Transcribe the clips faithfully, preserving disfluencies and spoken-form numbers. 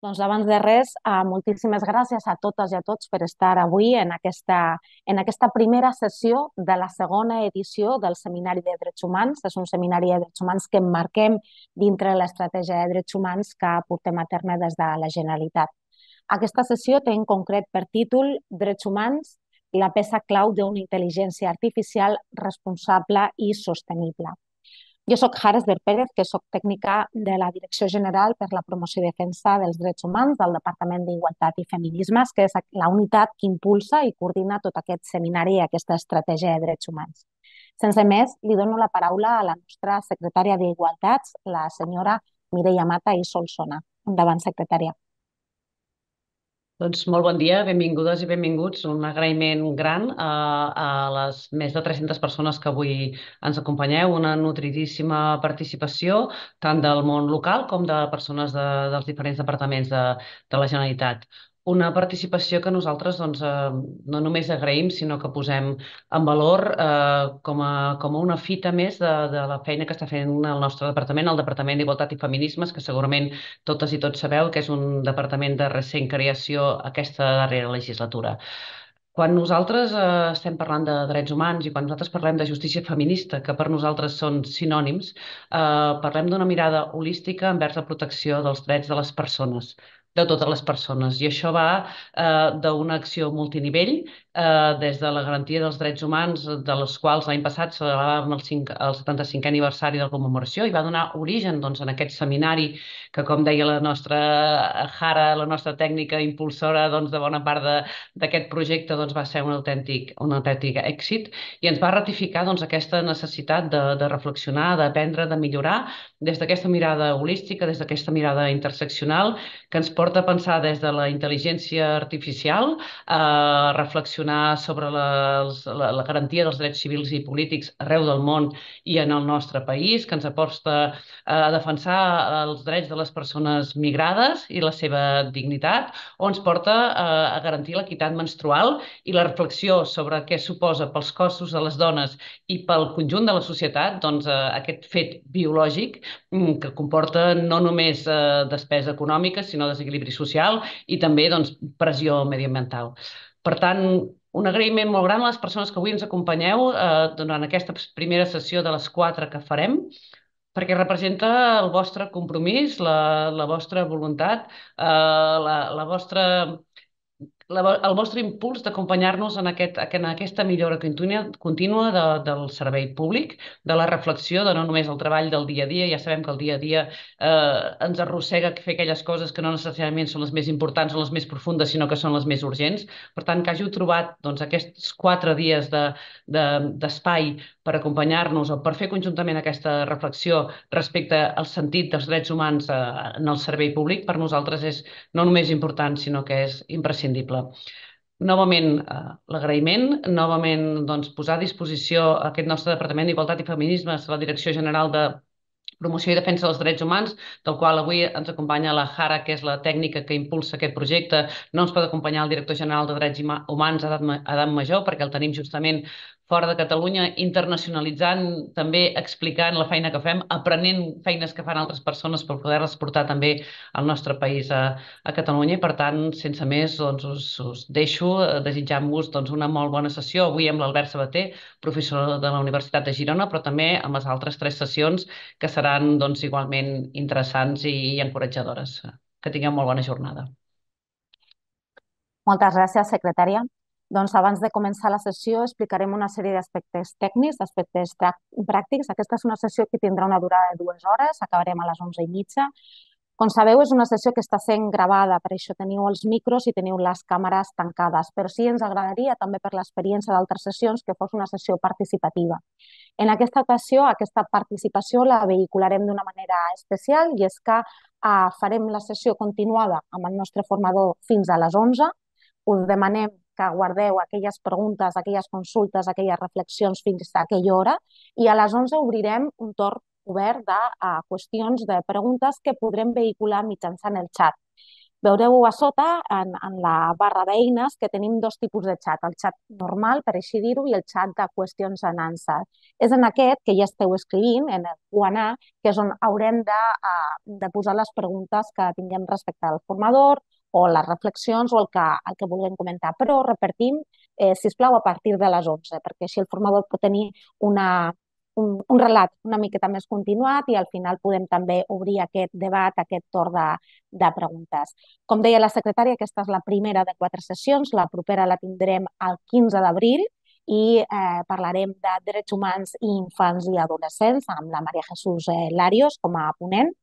Doncs abans de res, eh, moltíssimes gràcies a totes i a tots per estar avui en aquesta, en aquesta primera sessió de la segona edició del Seminari de Drets Humans. És un seminari de drets humans que emmarquem dintre l'estratègia de drets humans que portem a terme des de la Generalitat. Aquesta sessió té en concret per títol Drets humans, la peça clau d'una intel·ligència artificial responsable i sostenible. Jo soc Hares del Pérez, que soc tècnica de la Direcció General per la Promoció i Defensa dels Drets Humans del Departament d'Igualtat i Feminismes, que és la unitat que impulsa i coordina tot aquest seminari i aquesta estratègia de drets humans. Sense més, li dono la paraula a la nostra secretària d'Igualtats, la senyora Mireia Mata i Solsona. Endavant, secretària. Doncs molt bon dia, benvingudes i benvinguts. Un agraïment gran a, a les més de tres-centes persones que avui ens acompanyeu, una nutridíssima participació tant del món local com de persones de, dels diferents departaments de, de la Generalitat. Una participació que nosaltres doncs, eh, no només agraïm, sinó que posem en valor eh, com, a, com a una fita més de, de la feina que està fent el nostre departament, el Departament d'Igualtat i Feminismes, que segurament totes i tots sabeu que és un departament de recent creació aquesta darrera legislatura. Quan nosaltres eh, estem parlant de drets humans i quan nosaltres parlem de justícia feminista, que per nosaltres són sinònims, eh, parlem d'una mirada holística envers la protecció dels drets de les persones, de totes les persones. I això va eh, d'una acció multinivell, eh, des de la garantia dels drets humans, de les quals l'any passat celebràvem el, cinc, el setanta-cinquè aniversari de la commemoració i va donar origen doncs, en aquest seminari que, com deia la nostra Jara, la nostra tècnica impulsora doncs, de bona part d'aquest projecte, doncs, va ser un autèntic, un autèntic èxit i ens va ratificar doncs, aquesta necessitat de, de reflexionar, d'aprendre, de millorar des d'aquesta mirada holística, des d'aquesta mirada interseccional que ens porta a pensar des de la intel·ligència artificial, a reflexionar sobre les, la, la garantia dels drets civils i polítics arreu del món i en el nostre país, que ens aposta a defensar els drets de les persones migrades i la seva dignitat, o ens porta a, a garantir l'equitat menstrual i la reflexió sobre què suposa pels cossos de les dones i pel conjunt de la societat doncs, eh, aquest fet biològic mm, que comporta no només eh, despesa econòmica, sinó desequilibri social i també doncs, pressió mediambiental. Per tant, un agraïment molt gran a les persones que avui ens acompanyeu eh, durant aquesta primera sessió de les quatre que farem, perquè representa el vostre compromís, la, la vostra voluntat, eh, la, la vostra la, el vostre impuls d'acompanyar-nos en, aquest, en aquesta millora contínua, contínua de, del servei públic, de la reflexió, de no només el treball del dia a dia. Ja sabem que el dia a dia eh, ens arrossega a fer aquelles coses que no necessàriament són les més importants o les més profundes, sinó que són les més urgents. Per tant, que hàgiu trobat doncs, aquests quatre dies d'espai de, de, per acompanyar-nos o per fer conjuntament aquesta reflexió respecte al sentit dels drets humans eh, en el servei públic, per nosaltres és no només important, sinó que és imprescindible. Novament, eh, l'agraïment, novament doncs, posar a disposició aquest nostre Departament d'Igualtat i Feminismes, la Direcció General de Promoció i Defensa dels Drets Humans, del qual avui ens acompanya la Jara, que és la tècnica que impulsa aquest projecte. No ens pot acompanyar el director general de Drets Humans, Adam Major, perquè el tenim justament fora de Catalunya, internacionalitzant, també explicant la feina que fem, aprenent feines que fan altres persones per poder-les portar també al nostre país a, a Catalunya. I, per tant, sense més, doncs, us, us deixo desitjant-vos doncs, una molt bona sessió. Avui amb l'Albert Sabater, professor de la Universitat de Girona, però també amb les altres tres sessions que seran doncs, igualment interessants i, i encoratjadores. Que tingueu molt bona jornada. Moltes gràcies, secretària. Doncs abans de començar la sessió explicarem una sèrie d'aspectes tècnics, d'aspectes pràctics. Aquesta és una sessió que tindrà una durada de dues hores, acabarem a les onze i mitja. Com sabeu, és una sessió que està sent gravada, per això teniu els micros i teniu les càmeres tancades, però sí ens agradaria, també per l'experiència d'altres sessions, que fos una sessió participativa. En aquesta ocasió, aquesta participació la vehicularem d'una manera especial i és que eh, farem la sessió continuada amb el nostre formador fins a les onze. Us demanem que guardeu aquelles preguntes, aquelles consultes, aquelles reflexions fins a aquella hora i a les onze obrirem un torn obert de uh, qüestions, de preguntes que podrem vehicular mitjançant el xat. Veureu a sota, en, en la barra d'eines, que tenim dos tipus de xat, el xat normal, per així dir-ho, i el xat de questions and answers. És en aquest que ja esteu escrivint, en el Q and A, que és on haurem de, uh, de posar les preguntes que tinguem respecte al formador o les reflexions o el que, el que vulguem comentar. Però repartim, eh, sisplau, a partir de les onze, perquè així el formador pot tenir una, un, un relat una miqueta més continuat i al final podem també obrir aquest debat, aquest torn de, de preguntes. Com deia la secretària, aquesta és la primera de quatre sessions, la propera la tindrem el quinze d'abril i eh, parlarem de drets humans i infants i adolescents amb la Maria Jesús eh, Larios com a ponent.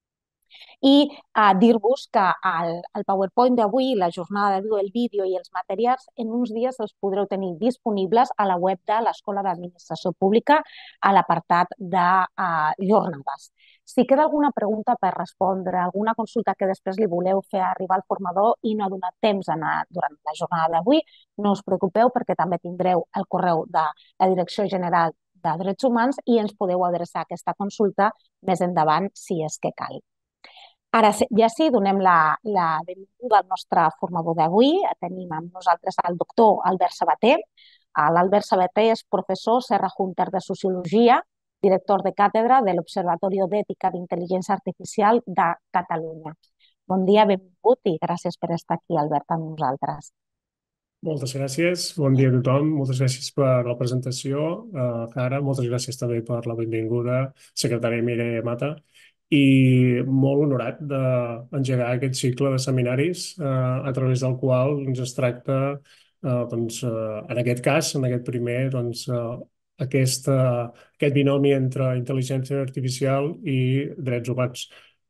I uh, dir-vos que el, el PowerPoint d'avui, la jornada de el vídeo i els materials, en uns dies els podreu tenir disponibles a la web de l'Escola d'Administració Pública a l'apartat de uh, jornades. Si queda alguna pregunta per respondre, alguna consulta que després li voleu fer arribar al formador i no ha donat temps a anar durant la jornada d'avui, no us preocupeu perquè també tindreu el correu de la Direcció General de Drets Humans i ens podeu adreçar aquesta consulta més endavant si és que cal. Ara ja sí, donem la, la benvinguda al nostre formador d'avui. Tenim amb nosaltres el doctor Albert Sabater. L'Albert Sabater és professor Serra Hunter de Sociologia, director de càtedra de l'Observatori d'Ètica d'Intel·ligència Artificial de Catalunya. Bon dia, benvingut i gràcies per estar aquí, Albert, amb nosaltres. Moltes gràcies, bon dia a tothom, moltes gràcies per la presentació, uh, Clara, moltes gràcies també per la benvinguda, secretària Mireia Mata, i molt honorat d'engegar aquest cicle de seminaris uh, a través del qual ens es tracta, uh, doncs, uh, en aquest cas, en aquest primer, doncs, uh, aquest, uh, aquest binomi entre intel·ligència artificial i drets humans.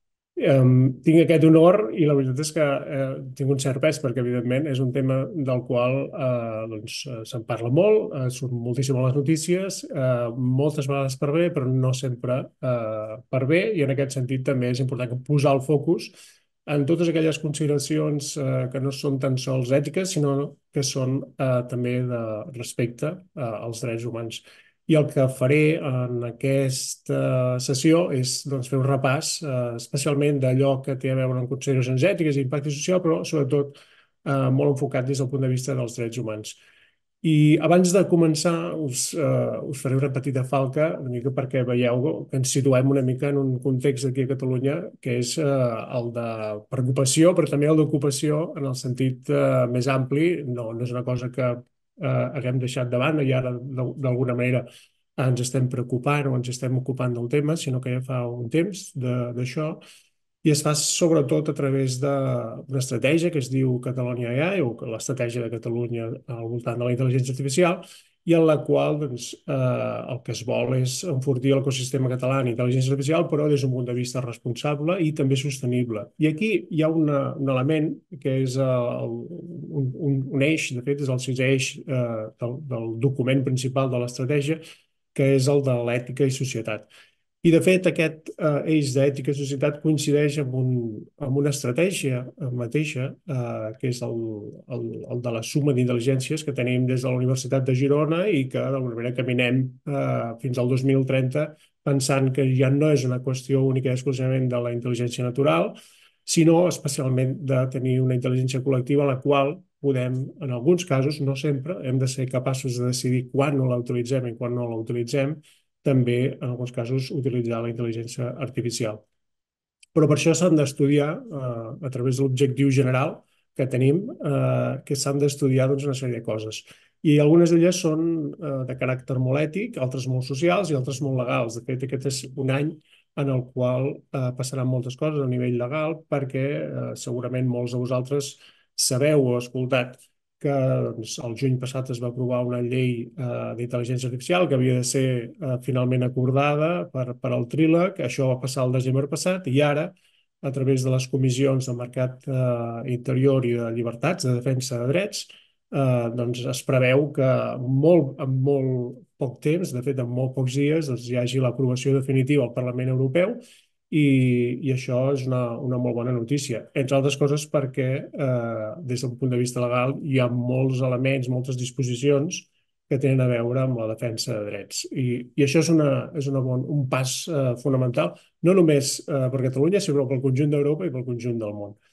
Um, tinc aquest honor i la veritat és que eh, tinc un cert pes perquè evidentment és un tema del qual eh, doncs, eh, se'n parla molt, eh, surt moltíssim a les notícies, eh, moltes vegades per bé però no sempre eh, per bé, i en aquest sentit també és important posar el focus en totes aquelles consideracions eh, que no són tan sols ètiques sinó que són eh, també de respecte eh, als drets humans. I el que faré en aquesta sessió és doncs, fer un repàs, eh, especialment d'allò que té a veure amb consideracions ètiques i impacte social, però sobretot eh, molt enfocat des del punt de vista dels drets humans. I abans de començar us, eh, us faré una petita falca, una mica perquè veieu que ens situem una mica en un context aquí a Catalunya que és eh, el de preocupació, però també el d'ocupació en el sentit eh, més ampli. No, no és una cosa que eh, haguem deixat de banda i ara d'alguna manera ens estem preocupant o ens estem ocupant del tema, sinó que ja fa un temps d'això, i es fa sobretot a través d'una estratègia que es diu Catalonia A I, o l'estratègia de Catalunya al voltant de la intel·ligència artificial, i en la qual doncs, eh, el que es vol és enfortir l'ecosistema català en intel·ligència artificial, però des d'un punt de vista responsable i també sostenible. I aquí hi ha una, un element que és el, un, un, un eix, de fet és el sisè eix eh, del, del document principal de l'estratègia, que és el de l'ètica i societat. I, de fet, aquest eh, eix d'ètica i societat coincideix amb, un, amb una estratègia mateixa, eh, que és el, el, el de la suma d'intel·ligències que tenim des de la Universitat de Girona i que, d'alguna manera, caminem eh, fins al dos mil trenta pensant que ja no és una qüestió única i exclusivament de la intel·ligència natural, sinó especialment de tenir una intel·ligència col·lectiva en la qual podem, en alguns casos, no sempre, hem de ser capaços de decidir quan no la utilitzem i quan no la utilitzem, també, en alguns casos, utilitzar la intel·ligència artificial. Però per això s'han d'estudiar, eh, a través de l'objectiu general que tenim, eh, que s'han d'estudiar doncs, una sèrie de coses. I algunes d'elles són eh, de caràcter molt ètic, altres molt socials i altres molt legals. De fet, aquest és un any en el qual eh, passaran moltes coses a nivell legal perquè eh, segurament molts de vosaltres sabeu o escoltat que doncs, el juny passat es va aprovar una llei eh, d'intel·ligència artificial que havia de ser eh, finalment acordada per, per al tríleg. Això va passar el desembre passat i ara, a través de les comissions de Mercat eh, Interior i de Llibertats, de Defensa de Drets, eh, doncs es preveu que molt, en molt poc temps, de fet en molt pocs dies, doncs, hi hagi l'aprovació definitiva al Parlament Europeu. I, i això és una, una molt bona notícia, entre altres coses perquè eh, des d'un punt de vista legal hi ha molts elements, moltes disposicions que tenen a veure amb la defensa de drets. I, i això és, una, és una bon, un pas eh, fonamental, no només eh, per Catalunya, sinó pel conjunt d'Europa i pel conjunt del món.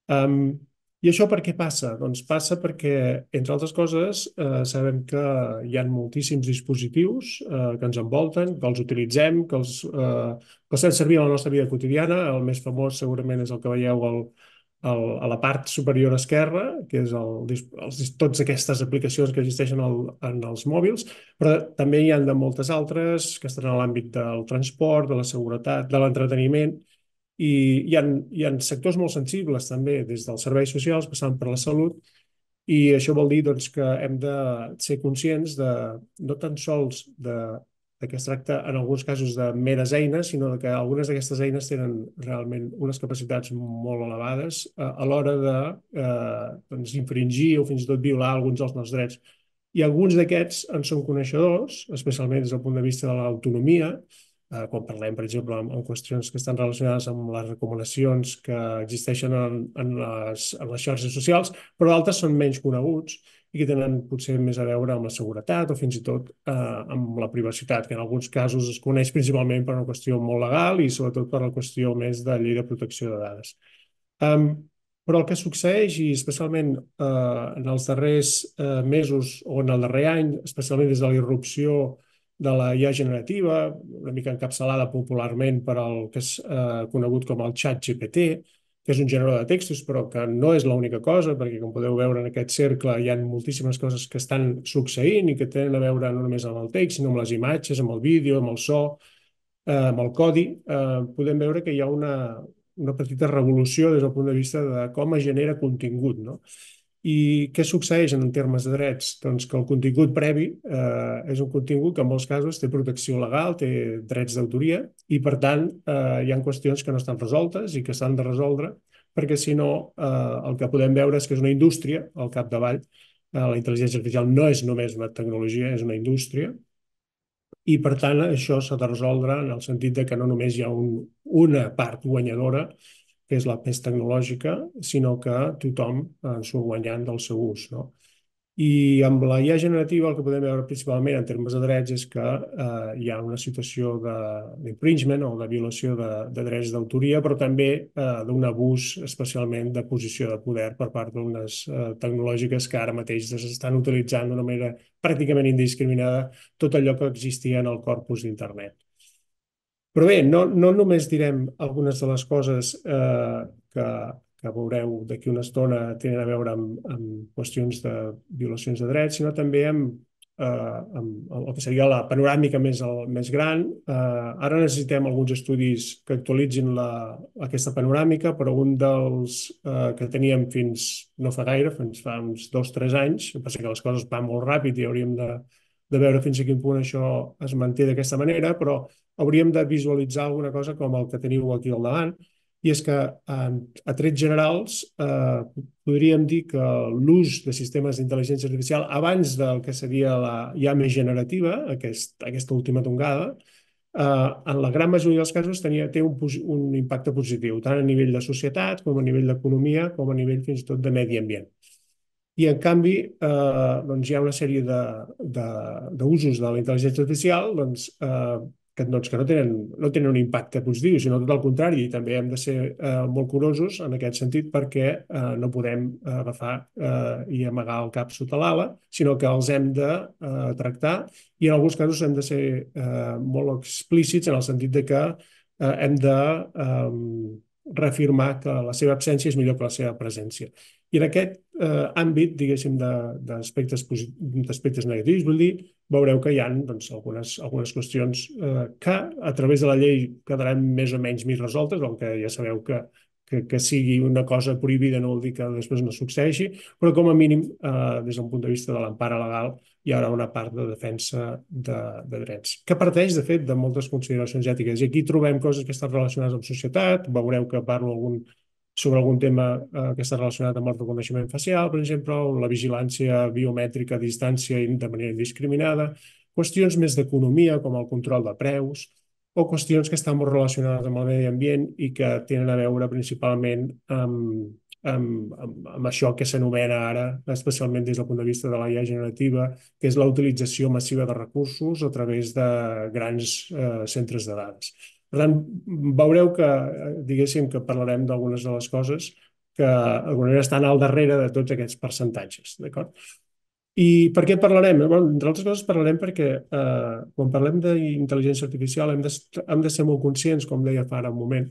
Um, I això per què passa? Doncs passa perquè, entre altres coses, eh, sabem que hi ha moltíssims dispositius eh, que ens envolten, que els utilitzem, que els, eh, que els fem servir a la nostra vida quotidiana. El més famós segurament és el que veieu al, al, a la part superior esquerra, que és el, els, tots aquestes aplicacions que existeixen al, en els mòbils, però també hi ha de moltes altres que estan en l'àmbit del transport, de la seguretat, de l'entreteniment, i hi ha, hi ha sectors molt sensibles també, des dels serveis socials, passant per la salut, i això vol dir doncs, que hem de ser conscients de, no tan sols de, de que es tracta en alguns casos de meres eines, sinó de que algunes d'aquestes eines tenen realment unes capacitats molt elevades a, a l'hora de eh, doncs, infringir o fins i tot violar alguns dels nostres drets. I alguns d'aquests en són coneixedors, especialment des del punt de vista de l'autonomia, eh, quan parlem, per exemple, en, en qüestions que estan relacionades amb les recomanacions que existeixen en, en, les, en les xarxes socials, però d'altres són menys coneguts i que tenen potser més a veure amb la seguretat o fins i tot eh, amb la privacitat, que en alguns casos es coneix principalment per una qüestió molt legal i sobretot per la qüestió més de llei de protecció de dades. Um, però el que succeeix, i especialment eh, en els darrers eh, mesos o en el darrer any, especialment des de la irrupció de la I A generativa, una mica encapçalada popularment per al que és eh, conegut com el xat G P T, que és un generador de textos, però que no és l'única cosa, perquè com podeu veure en aquest cercle hi ha moltíssimes coses que estan succeint i que tenen a veure no només amb el text, sinó amb les imatges, amb el vídeo, amb el so, eh, amb el codi. Eh, podem veure que hi ha una, una petita revolució des del punt de vista de com es genera contingut, no? I què succeeix en termes de drets? Doncs que el contingut previ eh, és un contingut que en molts casos té protecció legal, té drets d'autoria i, per tant, eh, hi ha qüestions que no estan resoltes i que s'han de resoldre perquè, si no, eh, el que podem veure és que és una indústria al capdavall. Eh, la intel·ligència artificial no és només una tecnologia, és una indústria i, per tant, això s'ha de resoldre en el sentit de que no només hi ha un, una part guanyadora, que és la més tecnològica, sinó que tothom en surt guanyant del seu ús, no? I amb la I A generativa el que podem veure principalment en termes de drets és que eh, hi ha una situació d'infringement o de violació de, de drets d'autoria, però també eh, d'un abús especialment de posició de poder per part d'unes eh, tecnològiques que ara mateix s'estan utilitzant d'una manera pràcticament indiscriminada tot allò que existia en el corpus d'internet. Però bé, no, no només direm algunes de les coses eh, que, que veureu d'aquí una estona tenen a veure amb, amb qüestions de violacions de drets, sinó també amb, eh, amb el que seria la panoràmica més, el, més gran. Eh, ara necessitem alguns estudis que actualitzin la, aquesta panoràmica, però un dels eh, que teníem fins no fa gaire, fins fa uns dos o tres anys, que passa que les coses van molt ràpid i hauríem de, de veure fins a quin punt això es manté d'aquesta manera, però hauríem de visualitzar alguna cosa com el que teniu aquí al davant, i és que a trets generals eh, podríem dir que l'ús de sistemes d'intel·ligència artificial abans del que seria la I A més generativa, aquest, aquesta última tongada, eh, en la gran majoria dels casos tenia, té un, un impacte positiu, tant a nivell de societat com a nivell d'economia com a nivell fins i tot de medi ambient. I, en canvi, eh, doncs hi ha una sèrie d'usos de, de, de la intel·ligència artificial doncs, eh, que, doncs, que no, tenen, no tenen un impacte positiu, sinó tot el contrari. I també hem de ser eh, molt curosos en aquest sentit perquè eh, no podem agafar eh, i amagar el cap sota l'ala, sinó que els hem de eh, tractar i en alguns casos hem de ser eh, molt explícits en el sentit de que eh, hem de eh, reafirmar que la seva absència és millor que la seva presència. I en aquest eh, àmbit, diguéssim, d'aspectes d'aspectes negatius, vull dir, veureu que hi ha doncs, algunes, algunes qüestions eh, que a través de la llei quedaran més o menys més resoltes, que ja sabeu que, que, que sigui una cosa prohibida no vol dir que després no succeeixi, però com a mínim, eh, des d'un punt de vista de l'empara legal, hi haurà una part de defensa de, de drets, que parteix, de fet, de moltes consideracions ètiques. I aquí trobem coses que estan relacionades amb societat, veureu que parlo algun sobre algun tema eh, que està relacionat amb el reconeixement facial, per exemple, o la vigilància biomètrica a distància i de manera indiscriminada, qüestions més d'economia, com el control de preus, o qüestions que estan molt relacionades amb el medi ambient i que tenen a veure principalment amb, amb, amb, amb això que s'anomena ara, especialment des del punt de vista de la I A generativa, que és la utilització massiva de recursos a través de grans eh, centres de dades. Per tant, veureu que, diguéssim, que parlarem d'algunes de les coses que d'alguna manera estan al darrere de tots aquests percentatges, d'acord? I per què parlarem? Bueno, entre altres coses parlarem perquè eh, quan parlem d'intel·ligència artificial hem de, hem de ser molt conscients, com deia fa ara un moment,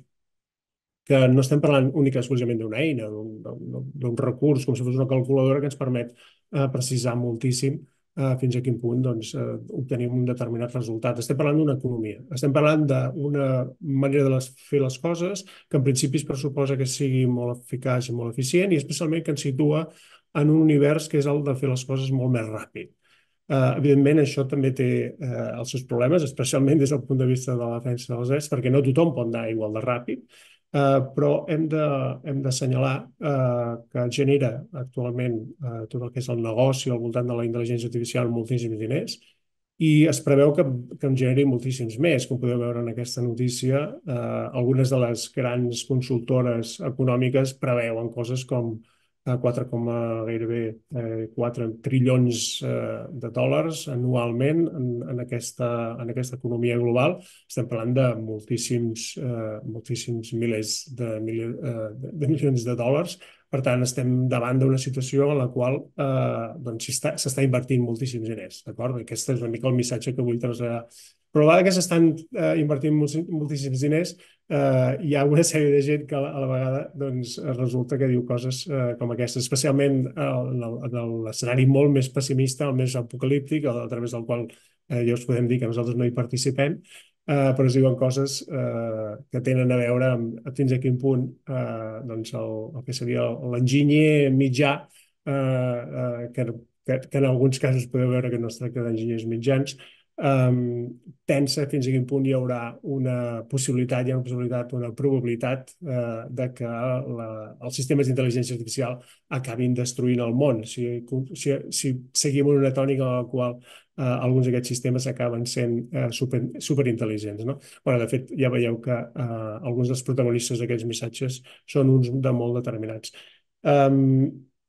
que no estem parlant única i exclusivament d'una eina, d'un recurs, com si fos una calculadora que ens permet eh, precisar moltíssim eh, fins a quin punt doncs, eh, obtenim un determinat resultat. Estem parlant d'una economia, estem parlant d'una manera de les, fer les coses que en principi es pressuposa que sigui molt eficaç i molt eficient i especialment que ens situa en un univers que és el de fer les coses molt més ràpid. Uh, evidentment, això també té uh, els seus problemes, especialment des del punt de vista de la defensa dels drets, perquè no tothom pot anar igual de ràpid, uh, però hem de, hem d'assenyalar uh, que genera actualment uh, tot el que és el negoci al voltant de la intel·ligència artificial moltíssims diners i es preveu que, que en generi moltíssims més, com podeu veure en aquesta notícia. Uh, algunes de les grans consultores econòmiques preveuen coses com a quatre, gairebé eh, quatre trilions eh, de dòlars anualment en, en, aquesta, en aquesta economia global. Estem parlant de moltíssims, eh, moltíssims milers de, mili eh, de milions de dòlars. Per tant, estem davant d'una situació en la qual eh, doncs, s'està invertint moltíssims diners. Aquest és una mica el missatge que vull traslladar. Però a la vegada que s'estan eh, invertint moltíssims diners, eh, hi ha una sèrie de gent que a la vegada doncs, resulta que diu coses eh, com aquestes, especialment en l'escenari molt més pessimista, el més apocalíptic, a través del qual eh, ja us podem dir que nosaltres no hi participem, eh, però es diuen coses eh, que tenen a veure amb fins a quin punt eh, doncs el, el que seria l'enginyer mitjà, eh, eh, que, que, que en alguns casos podeu veure que no es tracta d'enginyers mitjans, Um, pensa fins a quin punt hi haurà una possibilitat, hi ha una possibilitat, una probabilitat uh, de que la, els sistemes d'intel·ligència artificial acabin destruint el món. Si, si, si seguim una tònica en la qual uh, alguns d'aquests sistemes acaben sent uh, super, superintel·ligents. No? Bueno, de fet, ja veieu que uh, alguns dels protagonistes d'aquests missatges són uns de molt determinats. Um,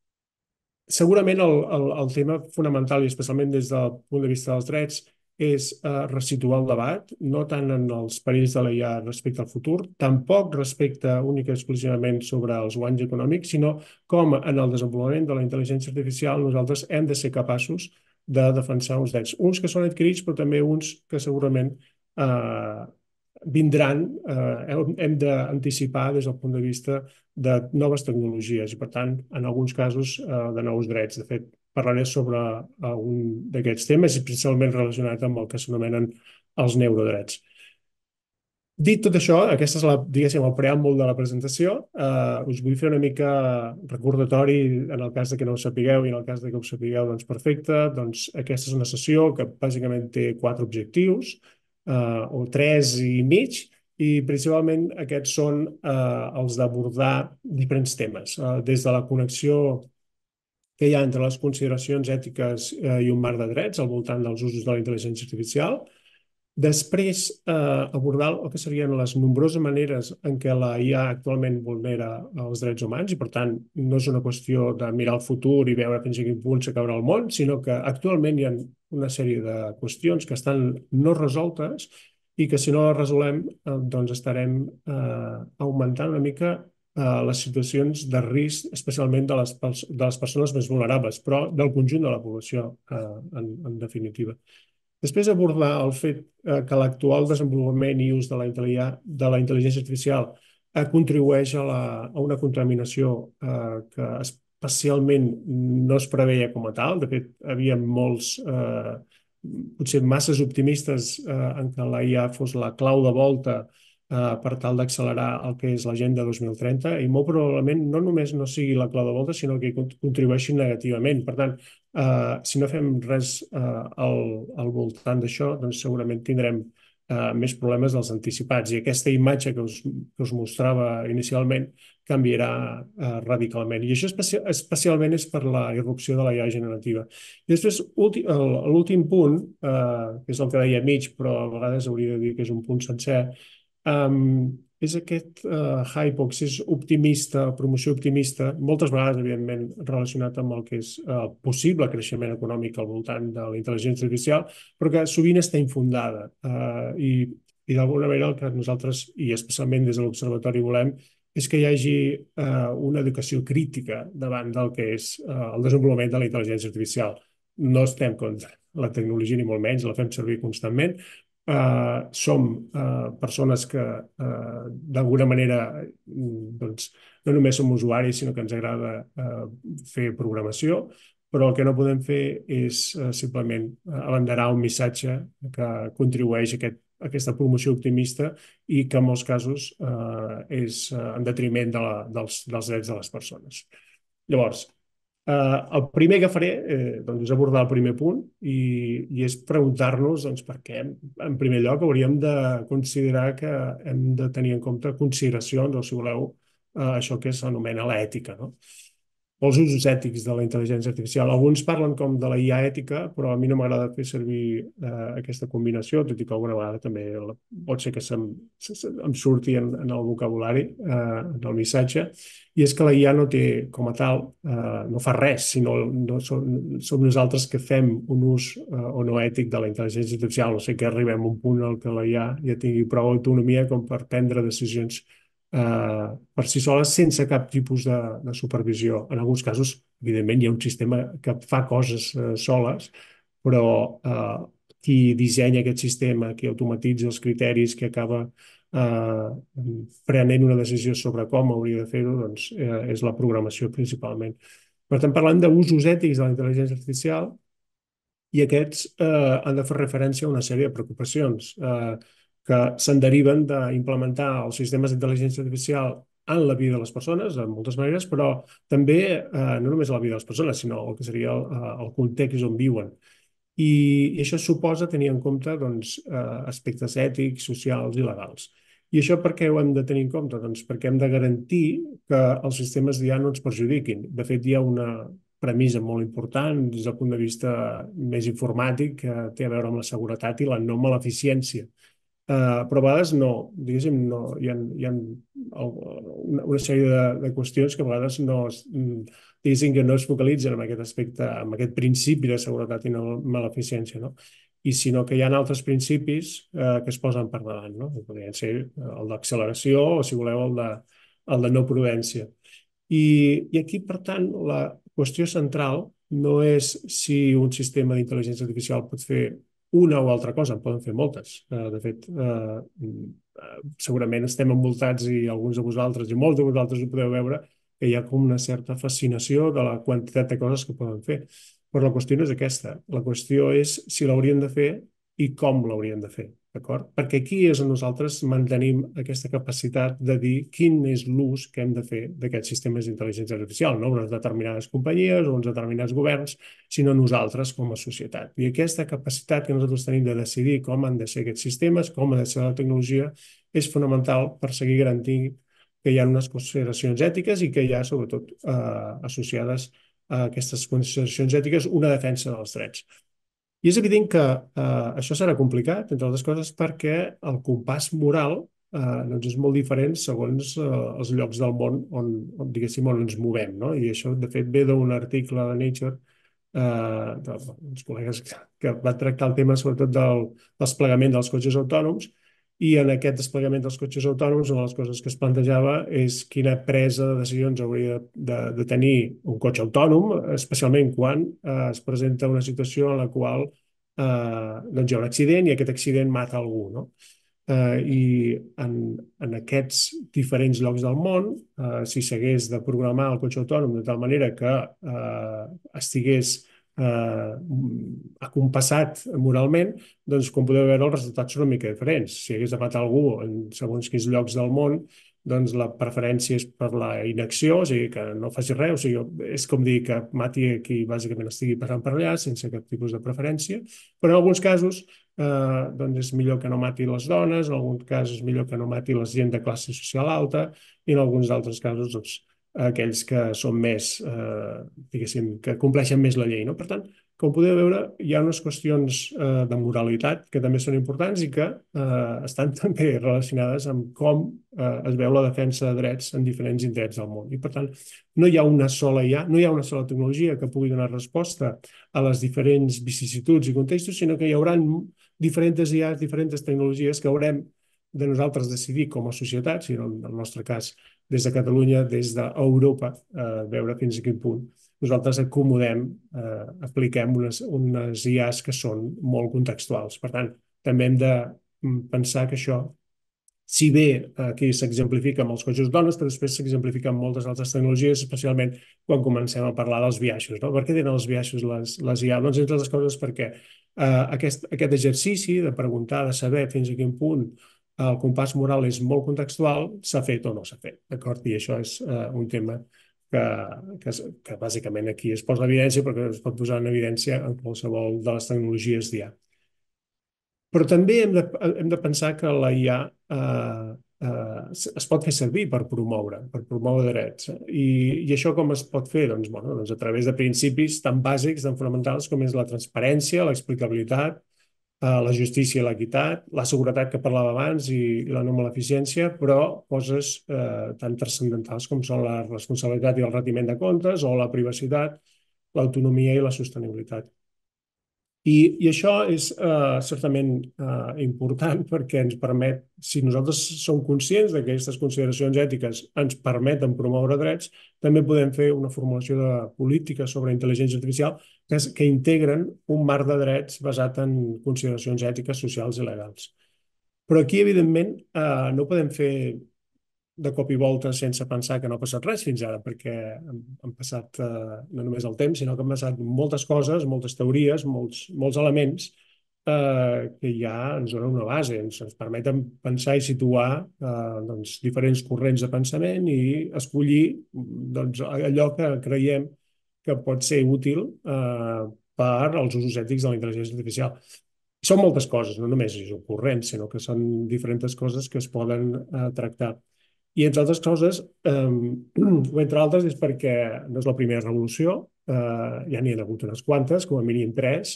segurament el, el, el tema fonamental, i especialment des del punt de vista dels drets, és eh, resituar el debat, no tant en els perills de la I A respecte al futur, tampoc respecte única i exclusivament sobre els guanys econòmics, sinó com en el desenvolupament de la intel·ligència artificial nosaltres hem de ser capaços de defensar uns drets. Uns que són adquirits, però també uns que segurament eh, vindran, eh, hem d'anticipar des del punt de vista de noves tecnologies i, per tant, en alguns casos, eh, de nous drets. De fet, parlaré sobre un d'aquests temes, especialment relacionat amb el que s'anomenen els neurodrets. Dit tot això, aquest és la, diguéssim, el preàmbul de la presentació. Uh, us vull fer una mica recordatori en el cas de que no ho sapigueu i en el cas de que ho sapigueu, doncs perfecte. Doncs aquesta és una sessió que bàsicament té quatre objectius, uh, o tres i mig, i principalment aquests són uh, els d'abordar diferents temes, uh, des de la connexió que hi ha entre les consideracions ètiques eh, i un marc de drets al voltant dels usos de la intel·ligència artificial. Després, eh, abordar el que serien les nombroses maneres en què la I A actualment vulnera els drets humans i, per tant, no és una qüestió de mirar el futur i veure fins a quin punt s'acabarà el món, sinó que actualment hi ha una sèrie de qüestions que estan no resoltes i que, si no les resolem, eh, doncs estarem eh, augmentant una mica les situacions de risc, especialment de les, de les persones més vulnerables, però del conjunt de la població, eh, en, en definitiva. Després, abordar el fet eh, que l'actual desenvolupament i ús de la, de la intel·ligència artificial eh, contribueix a, la, a una contaminació eh, que especialment no es preveia com a tal. De fet, hi havia molts, eh, potser masses optimistes eh, en que la I A fos la clau de volta per tal d'accelerar el que és l'Agenda dos mil trenta i molt probablement no només no sigui la clau de volta, sinó que contribueixi negativament. Per tant, eh, si no fem res eh, al, al voltant d'això, doncs segurament tindrem eh, més problemes dels anticipats i aquesta imatge que us, que us mostrava inicialment canviarà eh, radicalment. I això especi especialment és per la irrupció de la I A generativa. I després, l'últim punt, eh, que és el que deia mig, però a vegades hauria de dir que és un punt sencer, Um, és aquest uh, hype, és optimista, promoció optimista, moltes vegades, evidentment, relacionat amb el que és el uh, possible creixement econòmic al voltant de la intel·ligència artificial, però que sovint està infundada. Uh, I i d'alguna manera el que nosaltres, i especialment des de l'Observatori, volem és que hi hagi eh, una educació crítica davant del que és eh, el desenvolupament de la intel·ligència artificial. No estem contra la tecnologia ni molt menys, la fem servir constantment. Eh, som eh, persones que eh, d'alguna manera doncs, no només som usuaris, sinó que ens agrada eh, fer programació, però el que no podem fer és eh, simplement abanderar un missatge que contribueix a aquest, a aquesta promoció optimista i que en molts casos eh, és eh, en detriment de la, dels, dels drets de les persones. Llavors, eh, el primer que faré eh, doncs és abordar el primer punt i, i és preguntar-nos doncs, per què, en primer lloc, hauríem de considerar que hem de tenir en compte consideracions, o si voleu, eh, això que s'anomena l'ètica, no? Els usos ètics de la intel·ligència artificial. Alguns parlen com de la I A ètica, però a mi no m'agrada fer servir eh, aquesta combinació, tot i que alguna vegada també pot ser que se'm, se, em surti en, en el vocabulari, eh, en el missatge, i és que la I A no té, com a tal, eh, no fa res, sinó no, som, som nosaltres que fem un ús eh, o no ètic de la intel·ligència artificial. No sé que arribem a un punt en què la I A ja tingui prou autonomia com per prendre decisions Eh, per si soles sense cap tipus de, de supervisió. En alguns casos, evidentment, hi ha un sistema que fa coses eh, soles, però eh, qui dissenya aquest sistema, qui automatitza els criteris, qui acaba eh, prenent una decisió sobre com hauria de fer-ho, doncs eh, és la programació principalment. Per tant, parlant d'usos ètics de la intel·ligència artificial, i aquests eh, han de fer referència a una sèrie de preocupacions eh, que se'n deriven d'implementar els sistemes d'intel·ligència artificial en la vida de les persones, de moltes maneres, però també eh, no només a la vida de les persones, sinó el que seria el, el context on viuen. I, i això suposa tenir en compte doncs, eh, aspectes ètics, socials i legals. I això per què ho hem de tenir en compte? Doncs perquè hem de garantir que els sistemes d'I A no ens perjudiquin. De fet, hi ha una premissa molt important des del punt de vista més informàtic que té a veure amb la seguretat i la no maleficiència. Uh, però a vegades no, diguéssim, no, hi ha, hi ha una, una sèrie de, de qüestions que a vegades no, diguéssim, que no es focalitzen en aquest aspecte, en aquest principi de seguretat i no maleficiència, no? I sinó que hi ha altres principis uh, que es posen per davant, no? Podrien ser el d'acceleració o, si voleu, el de, el de no prudència. I, I aquí, per tant, la qüestió central no és si un sistema d'intel·ligència artificial pot fer una o altra cosa, en poden fer moltes. Uh, de fet, uh, uh, segurament estem envoltats, i alguns de vosaltres i molts de vosaltres ho podeu veure, que hi ha com una certa fascinació de la quantitat de coses que poden fer. Però la qüestió no és aquesta. La qüestió és si l'haurien de fer i com l'haurien de fer. D'acord? Perquè aquí és on nosaltres mantenim aquesta capacitat de dir quin és l'ús que hem de fer d'aquests sistemes d'intel·ligència artificial, no unes determinades companyies o uns determinats governs, sinó nosaltres com a societat. I aquesta capacitat que nosaltres tenim de decidir com han de ser aquests sistemes, com ha de ser la tecnologia, és fonamental per seguir garantint que hi ha unes consideracions ètiques i que hi ha, sobretot, eh, associades a aquestes consideracions ètiques, una defensa dels drets. I és evident que eh, això serà complicat, entre altres coses, perquè el compàs moral eh, doncs és molt diferent segons eh, els llocs del món on, on, diguéssim, on ens movem, no? I això, de fet, ve d'un article de Nature eh, dels col·legues que, que van tractar el tema, sobretot, del desplegament dels cotxes autònoms, i en aquest desplegament dels cotxes autònoms una de les coses que es plantejava és quina presa de decisions hauria de, de tenir un cotxe autònom, especialment quan eh, es presenta una situació en la qual eh, doncs hi ha un accident i aquest accident mata algú, no? Eh, I en, en aquests diferents llocs del món, eh, si s'hagués de programar el cotxe autònom de tal manera que eh, estigués eh, acompassat moralment, doncs com podeu veure els resultats són una mica diferents. Si hagués de matar algú en segons quins llocs del món, doncs la preferència és per la inacció, o sigui que no faci res, o sigui, és com dir que mati a qui bàsicament estigui passant per allà sense cap tipus de preferència, però en alguns casos eh, doncs és millor que no mati les dones, en alguns casos és millor que no mati la gent de classe social alta i en alguns altres casos doncs aquells que són més, eh, diguéssim, que compleixen més la llei, no? Per tant, com podeu veure, hi ha unes qüestions eh, de moralitat que també són importants i que eh, estan també relacionades amb com eh, es veu la defensa de drets en diferents indrets del món. I, per tant, no hi ha una sola I A, no hi ha una sola tecnologia que pugui donar resposta a les diferents vicissituds i contextos, sinó que hi haurà diferents I As, diferents tecnologies que haurem de nosaltres decidir com a societat, si en el nostre cas des de Catalunya, des d'Europa, a veure fins a quin punt nosaltres acomodem, eh, apliquem unes, unes I As que són molt contextuals. Per tant, també hem de pensar que això, si bé aquí s'exemplifica amb els cotxes dones, però després s'exemplifica amb moltes altres tecnologies, especialment quan comencem a parlar dels biaixos. No? Per què tenen els biaixos les, les I A? Doncs, entre altres coses, perquè eh, aquest, aquest exercici de preguntar, de saber fins a quin punt el compàs moral és molt contextual, s'ha fet o no s'ha fet, d'acord? I això és eh, un tema que, que, que bàsicament aquí es posa en evidència, perquè es pot posar en evidència en qualsevol de les tecnologies d'I A. Però també hem de, hem de pensar que la I A eh, eh, es pot fer servir per promoure, per promoure drets. I, i això com es pot fer? Doncs, bueno, doncs a través de principis tan bàsics, tan fonamentals com és la transparència, l'explicabilitat, eh, la justícia i l'equitat, la seguretat que parlava abans i, i la no maleficència, però coses eh, tan transcendentals com són la responsabilitat i el retiment de comptes o la privacitat, l'autonomia i la sostenibilitat. I, i això és eh, certament eh, important perquè ens permet, si nosaltres som conscients que aquestes consideracions ètiques ens permeten promoure drets, també podem fer una formulació de política sobre intel·ligència artificial que, és, que integren un marc de drets basat en consideracions ètiques, socials i legals. Però aquí, evidentment, eh, no podem fer de cop i volta sense pensar que no ha passat res fins ara, perquè han passat eh, no només el temps, sinó que han passat moltes coses, moltes teories, molts, molts elements eh, que ja ens donen una base, ens, ens permeten pensar i situar eh, doncs, diferents corrents de pensament i escollir doncs, allò que creiem que pot ser útil eh, per als usos ètics de la intel·ligència artificial. Són moltes coses, no només és corrents, sinó que són diferents coses que es poden eh, tractar. I entre altres coses, eh, o entre altres, és perquè no és la primera revolució, eh, ja n'hi ha hagut unes quantes, com a mínim tres,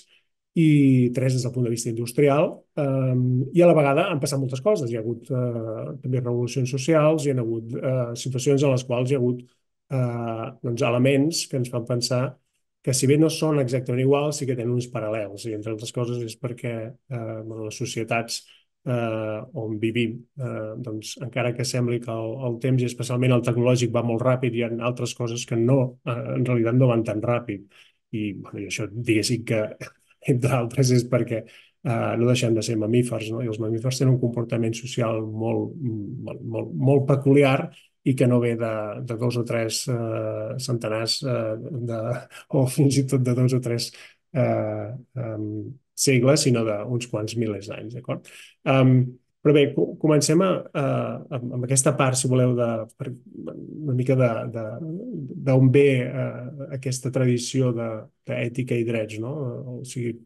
i tres des del punt de vista industrial, eh, i a la vegada han passat moltes coses. Hi ha hagut eh, també revolucions socials, hi ha hagut eh, situacions en les quals hi ha hagut eh, doncs, elements que ens fan pensar que si bé no són exactament iguals, sí que tenen uns paral·lels, i entre altres coses és perquè eh, bueno, les societats eh, on vivim, eh, doncs, encara que sembli que el, el temps i especialment el tecnològic va molt ràpid, hi ha altres coses que no, eh, en realitat no van tan ràpid. I, bueno, i això diguéssim que, entre altres, és perquè eh, no deixem de ser mamífers, no? I els mamífers tenen un comportament social molt, molt, molt, molt peculiar i que no ve de, de dos o tres eh, centenars eh, de, o fins i tot de dos o tres eh, um, segles, sinó d'uns quants milers d'anys, d'acord? Um, però bé, comencem a, a, amb aquesta part, si voleu, de, per, una mica d'on ve uh, aquesta tradició d'ètica i drets, no? O sigui,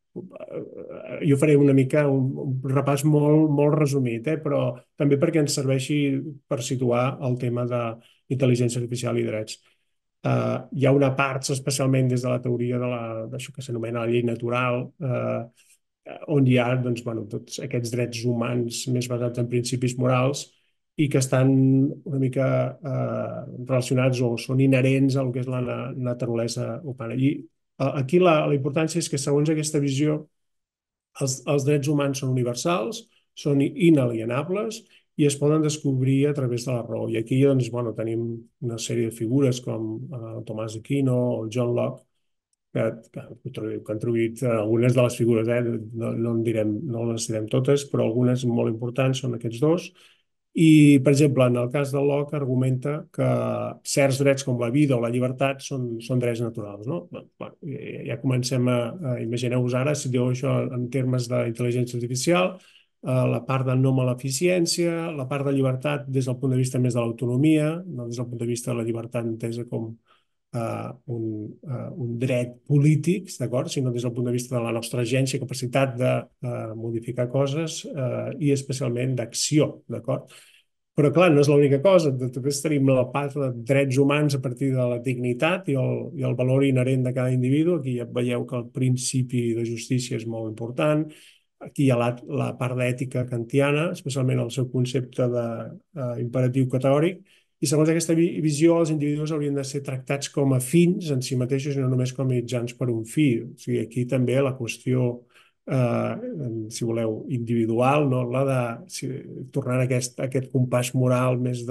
jo faré una mica un, un repàs molt, molt resumit, eh? Però també perquè ens serveixi per situar el tema d'intel·ligència artificial i drets. Uh, hi ha una part, especialment des de la teoria de la, d'això que s'anomena la llei natural, uh, on hi ha doncs, bueno, tots aquests drets humans més basats en principis morals i que estan una mica uh, relacionats o són inherents al que és la naturalesa humana. I uh, aquí la, la importància és que, segons aquesta visió, els, els drets humans són universals, són inalienables i es poden descobrir a través de la raó. I aquí doncs, bueno, tenim una sèrie de figures com uh, Tomàs Aquino o John Locke, que, que, que han trobat algunes de les figures, eh? no, no, en direm, no les direm totes, però algunes molt importants són aquests dos. I, per exemple, en el cas de Locke argumenta que certs drets com la vida o la llibertat són, són drets naturals. No? Bueno, ja comencem a, a imaginar-vos ara, si diu això en termes d'intel·ligència artificial, la part de no maleficència, la part de llibertat des del punt de vista més de l'autonomia, no des del punt de vista de la llibertat entesa com uh, un, uh, un dret polític, d'acord? Sinó des del punt de vista de la nostra agència, capacitat de uh, modificar coses uh, i especialment d'acció, d'acord? Però, clar, no és l'única cosa. També tenim la part de drets humans a partir de la dignitat i el, i el valor inherent de cada individu. Aquí ja veieu que el principi de justícia és molt important. Aquí hi ha la, la part d'ètica kantiana, especialment el seu concepte d'imperatiu categòric, i segons aquesta visió els individus haurien de ser tractats com a fins en si mateixos i no només com a mitjans per un fi. O sigui, aquí també la qüestió, eh, si voleu, individual, no? La de si, tornar a aquest, a aquest compàs moral més de,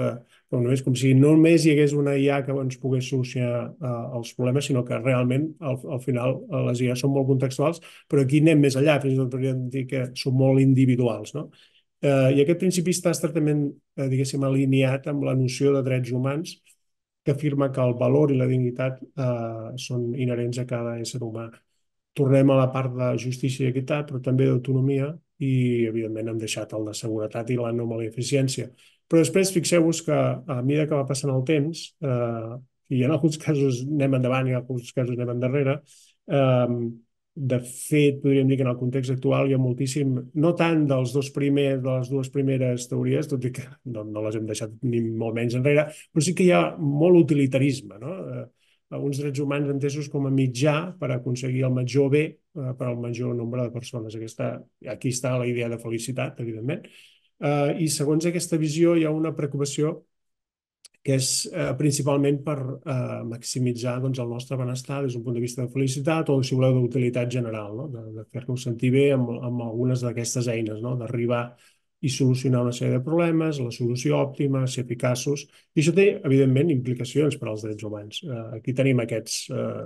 com, només, com si no només hi hagués una I A que ens pogués solucionar uh, els problemes, sinó que realment al, al final uh, les I A són molt contextuals, però aquí anem més enllà, fins i tot podríem dir que són molt individuals, no? Uh, I aquest principi està estretament, uh, diguéssim, alineat amb la noció de drets humans, que afirma que el valor i la dignitat uh, són inherents a cada ésser humà. Tornem a la part de justícia i equitat, però també d'autonomia, i evidentment hem deixat el de seguretat i la no maleficència. Però després fixeu-vos que a mesura que va passant el temps, eh, i en alguns casos anem endavant i en alguns casos anem endarrere, eh, de fet, podríem dir que en el context actual hi ha moltíssim, no tant dels dos primers, de les dues primeres teories, tot i que no, no les hem deixat ni molt menys enrere, però sí que hi ha molt utilitarisme, no? Eh, uns drets humans entesos com a mitjà per aconseguir el major bé eh, per al major nombre de persones. Aquesta, aquí està la idea de felicitat, evidentment. Eh, I segons aquesta visió hi ha una preocupació que és eh, principalment per eh, maximitzar doncs, el nostre benestar des d'un punt de vista de felicitat o, si voleu, d'utilitat general, no? de, de fer-nos sentir bé amb, amb algunes d'aquestes eines, no? D'arribar i solucionar una sèrie de problemes, la solució òptima, ser eficaços. I això té, evidentment, implicacions per als drets humans. Eh, aquí tenim aquests eh,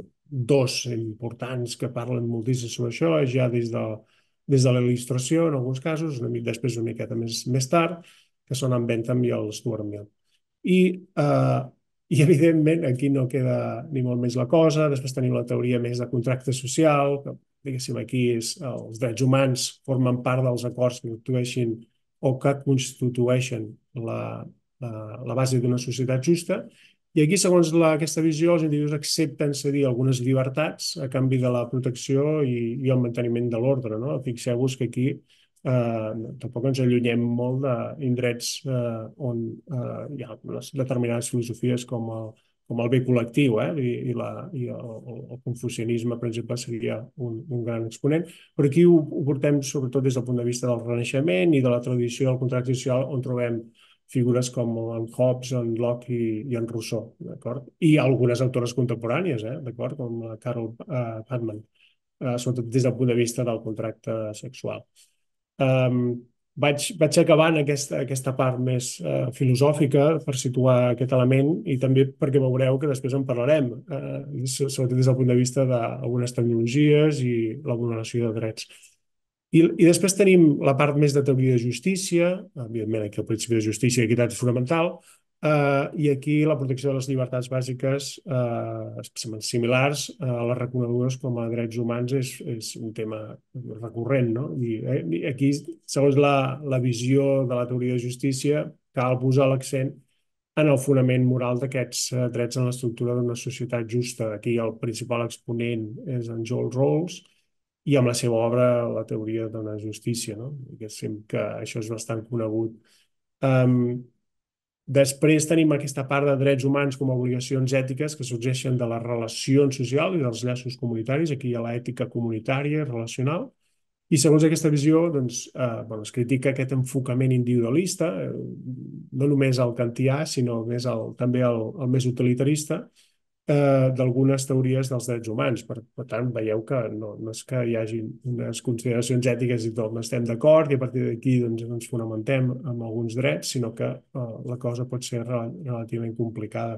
dos importants que parlen moltíssim sobre això, ja des de, des de la il·lustració, en alguns casos, una mica després una miqueta més, més tard, que són en Bentham i el Stuart Mill. I, eh, I, evidentment, aquí no queda ni molt més la cosa. Després tenim la teoria més de contracte social, que, diguéssim, aquí és, els drets humans formen part dels acords que actueixin o que constitueixen la, la, la base d'una societat justa. I aquí, segons la, aquesta visió, els individus accepten cedir algunes llibertats a canvi de la protecció i, i el manteniment de l'ordre, no? Fixeu-vos que aquí Uh, tampoc ens allunyem molt d'indrets uh, on uh, hi ha les determinades filosofies com el, com el bé col·lectiu, eh? I, i, la, i el, el confucianisme, per exemple, seria un, un gran exponent, però aquí ho, ho portem sobretot des del punt de vista del Renaixement i de la tradició del contracte social, on trobem figures com en Hobbes, en Locke i, i en Rousseau, d'acord? I algunes autores contemporànies, eh? D'acord? Com Carol uh, Patman, uh, sobretot des del punt de vista del contracte sexual. Um, vaig, vaig acabant aquesta, aquesta part més uh, filosòfica per situar aquest element i també perquè veureu que després en parlarem, uh, sobretot des del punt de vista d'algunes tecnologies i la vulneració de drets. I, I després tenim la part més de teoria de justícia, evidentment aquí el principi de justícia i equitat és fonamental, uh, i aquí la protecció de les llibertats bàsiques, uh, similars a les reconegudes com a drets humans, és, és un tema recurrent, no? I, eh, i aquí, segons la, la visió de la teoria de justícia, cal posar l'accent en el fonament moral d'aquests uh, drets en l'estructura d'una societat justa. Aquí el principal exponent és en Joel Rawls, i amb la seva obra La teoria d'una justícia, no? Diguéssim que això és bastant conegut. Um, després tenim aquesta part de drets humans com a obligacions ètiques que sorgeixen de les relacions socials i dels llaços comunitaris. Aquí hi ha l'ètica comunitària i relacional. I segons aquesta visió, doncs, eh, bueno, es critica aquest enfocament individualista, eh, no només el kantià, sinó més el, també el, el més utilitarista, Eh, d'algunes teories dels drets humans. Per, per tant, veieu que no, no és que hi hagi unes consideracions ètiques i tot, estem d'acord i a partir d'aquí doncs, ens fonamentem en alguns drets, sinó que eh, la cosa pot ser rel relativament complicada.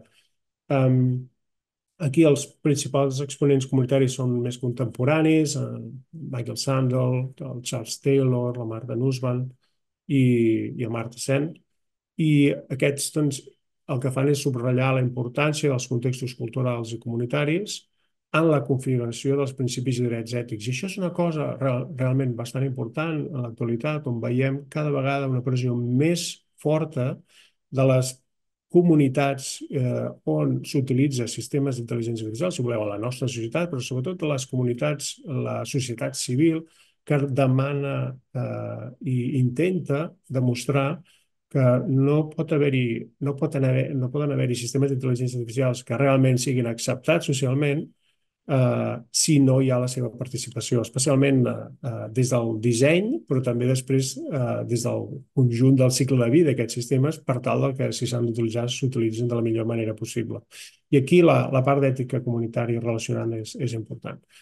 Um, aquí els principals exponents comunitaris són més contemporanis, eh, Michael Sandel, el Charles Taylor, la Martha Nussbaum i, i el Martha Sen. I aquests, doncs, el que fan és subratllar la importància dels contextos culturals i comunitaris en la configuració dels principis i drets ètics. I això és una cosa real, realment bastant important en l'actualitat, on veiem cada vegada una pressió més forta de les comunitats eh, on s'utilitza sistemes d'intel·ligència artificial, si voleu, a la nostra societat, però sobretot de les comunitats, la societat civil, que demana eh, i intenta demostrar que no pot haver-hi, no pot haver, no poden haver-hi sistemes d'intel·ligència artificials que realment siguin acceptats socialment eh, si no hi ha la seva participació, especialment eh, des del disseny, però també després eh, des del conjunt del cicle de vida d'aquests sistemes, per tal que si s'han d'utilitzar s'utilitzin de la millor manera possible. I aquí la, la part d'ètica comunitària relacionant és, és important.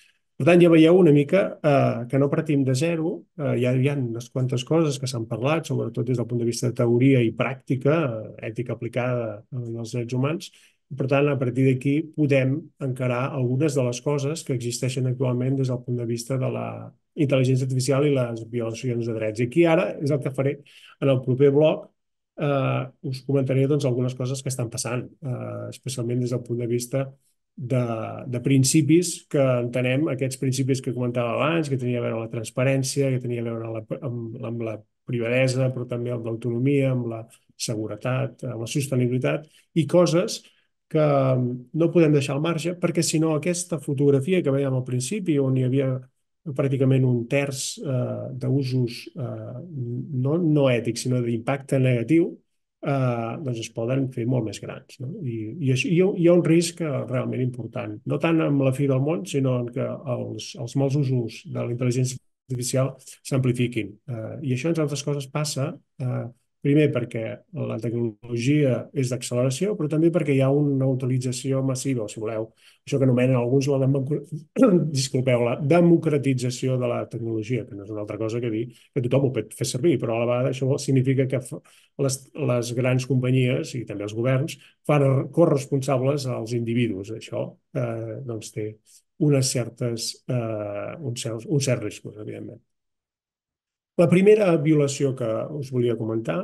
Per tant, ja veieu una mica eh, que no partim de zero, eh, ja hi ha unes quantes coses que s'han parlat, sobretot des del punt de vista de teoria i pràctica, eh, ètica aplicada en els drets humans. Per tant, a partir d'aquí podem encarar algunes de les coses que existeixen actualment des del punt de vista de la intel·ligència artificial i les violacions de drets. I aquí ara és el que faré en el proper bloc. Eh, us comentaré doncs, algunes coses que estan passant, eh, especialment des del punt de vista de, de principis que entenem, aquests principis que comentava abans, que tenia a veure amb la transparència, que tenia a veure amb la, amb, amb la privadesa, però també amb l'autonomia, amb la seguretat, amb la sostenibilitat, i coses que no podem deixar al marge, perquè si no aquesta fotografia que veiem al principi, on hi havia pràcticament un terç eh, d'usos eh, no, no ètics, sinó d'impacte negatiu, eh, doncs es poden fer molt més grans. No? I, i això, hi, ha, hi ha un risc realment important, no tant amb la fi del món, sinó en que els, els mals usos de la intel·ligència artificial s'amplifiquin. Eh, I això, entre altres coses, passa eh, primer perquè la tecnologia és d'acceleració, però també perquè hi ha una utilització massiva, o si voleu, això que anomenen alguns la, disculpeu, la democratització de la tecnologia, que no és una altra cosa que dir que tothom ho pot fer servir, però a la vegada això significa que les, les grans companyies i també els governs fan corresponsables als individus. Això eh, doncs té unes certes, eh, uns, certs, uns certs riscos, evidentment. La primera violació que us volia comentar,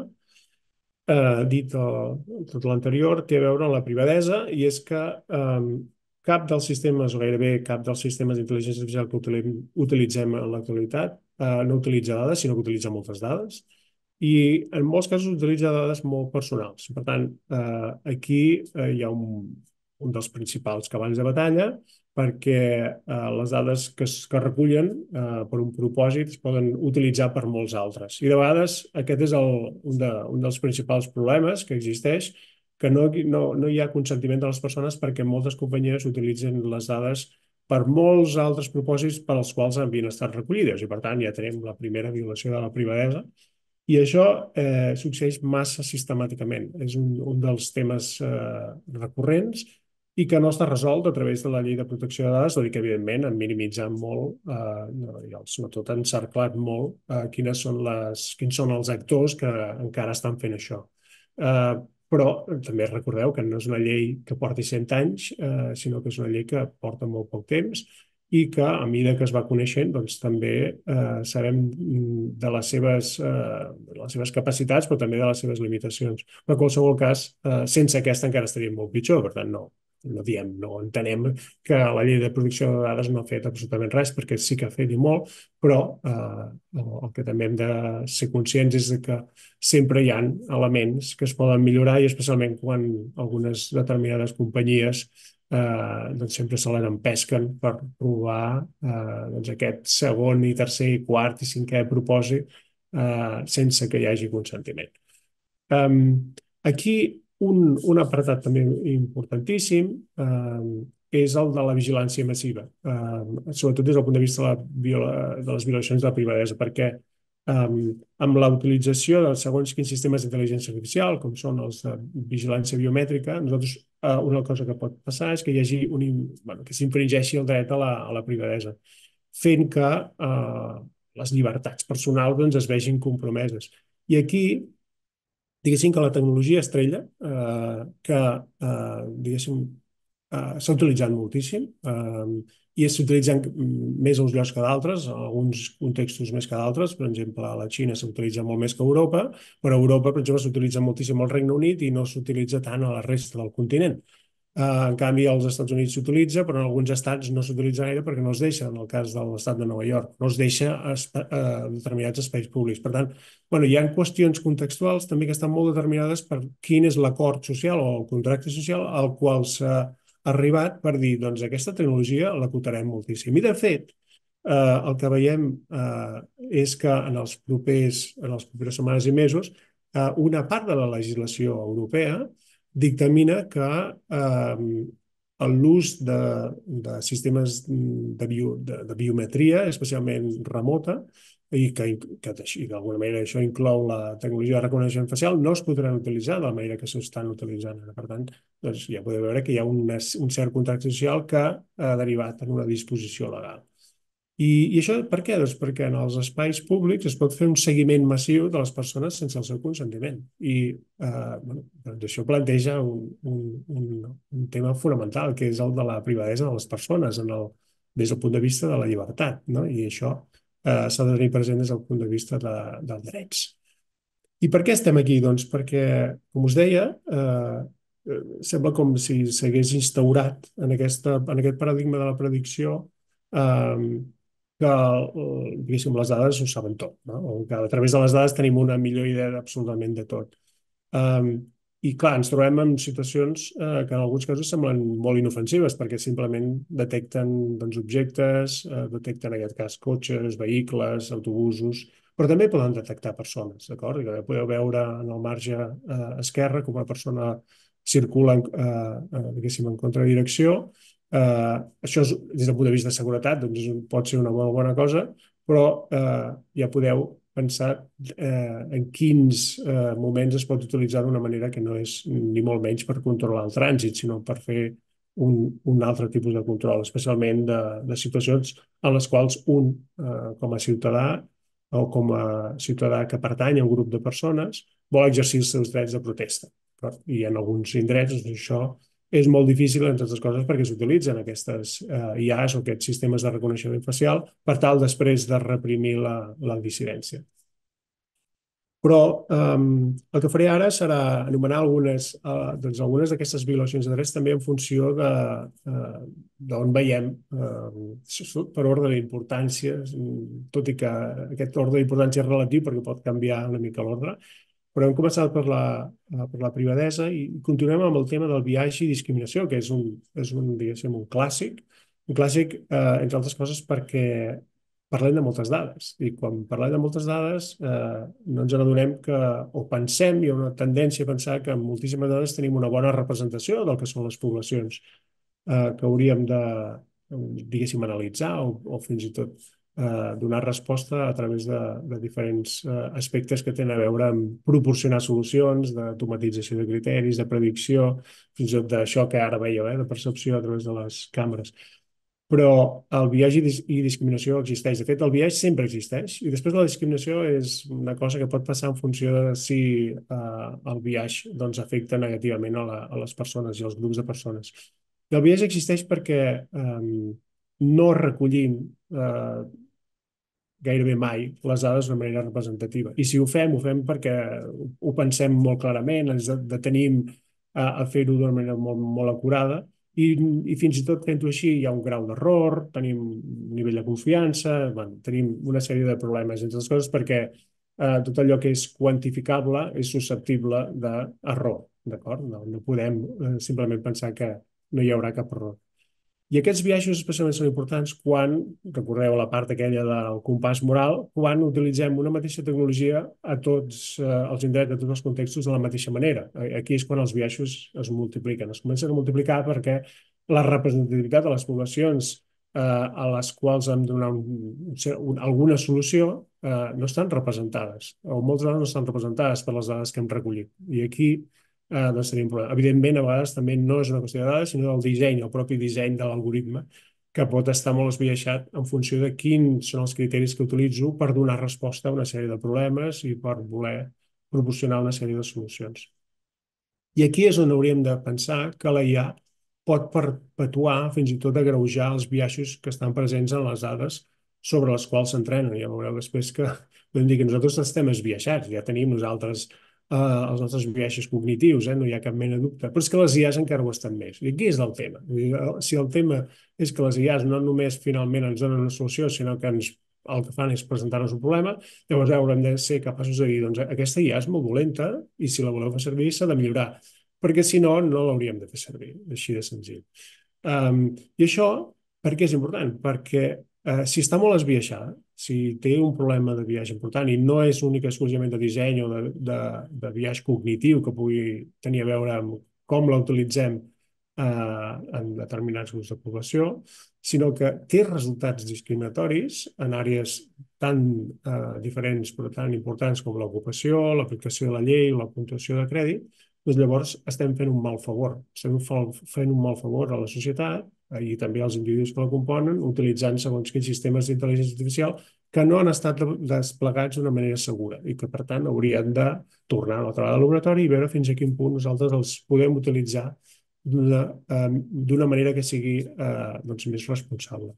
eh, dit el, tot l'anterior, té a veure amb la privadesa, i és que eh, cap dels sistemes, o gairebé cap dels sistemes d'intel·ligència artificial que utilitzem en l'actualitat eh, no utilitza dades, sinó que utilitza moltes dades, i en molts casos utilitza dades molt personals. Per tant, eh, aquí eh, hi ha un, un dels principals cavalls de batalla, perquè eh, les dades que es que recullen eh, per un propòsit es poden utilitzar per molts altres. I de vegades aquest és el, un, de, un dels principals problemes que existeix, que no, no, no hi ha consentiment de les persones perquè moltes companyies utilitzen les dades per molts altres propòsits per als quals havien estat recollides. I per tant ja tenim la primera violació de la privadesa. I això eh, succeeix massa sistemàticament. És un, un dels temes eh, recurrents i que no està resolt a través de la llei de protecció de dades, tot i que, evidentment, han minimitzat molt, eh, i sobretot han cerclat molt eh, quines són les, quins són els actors que encara estan fent això. Eh, però també recordeu que no és una llei que porti cent anys, eh, sinó que és una llei que porta molt poc temps i que, a mesura que es va coneixent, doncs, també eh, sabem de les, seves, eh, de les seves capacitats, però també de les seves limitacions. Però, en qualsevol cas, eh, sense aquesta encara estaríem molt pitjor, per tant, no, no diem, no entenem que la llei de protecció de dades no ha fet absolutament res, perquè sí que ha fet i molt, però eh, el que també hem de ser conscients és que sempre hi ha elements que es poden millorar, i especialment quan algunes determinades companyies eh, doncs sempre se l'empesquen per provar eh, doncs aquest segon i tercer i quart i cinquè propòsit eh, sense que hi hagi consentiment. Um, aquí un, un apartat també importantíssim um, és el de la vigilància massiva, um, sobretot des del punt de vista de, la viola, de les violacions de la privadesa, perquè um, amb la utilització de segons quins sistemes d'intel·ligència artificial, com són els de vigilància biomètrica, nosaltres uh, una cosa que pot passar és que hi hagi un, bueno, que s'infringeixi el dret a la, a la privadesa, fent que uh, les llibertats personals doncs, es vegin compromeses. I aquí diguéssim que la tecnologia estrella, eh, que eh, diguéssim eh, s'ha utilitzat moltíssim eh, i s'utilitzen més a uns llocs que d'altres, en alguns contextos més que d'altres. Per exemple, a la Xina s'utilitza molt més que a Europa, però a Europa, per exemple, s'utilitza moltíssim al Regne Unit i no s'utilitza tant a la resta del continent. Uh, en canvi, als Estats Units s'utilitza, però en alguns estats no s'utilitza gaire perquè no es deixa, en el cas de l'estat de Nova York, no es deixa a, a determinats espais públics. Per tant, bueno, hi ha qüestions contextuals també que estan molt determinades per quin és l'acord social o el contracte social al qual s'ha arribat per dir, doncs, aquesta tecnologia l'acotarem moltíssim. I, de fet, eh, el que veiem eh, és que en els propers, en les properes setmanes i mesos, eh, una part de la legislació europea dictamina que eh, l'ús de, de sistemes de, bio, de, de biometria, especialment remota, i que, que d'alguna manera això inclou la tecnologia de reconeixement facial, no es podran utilitzar de la manera que s'estan utilitzant. Per tant, doncs ja podeu veure que hi ha un, un cert contracte social que ha derivat en una disposició legal. I, I això per què? Doncs perquè en els espais públics es pot fer un seguiment massiu de les persones sense el seu consentiment. I eh, bueno, doncs això planteja un, un, un, un tema fonamental, que és el de la privadesa de les persones en el, des del punt de vista de la llibertat, no? I això eh, s'ha de tenir present des del punt de vista de, dels drets. I per què estem aquí? Doncs perquè, com us deia, eh, eh, sembla com si s'hagués instaurat en, aquesta, en aquest paradigma de la predicció eh, que eh, diguéssim, les dades ho saben tot, no? O que a través de les dades tenim una millor idea absolutament de tot. Um, I clar, ens trobem en situacions eh, que en alguns casos semblen molt inofensives perquè simplement detecten doncs, objectes, eh, detecten en aquest cas cotxes, vehicles, autobusos, però també poden detectar persones, d'acord? I podeu veure en el marge eh, esquerre com una persona circula en, eh, eh, diguéssim, en contradirecció. Eh, això és, des del punt de vista de seguretat, doncs és, pot ser una molt bona cosa, però eh, ja podeu pensar eh, en quins eh, moments es pot utilitzar d'una manera que no és ni molt menys per controlar el trànsit, sinó per fer un, un altre tipus de control, especialment de, de situacions en les quals un, eh, com a ciutadà o com a ciutadà que pertany a un grup de persones, vol exercir els seus drets de protesta. I en alguns indrets doncs, això és molt difícil, entre altres coses, perquè s'utilitzen aquestes eh, I As o aquests sistemes de reconeixement facial per tal després de reprimir la, la dissidència. Però um, el que faré ara serà anomenar algunes, uh, doncs algunes d'aquestes violacions de drets també en funció de uh, d'on veiem uh, per ordre d'importància, tot i que aquest ordre d'importància és relatiu perquè pot canviar una mica l'ordre, però hem començat per la, per la privadesa i continuem amb el tema del biaix i discriminació, que és un, és un, diguéssim, un clàssic, un clàssic, eh, entre altres coses, perquè parlem de moltes dades. I quan parlem de moltes dades eh, no ens adonem que, o pensem, hi ha una tendència a pensar que en moltíssimes dades tenim una bona representació del que són les poblacions eh, que hauríem de, diguéssim, analitzar o, o fins i tot eh, donar resposta a través de, de diferents eh, aspectes que tenen a veure amb proporcionar solucions, d'automatització de criteris, de predicció, fins i tot d'això que ara veieu, eh, de percepció a través de les càmeres. Però el biaix i, dis i discriminació existeix. De fet, el biaix sempre existeix i després la discriminació és una cosa que pot passar en funció de si eh, el biaix doncs, afecta negativament a, la, a les persones i als grups de persones. I el biaix existeix perquè eh, no recollim eh, gairebé mai les dades d'una manera representativa. I si ho fem, ho fem perquè ho pensem molt clarament, ens detenim a, a fer-ho d'una manera molt, molt acurada i, i fins i tot fent-ho així hi ha un grau d'error, tenim un nivell de confiança, bueno, tenim una sèrie de problemes, entre les coses, perquè eh, tot allò que és quantificable és susceptible d'error, d'acord? No, no podem eh, simplement pensar que no hi haurà cap error. I aquests biaixos especialment són importants quan, recorreu a la part aquella del compàs moral, quan utilitzem una mateixa tecnologia a tots eh, els indrets, a tots els contextos de la mateixa manera. Aquí és quan els biaixos es multipliquen. Es comencen a multiplicar perquè la representativitat de les poblacions eh, a les quals hem de donar un, un, alguna solució eh, no estan representades, o moltes dades no estan representades per les dades que hem recollit. I aquí Eh, doncs tenim problema. Evidentment, a vegades també no és una qüestió de dades, sinó del disseny, el propi disseny de l'algoritme, que pot estar molt esbiaixat en funció de quins són els criteris que utilitzo per donar resposta a una sèrie de problemes i per voler proporcionar una sèrie de solucions. I aquí és on hauríem de pensar que la I A pot perpetuar, fins i tot agreujar els biaixos que estan presents en les dades sobre les quals s'entrenen. Ja veureu després que podem dir que nosaltres estem esbiaixats, ja tenim nosaltres Uh, els nostres biaixos cognitius, eh? No hi ha cap mena de dubte. Però és que les I As encara ho estan més. I aquí és el tema. Si el tema és que les I As no només finalment ens donen una solució, sinó que ens, el que fan és presentar-nos un problema, llavors haurem de ser capaços de dir doncs aquesta I A és molt dolenta i si la voleu fer servir s'ha de millorar, perquè si no, no l'hauríem de fer servir, així de senzill. Um, I això, per què és important? Perquè uh, si està molt esbiaixada, si té un problema de biaix important i no és únic exclusivament de disseny o de, de, de biaix cognitiu que pugui tenir a veure amb com la utilitzem eh, en determinats grups de població, sinó que té resultats discriminatoris en àrees tan eh, diferents però tan importants com l'ocupació, l'aplicació de la llei o la puntuació de crèdit, doncs llavors estem fent un mal favor. Estem fent un mal favor a la societat i també els individus que la componen, utilitzant segons quins sistemes d'intel·ligència artificial que no han estat desplegats d'una manera segura i que, per tant, haurien de tornar a la trobada al laboratori i veure fins a quin punt nosaltres els podem utilitzar d'una manera que sigui eh, doncs, més responsable.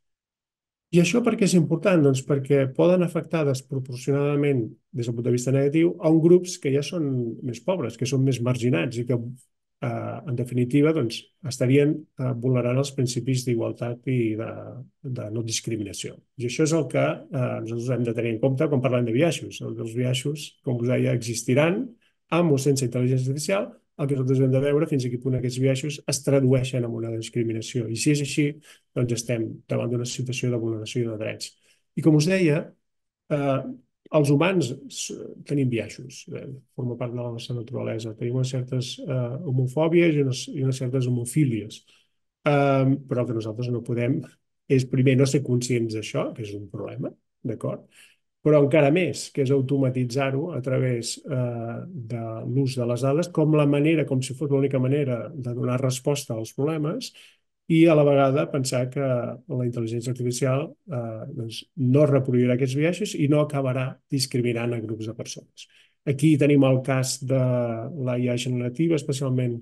I això per què és important? Doncs perquè poden afectar desproporcionadament, des del punt de vista negatiu, a uns grups que ja són més pobres, que són més marginats i que, eh, en definitiva, doncs, estarien eh, vulnerant els principis d'igualtat i de, de no discriminació. I això és el que eh, nosaltres hem de tenir en compte quan parlem de biaixos. Els biaixos, com us deia, existiran amb o sense intel·ligència artificial. El que nosaltres hem de veure fins a quin punt aquests biaixos es tradueixen en una discriminació. I si és així, doncs estem davant d'una situació de vulneració de drets. I com us deia, eh, els humans tenim biaixos, eh, forma part de la nostra naturalesa. Tenim unes certes eh, homofòbies i unes, i unes certes homofílies. Eh, però el que nosaltres no podem és, primer, no ser conscients d'això, que és un problema, d'acord? Però encara més, que és automatitzar-ho a través eh, de l'ús de les dades com la manera, com si fos l'única manera de donar resposta als problemes i a la vegada pensar que la intel·ligència artificial eh, doncs, no reproduirà aquests biaixos i no acabarà discriminant a grups de persones. Aquí tenim el cas de la I A generativa, especialment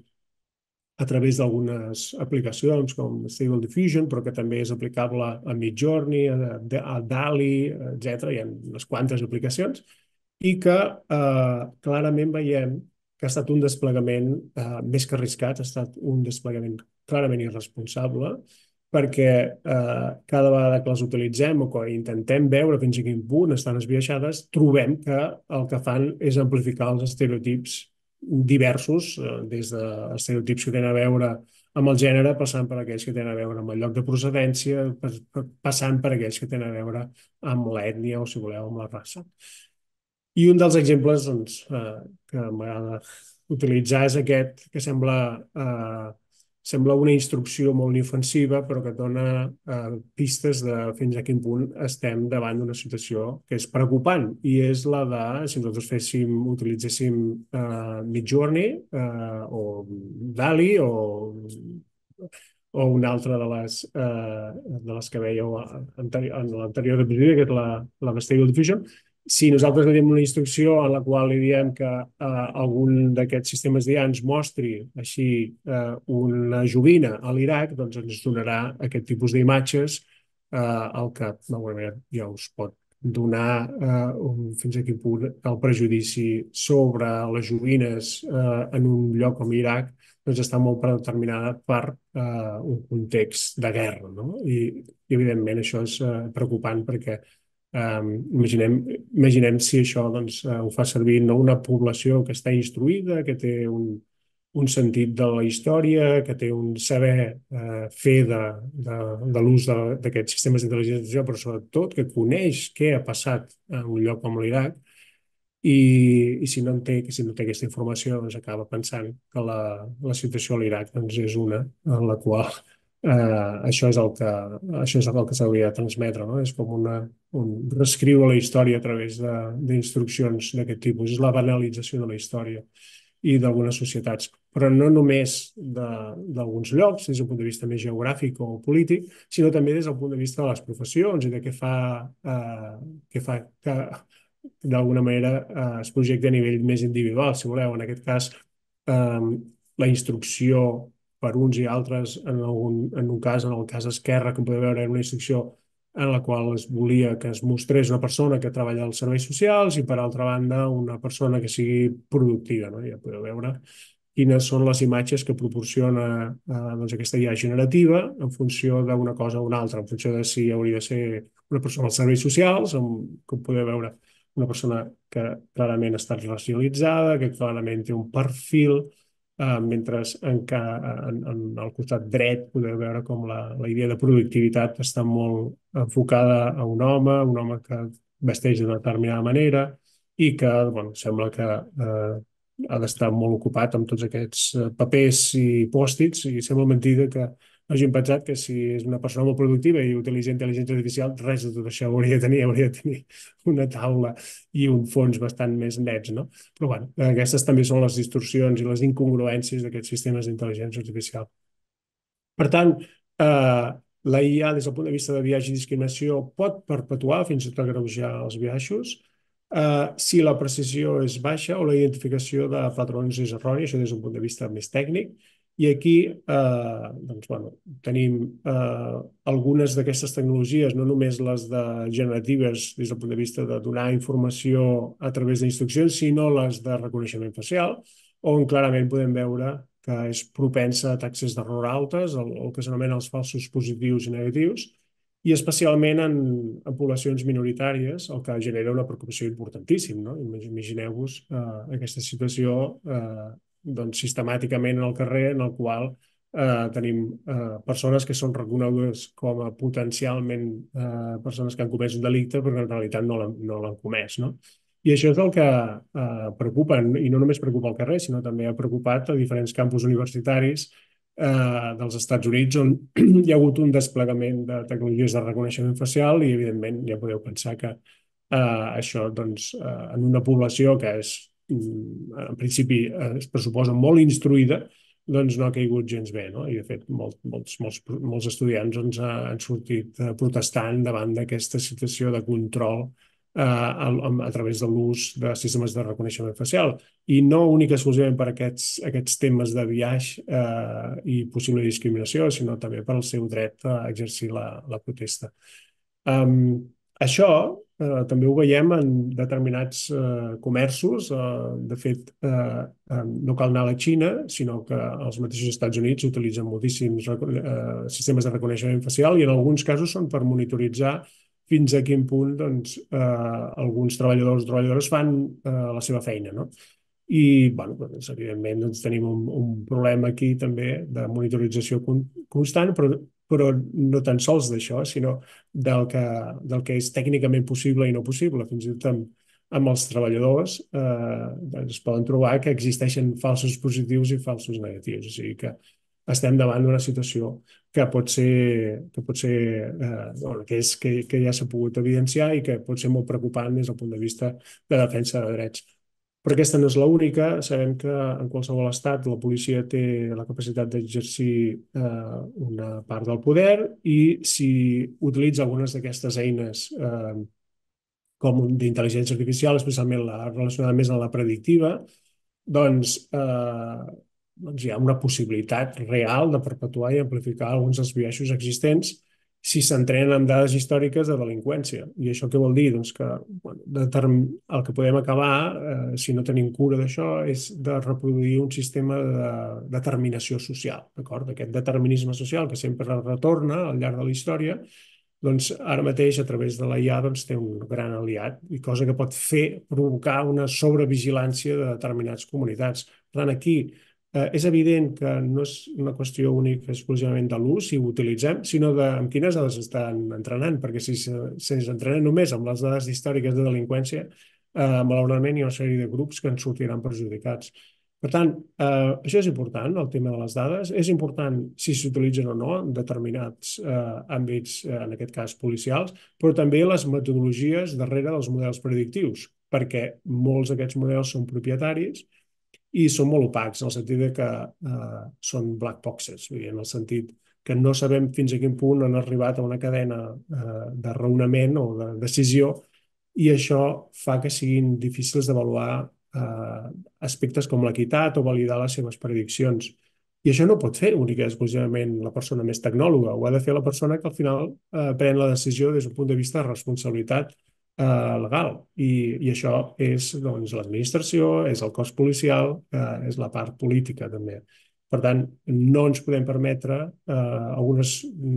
a través d'algunes aplicacions com Stable Diffusion, però que també és aplicable a Midjourney, a, a DALL-E, etcètera. Hi ha unes quantes aplicacions i que eh, clarament veiem que ha estat un desplegament eh, més que arriscat, ha estat un desplegament clarament irresponsable, perquè eh, cada vegada que les utilitzem o que intentem veure fins a quin punt estan esbiaixades, trobem que el que fan és amplificar els estereotips diversos, des d'estereotips que tenen a veure amb el gènere, passant per aquells que tenen a veure amb el lloc de procedència, passant per aquells que tenen a veure amb l'ètnia o, si voleu, amb la raça. I un dels exemples doncs, eh, que m'agrada utilitzar és aquest, que sembla, eh, sembla una instrucció molt inofensiva, però que dona eh, pistes de fins a quin punt estem davant d'una situació que és preocupant, i és la de, si nosaltres féssim, utilitzéssim eh, Midjourney eh, o DALL-E o, o una altra de les, eh, de les que veieu en l'anterior episodi, que és la, la Stable Diffusion. Si nosaltres veiem una instrucció en la qual li diem que eh, algun d'aquests sistemes d'I A ens mostri així eh, una joguina a l'Iraq, doncs ens donarà aquest tipus d'imatges, eh, el que d'alguna manera ja us pot donar eh, un, fins a quin punt el prejudici sobre les joguines eh, en un lloc com l'Iraq doncs està molt predeterminada per eh, un context de guerra, no? I, i evidentment això és eh, preocupant perquè Um, imaginem, imaginem si això doncs, uh, ho fa servir no una població que està instruïda, que té un, un sentit de la història, que té un saber uh, fer de, de, de l'ús d'aquests sistemes d'intel·ligència artificial, però sobretot que coneix què ha passat en un lloc com l'Iraq i, i si, no en té, si no té aquesta informació doncs acaba pensant que la, la situació a l'Iraq doncs, és una en la qual Uh, això és el que, això és el que s'hauria de transmetre, no? És com una, un reescriure la història a través d'instruccions d'aquest tipus. És la banalització de la història i d'algunes societats, però no només d'alguns llocs, des del punt de vista més geogràfic o polític, sinó també des del punt de vista de les professions i de què fa, uh, què fa que d'alguna manera uh, es projecti a nivell més individual, si voleu. En aquest cas, uh, la instrucció per uns i altres, en, algun, en un cas, en el cas esquerre, com podeu veure, era una instrucció en la qual es volia que es mostrés una persona que treballa als serveis socials i, per altra banda, una persona que sigui productiva. No? Ja podeu veure quines són les imatges que proporciona eh, doncs aquesta I A generativa en funció d'una cosa o una altra, en funció de si hauria de ser una persona als serveis socials, amb, com podeu veure, una persona que clarament ha estat racialitzada, que clarament té un perfil. Uh, mentre en, en, en el costat dret podeu veure com la, la idea de productivitat està molt enfocada a un home, un home que vesteix d'una determinada manera i que bueno, sembla que uh, ha d'estar molt ocupat amb tots aquests uh, papers i pòstits, i sembla mentida que hagin pensat que si és una persona molt productiva i utilitza intel·ligència artificial, res de tot això hauria de tenir, hauria de tenir una taula i un fons bastant més nets, no? Però bueno, aquestes també són les distorsions i les incongruències d'aquests sistemes d'intel·ligència artificial. Per tant, Eh, la I A, des del punt de vista de biaix i discriminació, pot perpetuar, fins i tot agreujar els biaixos, eh, si la precisió és baixa o la identificació de patrons és errònia, això des d'un punt de vista més tècnic. I aquí eh, doncs, bueno, tenim eh, algunes d'aquestes tecnologies, no només les de generatives des del punt de vista de donar informació a través d'instruccions, sinó les de reconeixement facial, on clarament podem veure que és propensa a taxes d'error altes, el, el que s'anomena els falsos positius i negatius, i especialment en, en poblacions minoritàries, el que genera una preocupació importantíssim. No? Imagineu-vos eh, aquesta situació eh, doncs, sistemàticament en el carrer, en el qual eh, tenim eh, persones que són reconegudes com a potencialment eh, persones que han comès un delicte, però en realitat no l'han no l'han comès. No? I això és el que eh, preocupa, i no només preocupa al carrer, sinó també ha preocupat a diferents campus universitaris eh, dels Estats Units, on hi ha hagut un desplegament de tecnologies de reconeixement facial i, evidentment, ja podeu pensar que eh, això, doncs, eh, en una població que és, mm, en principi, eh, es pressuposa molt instruïda, doncs no ha caigut gens bé, no? I, de fet, molt, molts, molts, molts estudiants doncs, han sortit eh, protestant davant d'aquesta situació de control eh, a, a través de l'ús de sistemes de reconeixement facial. I no únic exclusivament per aquests, aquests temes de biaix eh, i possible discriminació, sinó també per al seu dret a exercir la, la protesta. Um, això eh, també ho veiem en determinats eh, comerços. Eh, de fet, eh, eh, no cal anar a la Xina, sinó que els mateixos Estats Units utilitzen moltíssims eh, sistemes de reconeixement facial i en alguns casos són per monitoritzar fins a quin punt doncs, eh, alguns treballadors o treballadores fan eh, la seva feina. No? I, bueno, doncs, evidentment, doncs, tenim un, un problema aquí també de monitorització con constant, però, però no tan sols d'això, sinó del que, del que és tècnicament possible i no possible. Fins i tot amb, amb els treballadors eh, doncs es poden trobar que existeixen falsos positius i falsos negatius. O sigui que estem davant d'una situació que pot ser, que, pot ser eh, bueno, que, és, que, que ja s'ha pogut evidenciar i que pot ser molt preocupant des del punt de vista de defensa de drets. Però aquesta no és l'única. Sabem que en qualsevol estat la policia té la capacitat d'exercir eh, una part del poder i si utilitza algunes d'aquestes eines eh, com d'intel·ligència artificial, especialment la relacionada més amb la predictiva, doncs, eh, doncs hi ha una possibilitat real de perpetuar i amplificar alguns dels biaixos existents si s'entrenen amb dades històriques de delinqüència. I això què vol dir? Doncs que bueno, el que podem acabar, eh, si no tenim cura d'això, és de reproduir un sistema de determinació social, d'acord? Aquest determinisme social que sempre retorna al llarg de la història, doncs ara mateix, a través de la I A, doncs, té un gran aliat, i cosa que pot fer provocar una sobrevigilància de determinades comunitats. Per tant, aquí eh, és evident que no és una qüestió única exclusivament de l'ús, si ho utilitzem, sinó de amb quines dades estan entrenant, perquè si s'entrenen només amb les dades històriques de delinqüència, eh, malauradament hi ha una sèrie de grups que en sortiran perjudicats. Per tant, eh, això és important, el tema de les dades. És important si s'utilitzen o no en determinats eh, àmbits, eh, en aquest cas policials, però també les metodologies darrere dels models predictius, perquè molts d'aquests models són propietaris i són molt opacs, en el sentit de que eh, són black boxes, vull dir, en el sentit que no sabem fins a quin punt han arribat a una cadena eh, de raonament o de decisió, i això fa que siguin difícils d'avaluar eh, aspectes com l'equitat o validar les seves prediccions. I això no pot fer única i exclusivament la persona més tecnòloga, ho ha de fer la persona que al final eh, pren la decisió des d'un punt de vista de responsabilitat eh, legal. I, i això és doncs, l'administració, és el cos policial, eh, és la part política també. Per tant, no ens podem permetre eh, algunes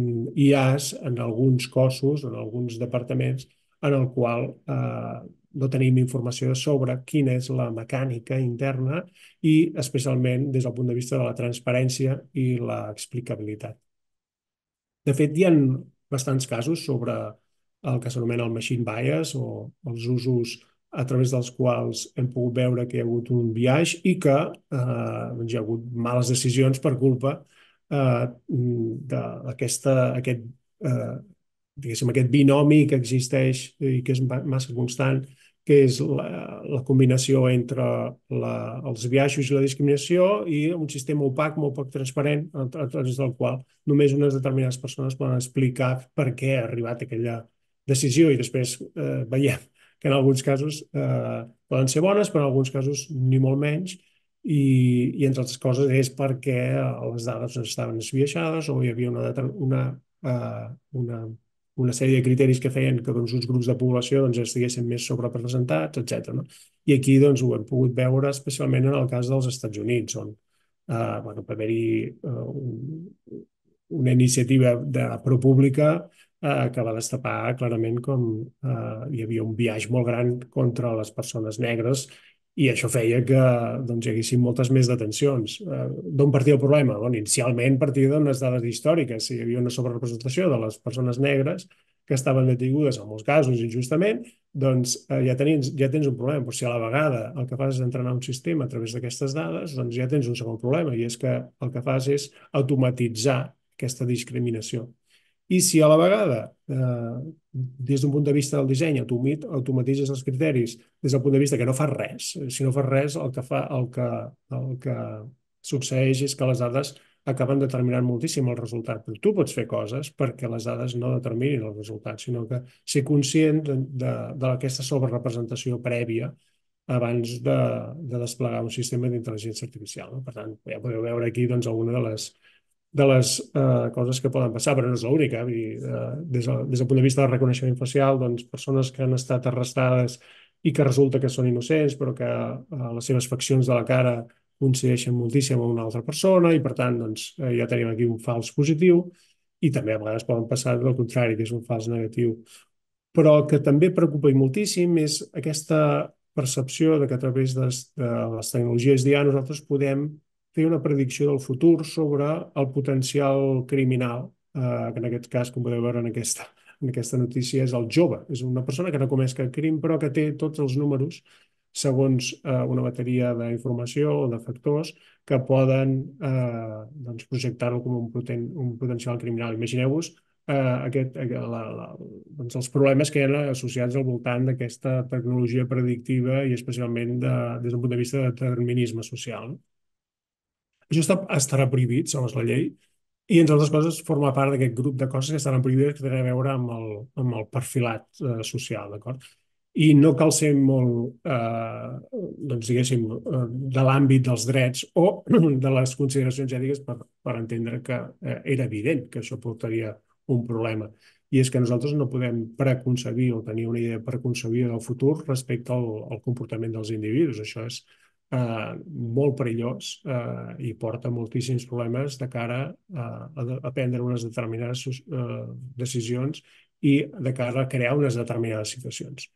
I As en alguns cossos, en alguns departaments, en el qual eh, no tenim informació sobre quina és la mecànica interna i especialment des del punt de vista de la transparència i l'explicabilitat. De fet, hi ha bastants casos sobre el que s'anomena el machine bias o els usos a través dels quals hem pogut veure que hi ha hagut un biaix i que eh, doncs hi ha hagut males decisions per culpa eh, d'aquest eh, diguéssim, aquest binomi que existeix i que és massa constant que és la, la combinació entre la, els biaixos i la discriminació i un sistema opac, molt poc transparent, a, a través del qual només unes determinades persones poden explicar per què ha arribat a aquella decisió i després eh, veiem que en alguns casos eh, poden ser bones, però en alguns casos ni molt menys, i, i entre altres coses és perquè les dades no estaven esbiaixades o hi havia una, una, uh, una una sèrie de criteris que feien que doncs, uns grups de població doncs, estiguessin més sobrerepresentats, etcètera. No? I aquí doncs, ho hem pogut veure especialment en el cas dels Estats Units, on eh, bueno, va haver-hi uh, un, una iniciativa de ProPublica eh, que va destapar clarament com eh, hi havia un biaix molt gran contra les persones negres i això feia que doncs, hi haguessin moltes més detencions. Eh, D'on partia el problema? Bueno, inicialment partia d'unes dades històriques. Si hi havia una sobrerepresentació de les persones negres que estaven detingudes en molts casos injustament, doncs eh, ja, tenies, ja tens un problema. Però si a la vegada el que fas és entrenar un sistema a través d'aquestes dades, doncs ja tens un segon problema, i és que el que fas és automatitzar aquesta discriminació. I si a la vegada, eh, des d'un punt de vista del disseny, automatitzes els criteris des del punt de vista que no fas res, si no fas res, el que, fa, el que, el que succeeix és que les dades acaben determinant moltíssim el resultat. Però tu pots fer coses perquè les dades no determinin el resultat, sinó que ser conscient d'aquesta de, de sobrerepresentació prèvia abans de, de desplegar un sistema d'intel·ligència artificial. No? Per tant, ja podeu veure aquí doncs, alguna de les de les eh, coses que poden passar, però no és l'única. Eh? Des, des del punt de vista del reconeixement facial, doncs, persones que han estat arrestades i que resulta que són innocents, però que eh, les seves faccions de la cara coincideixen moltíssim amb una altra persona i, per tant, doncs, eh, ja tenim aquí un fals positiu i també a vegades poden passar del contrari, que és un fals negatiu. Però el que també preocupa moltíssim és aquesta percepció de que a través de, de les tecnologies d'I A nosaltres podem fer una predicció del futur sobre el potencial criminal, eh, que en aquest cas, com podeu veure en aquesta, en aquesta notícia, és el jove. És una persona que no comeix cap crim, però que té tots els números segons eh, una bateria d'informació o de factors que poden eh, doncs projectar-lo com un, poten, un potencial criminal. Imagineu-vos eh, aquest, la, la, doncs els problemes que hi ha associats al voltant d'aquesta tecnologia predictiva i especialment de, des d'un punt de vista de determinisme social. No? Això està, estarà prohibit, segons la llei, i, entre altres coses, forma part d'aquest grup de coses que estaran prohibides que tenen a veure amb el, amb el perfilat eh, social, d'acord? I no cal ser molt, eh, doncs, diguéssim, eh, de l'àmbit dels drets o de les consideracions ètiques per, per entendre que eh, era evident que això portaria un problema. I és que nosaltres no podem preconcebir o tenir una idea preconcebida del futur respecte al, al comportament dels individus. Això és Uh, molt perillós uh, i porta moltíssims problemes de cara uh, a, a prendre unes determinades uh, decisions i de cara a crear unes determinades situacions.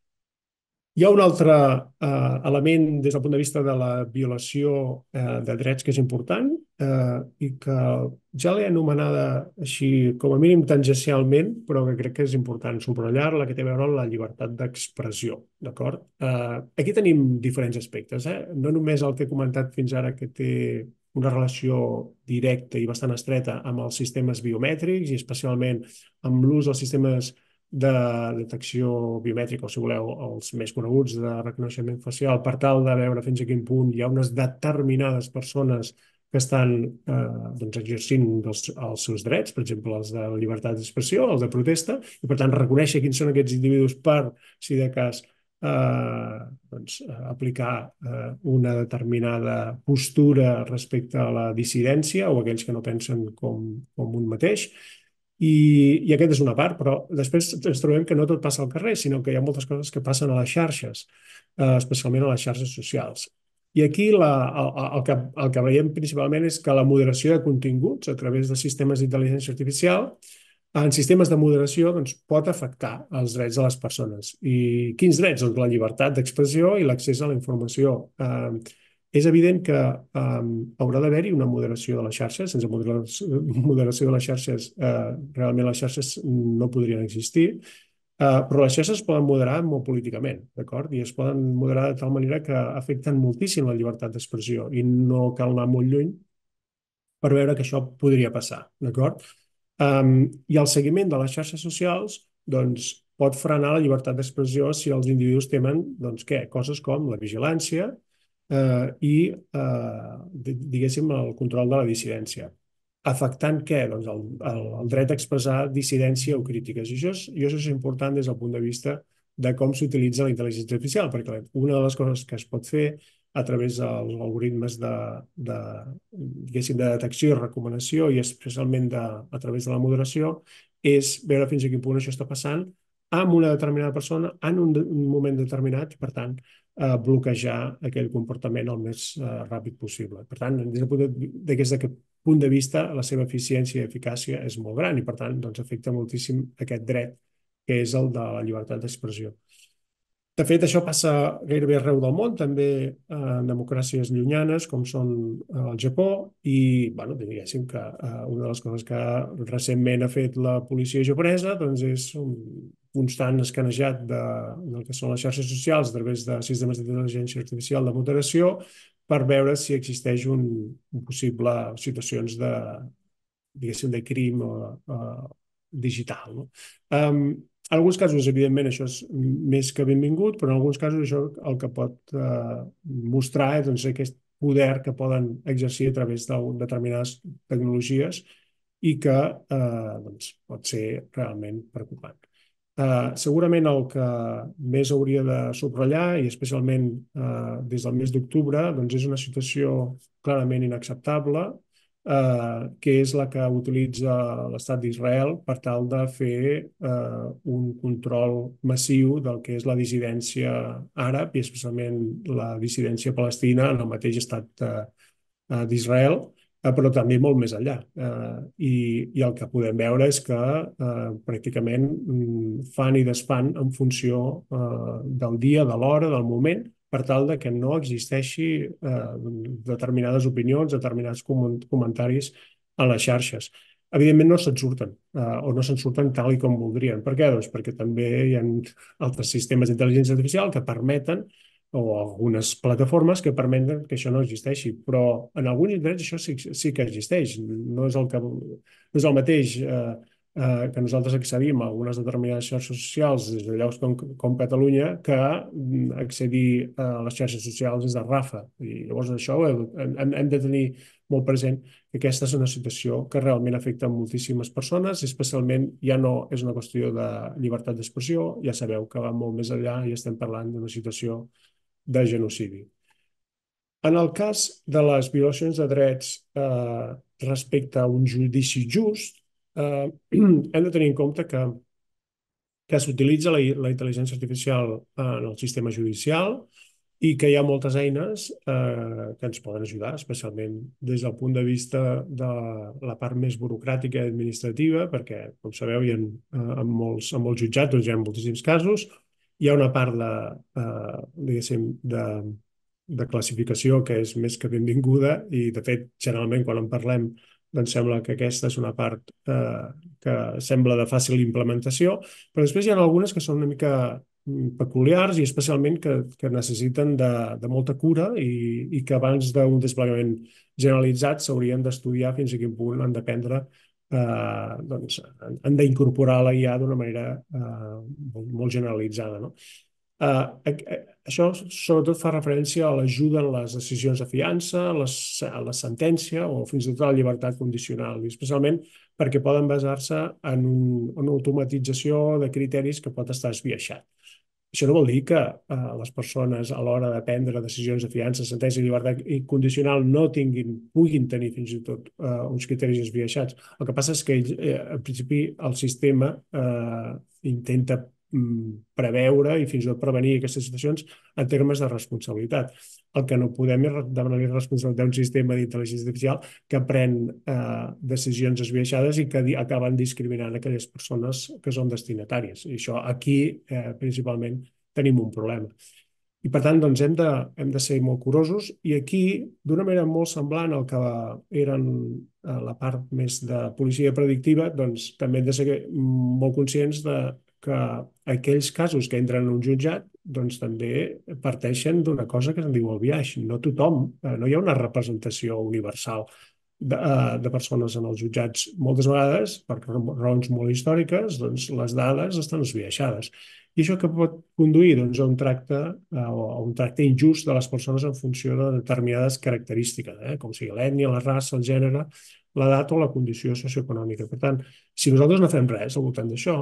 Hi ha un altre eh, element des del punt de vista de la violació eh, de drets que és important eh, i que ja l'he anomenada així com a mínim tangencialment, però que crec que és important subratllar-la, que té a veure amb la llibertat d'expressió, d'acord? Eh, aquí tenim diferents aspectes, eh? No només el que he comentat fins ara, que té una relació directa i bastant estreta amb els sistemes biomètrics i especialment amb l'ús dels sistemes de detecció biomètrica, o si voleu, els més coneguts de reconeixement facial, per tal de veure fins a quin punt hi ha unes determinades persones que estan eh, doncs, exercint els, els seus drets, per exemple, els de llibertat d'expressió, els de protesta, i per tant reconèixer quins són aquests individus per, si de cas, eh, doncs, aplicar eh, una determinada postura respecte a la dissidència o aquells que no pensen com, com un mateix. I, i aquest és una part, però després ens trobem que no tot passa al carrer, sinó que hi ha moltes coses que passen a les xarxes, eh, especialment a les xarxes socials. I aquí la, el, el, que, el que veiem principalment és que la moderació de continguts a través de sistemes d'intel·ligència artificial en sistemes de moderació doncs, pot afectar els drets de les persones. I quins drets? Doncs la llibertat d'expressió i l'accés a la informació. Eh, És evident que um, haurà d'haver-hi una moderació de les xarxes. Sense moderació, moderació de les xarxes, eh, realment les xarxes no podrien existir, eh, però les xarxes es poden moderar molt políticament, d'acord? I es poden moderar de tal manera que afecten moltíssim la llibertat d'expressió i no cal anar molt lluny per veure que això podria passar, d'acord? Um, I el seguiment de les xarxes socials, doncs, pot frenar la llibertat d'expressió si els individus temen, doncs, què? Coses com la vigilància eh, i, eh, diguéssim, el control de la dissidència. Afectant què? Doncs el, el, el dret a expressar dissidència o crítiques. I això és, i això és important des del punt de vista de com s'utilitza la intel·ligència artificial, perquè una de les coses que es pot fer a través dels algoritmes de, de, diguéssim, de detecció i recomanació i especialment de, a través de la moderació és veure fins a quin punt això està passant amb una determinada persona en un, de, un moment determinat i, per tant, eh, bloquejar aquell comportament el més eh, ràpid possible. Per tant, des d'aquest punt de vista, la seva eficiència i eficàcia és molt gran i, per tant, doncs, afecta moltíssim aquest dret que és el de la llibertat d'expressió. De fet, això passa gairebé arreu del món, també en democràcies llunyanes, com són el Japó, i, bueno, diguéssim que una de les coses que recentment ha fet la policia japonesa doncs és un constant escanejat de, del que són les xarxes socials a través de sistemes d'intel·ligència artificial de moderació per veure si existeix un, un possible situacions de, diguéssim, de crim o, uh, digital. No? Um, en alguns casos, evidentment, això és més que benvingut, però en alguns casos això el que pot uh, mostrar és doncs, aquest poder que poden exercir a través de determinades tecnologies i que uh, doncs, pot ser realment preocupant. Uh, segurament el que més hauria de subratllar, i especialment uh, des del mes d'octubre, doncs és una situació clarament inacceptable, uh, que és la que utilitza l'estat d'Israel per tal de fer uh, un control massiu del que és la dissidència àrab i especialment la dissidència palestina en el mateix estat uh, uh, d'Israel, però també molt més enllà. Eh, i, I el que podem veure és que eh, pràcticament fan i desfan en funció eh, del dia, de l'hora, del moment, per tal de que no existeixi eh, determinades opinions, determinats comentaris a les xarxes. Evidentment no se'n surten, eh, o no se'n surten tal i com voldrien. Per què? Doncs perquè també hi ha altres sistemes d'intel·ligència artificial que permeten o algunes plataformes que permeten que això no existeixi, però en alguns indrets això sí, sí que existeix. No és el, que, no és el mateix eh, eh, que nosaltres accedim a algunes determinades xarxes socials des de llocs com, com Catalunya que accedir a les xarxes socials des de Rafa. I llavors això hem, hem de tenir molt present que aquesta és una situació que realment afecta moltíssimes persones, especialment ja no és una qüestió de llibertat d'expressió, ja sabeu que va molt més enllà i estem parlant d'una situació de genocidi. En el cas de les violacions de drets eh, respecte a un judici just, eh, hem de tenir en compte que, que s'utilitza la, la intel·ligència artificial en el sistema judicial i que hi ha moltes eines eh, que ens poden ajudar, especialment des del punt de vista de la part més burocràtica i administrativa, perquè, com sabeu, hi ha, eh, en, molts, en molts jutjats doncs hi ha moltíssims casos. Hi ha una part de, eh, diguéssim, de, de classificació que és més que benvinguda i, de fet, generalment quan en parlem doncs sembla que aquesta és una part eh, que sembla de fàcil implementació, però després hi ha algunes que són una mica peculiars i especialment que, que necessiten de, de molta cura i, i que abans d'un desplegament generalitzat s'haurien d'estudiar fins a quin punt han de prendre Eh, doncs, han d'incorporar la I A d'una manera eh, molt, molt generalitzada. No? Eh, eh, això sobretot fa referència a l'ajuda en les decisions de fiança, a, les, a la sentència o fins i tot a la llibertat condicional, i especialment perquè poden basar-se en un, una automatització de criteris que pot estar esbiaixat. Això no vol dir que eh, les persones a l'hora de prendre decisions de fiança, sentència i llibertat condicional no tinguin, puguin tenir fins i tot eh, uns criteris esbiaixats. El que passa és que eh, en principi el sistema eh, intenta mm, preveure i fins i tot prevenir aquestes situacions en termes de responsabilitat. El que no podem és demanar responsabilitat d'un sistema d'intel·ligència artificial que pren eh, decisions esbiaixades i que acaben discriminant aquelles persones que són destinatàries. I això aquí, eh, principalment, tenim un problema. I, per tant, doncs, hem de, hem de ser molt curosos i aquí, d'una manera molt semblant al que eren eh, la part més de policia predictiva, doncs també hem de ser molt conscients de que aquells casos que entren en un jutjat doncs també parteixen d'una cosa que se'n diu el biaix. No tothom, no hi ha una representació universal de, de persones en els jutjats. Moltes vegades, per raons molt històriques, doncs les dades estan esbiaixades. I això que pot conduir doncs, a un tracte a un tracte injust de les persones en funció de determinades característiques, eh? Com sigui l'ètnia, la raça, el gènere, l'edat o la condició socioeconòmica. Per tant, si nosaltres no fem res al voltant d'això,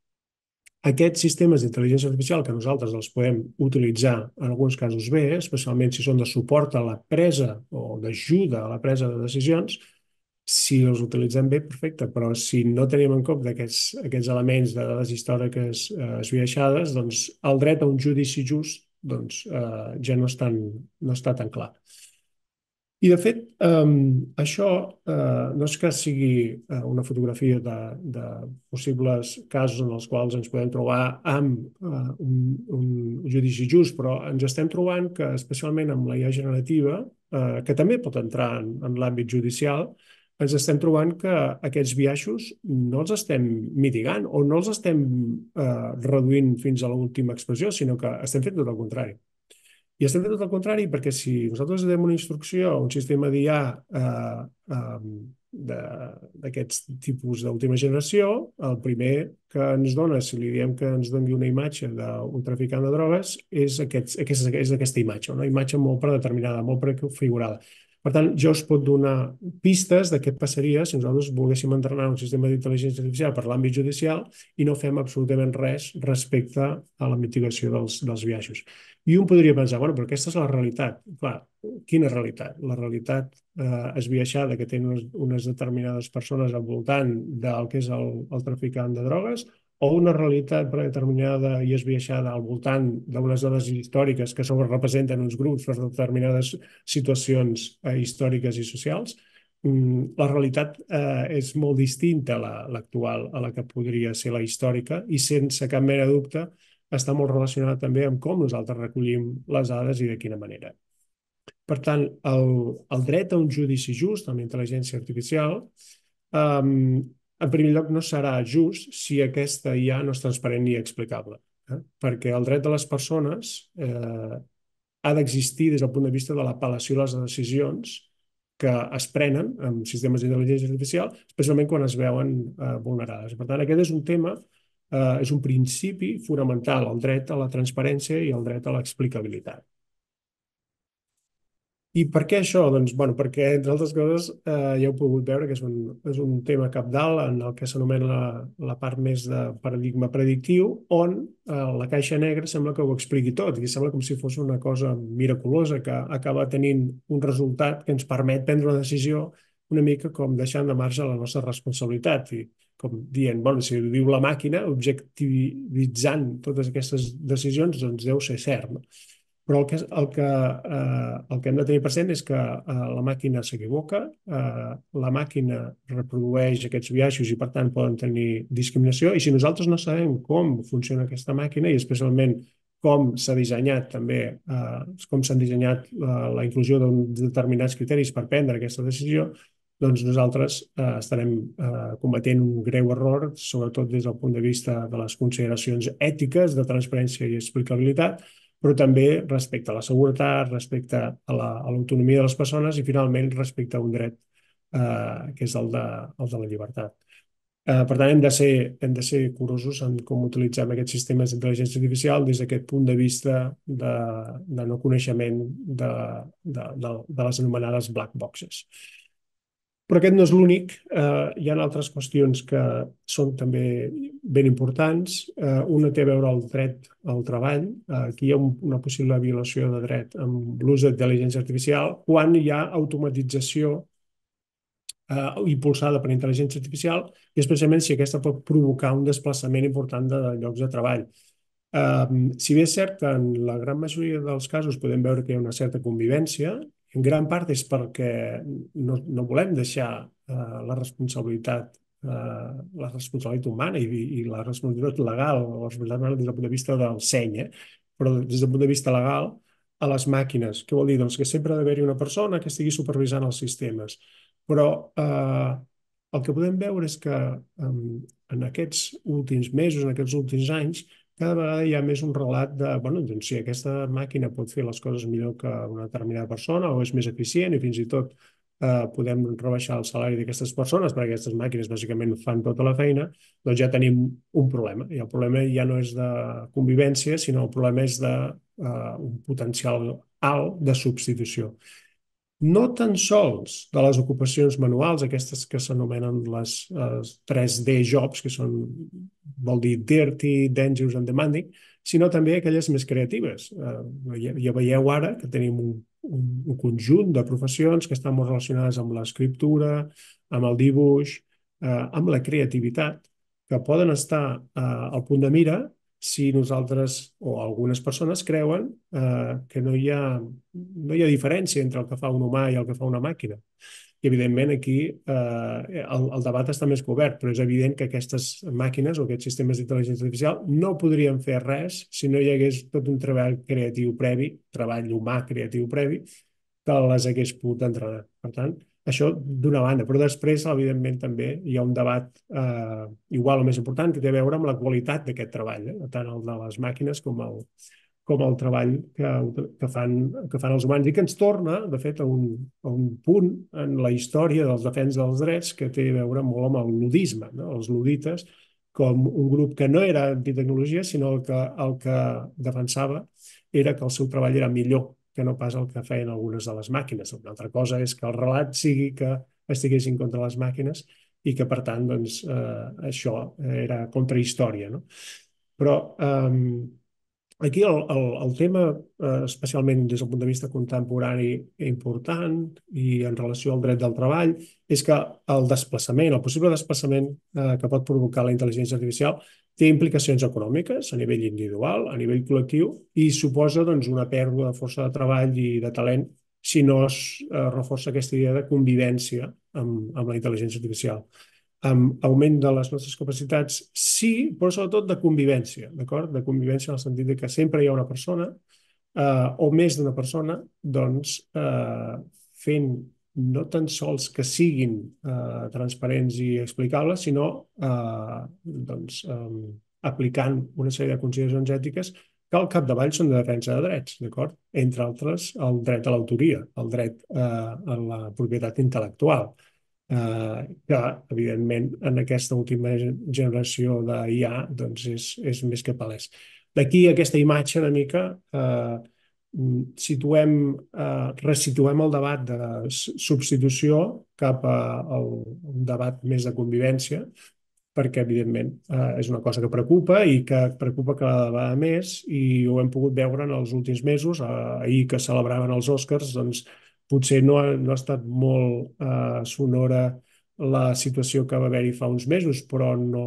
aquests sistemes d'intel·ligència artificial que nosaltres els podem utilitzar en alguns casos bé, especialment si són de suport a la presa o d'ajuda a la presa de decisions, si els utilitzem bé, perfecte, però si no tenim en compte aquests, aquests elements de dades històriques eh, esbiaixades, doncs el dret a un judici just doncs, eh, ja no, és tan, no està tan clar. I, de fet, um, això uh, no és que sigui uh, una fotografia de, de possibles casos en els quals ens podem trobar amb uh, un, un judici just, però ens estem trobant que, especialment amb la I A generativa, uh, que també pot entrar en, en l'àmbit judicial, ens estem trobant que aquests biaixos no els estem mitigant o no els estem uh, reduint fins a l'última expressió, sinó que estem fent tot el contrari. I estem fent tot el contrari perquè si nosaltres donem una instrucció a un sistema d'I A eh, eh, d'aquests tipus d'última generació, el primer que ens dona, si li diem que ens doni una imatge d'un traficant de drogues, és, aquest, és, és aquesta imatge, una imatge molt predeterminada, molt prefigurada. Per tant, ja us pot donar pistes de què passaria si nosaltres volguéssim entrenar un sistema d'intel·ligència artificial per l'àmbit judicial i no fem absolutament res respecte a la mitigació dels, dels biaixos. I un podria pensar, bueno, però aquesta és la realitat. Clar, quina realitat? La realitat eh, esbiaixada que tenen unes, unes determinades persones al voltant del que és el, el traficant de drogues, o una realitat predeterminada i esbiaixada al voltant d'unes dades històriques que sobrerepresenten uns grups per determinades situacions eh, històriques i socials. Mm, la realitat eh, és molt distinta a l'actual, a la que podria ser la històrica, i sense cap mena de dubte està molt relacionada també amb com nosaltres recollim les dades i de quina manera. Per tant, el, el dret a un judici just amb intel·ligència artificial eh, en primer lloc, no serà just si aquesta I A no és transparent ni explicable, eh? Perquè el dret de les persones eh, ha d'existir des del punt de vista de l'apel·lació a les decisions que es prenen amb sistemes d'intel·ligència artificial, especialment quan es veuen eh, vulnerades. Per tant, aquest és un tema, eh, és un principi fonamental, el dret a la transparència i el dret a l'explicabilitat. I per què això? Doncs, bueno, perquè, entre altres coses, eh, ja heu pogut veure que és un, és un tema cabdal en el que s'anomena la, la part més de paradigma predictiu, on eh, la caixa negra sembla que ho expliqui tot, i sembla com si fos una cosa miraculosa que acaba tenint un resultat que ens permet prendre una decisió una mica com deixant de marge la nostra responsabilitat i com dient, bueno, si ho diu la màquina, objectivitzant totes aquestes decisions, doncs deu ser cert, no? Però el que, el, que, eh, el que hem de tenir present és que eh, la màquina s'equivoca, eh, la màquina reprodueix aquests biaixos i per tant poden tenir discriminació, i si nosaltres no sabem com funciona aquesta màquina i especialment com s'ha dissenyat també, eh, com s'han dissenyat la, la inclusió de determinats criteris per prendre aquesta decisió, doncs nosaltres eh, estarem eh, cometent un greu error, sobretot des del punt de vista de les consideracions ètiques, de transparència i explicabilitat, però també respecte a la seguretat, respecte a l'autonomia la, de les persones i, finalment, respecte a un dret eh, que és el de, el de la llibertat. Eh, per tant, hem de ser, hem de ser curosos en com utilitzem aquests sistemes d'intel·ligència artificial des d'aquest punt de vista de, de no coneixement de, de, de, de les anomenades black boxes. Però aquest no és l'únic. Eh, hi ha altres qüestions que són també ben importants. Eh, una té a veure el dret al treball. Eh, aquí hi ha un, una possible violació de dret amb l'ús d'intel·ligència artificial quan hi ha automatització eh, impulsada per intel·ligència artificial i especialment si aquesta pot provocar un desplaçament important de llocs de treball. Eh, si bé és cert que en la gran majoria dels casos podem veure que hi ha una certa convivència, en gran part és perquè no, no volem deixar eh, la responsabilitat eh, la responsabilitat humana i, i la responsabilitat legal o la responsabilitat des del punt de vista del seny, eh? Però des del punt de vista legal a les màquines. Què vol dir? Doncs que sempre ha d'haver-hi una persona que estigui supervisant els sistemes. Però eh, el que podem veure és que eh, en aquests últims mesos, en aquests últims anys, cada vegada hi ha més un relat de, bueno, doncs si aquesta màquina pot fer les coses millor que una determinada persona o és més eficient i fins i tot eh, podem rebaixar el salari d'aquestes persones, perquè aquestes màquines bàsicament fan tota la feina, doncs ja tenim un problema. I el problema ja no és de convivència, sinó el problema és de eh, un potencial alt de substitució. No tan sols de les ocupacions manuals, aquestes que s'anomenen les, les tres D jobs, que són, vol dir dirty, dangerous and demanding, sinó també aquelles més creatives. Eh, ja, ja veieu ara que tenim un, un, un conjunt de professions que estan molt relacionades amb l'escriptura, amb el dibuix, eh, amb la creativitat, que poden estar eh, al punt de mira si nosaltres o algunes persones creuen eh, que no hi ha, no hi ha diferència entre el que fa un humà i el que fa una màquina. I, evidentment, aquí eh, el, el debat està més cobert, però és evident que aquestes màquines o aquests sistemes d'intel·ligència artificial no podrien fer res si no hi hagués tot un treball creatiu previ, treball humà creatiu previ, que les hagués pogut entrenar. Per tant, això d'una banda, però després, evidentment, també hi ha un debat eh, igual o més important que té a veure amb la qualitat d'aquest treball, eh? Tant el de les màquines com el, com el treball que, que, fan, que fan els humans i que ens torna, de fet, a un, a un punt en la història dels defenses dels drets que té a veure molt amb el ludisme, no? Els ludites, com un grup que no era antitecnologia, sinó el que, el que defensava era que el seu treball era millor que no pas el que feien algunes de les màquines. Una altra cosa és que el relat sigui que estiguessin contra les màquines i que, per tant, doncs, eh, això era contrahistòria, no? Però eh, aquí el, el, el tema, eh, especialment des del punt de vista contemporani important i en relació al dret del treball, és que el desplaçament, el possible desplaçament eh, que pot provocar la intel·ligència artificial té implicacions econòmiques a nivell individual, a nivell col·lectiu, i suposa doncs, una pèrdua de força de treball i de talent si no es eh, reforça aquesta idea de convivència amb, amb la intel·ligència artificial. Amb augment de les nostres capacitats, sí, però sobretot de convivència, d'acord? De convivència en el sentit de que sempre hi ha una persona eh, o més d'una persona doncs, eh, fent no tan sols que siguin eh, transparents i explicables, sinó eh, doncs, eh, aplicant una sèrie de consideracions ètiques que al capdavall són de defensa de drets, d'acord? Entre altres, el dret a l'autoria, el dret eh, a la propietat intel·lectual, eh, que, evidentment, en aquesta última generació d'I A doncs és, és més que palès. D'aquí aquesta imatge una mica eh, situem, eh, resituem el debat de substitució cap a el, un debat més de convivència, perquè, evidentment, eh, és una cosa que preocupa i que preocupa cada vegada més, i ho hem pogut veure en els últims mesos. Eh, ahir que celebraven els Oscars, doncs potser no ha, no ha estat molt eh, sonora la situació que va haver-hi fa uns mesos, però no,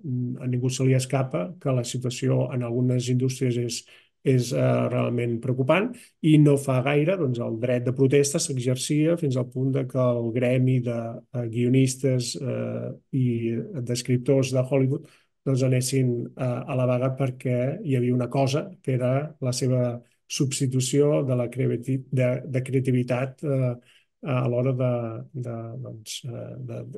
a ningú se li escapa que la situació en algunes indústries és, és uh, realment preocupant, i no fa gaire doncs, el dret de protesta s'exercia fins al punt de que el gremi de uh, guionistes uh, i d'escriptors de Hollywood doncs, anessin uh, a la vaga perquè hi havia una cosa que era la seva substitució de la creativitat, de, de creativitat uh, a l'hora de, de, doncs, de, de,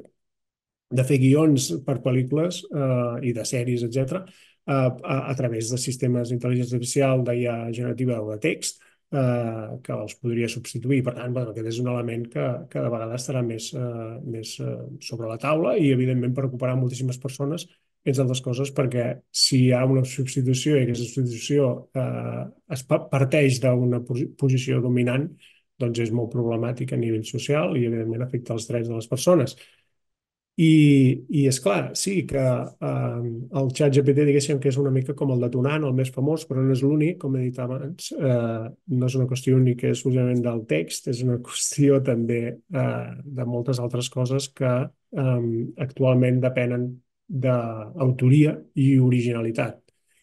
de fer guions per pel·lícules eh, i de sèries, etcètera, eh, a, a través de sistemes d'intel·ligència artificial, d'I A generativa o de text, eh, que els podria substituir. Per tant, bueno, aquest és un element que, que de vegades estarà més, eh, més eh, sobre la taula i, evidentment, preocuparà moltíssimes persones, entre altres coses, perquè si hi ha una substitució i aquesta substitució eh, es parteix d'una posició dominant, doncs és molt problemàtic a nivell social i, evidentment, afecta els drets de les persones. I, i és clar, sí que eh, el ChatGPT, diguéssim, que és una mica com el detonant, el més famós, però no és l'únic, com he dit abans. Eh, no és una qüestió única exclusivament del text, és una qüestió també eh, de moltes altres coses que eh, actualment depenen d'autoria i originalitat.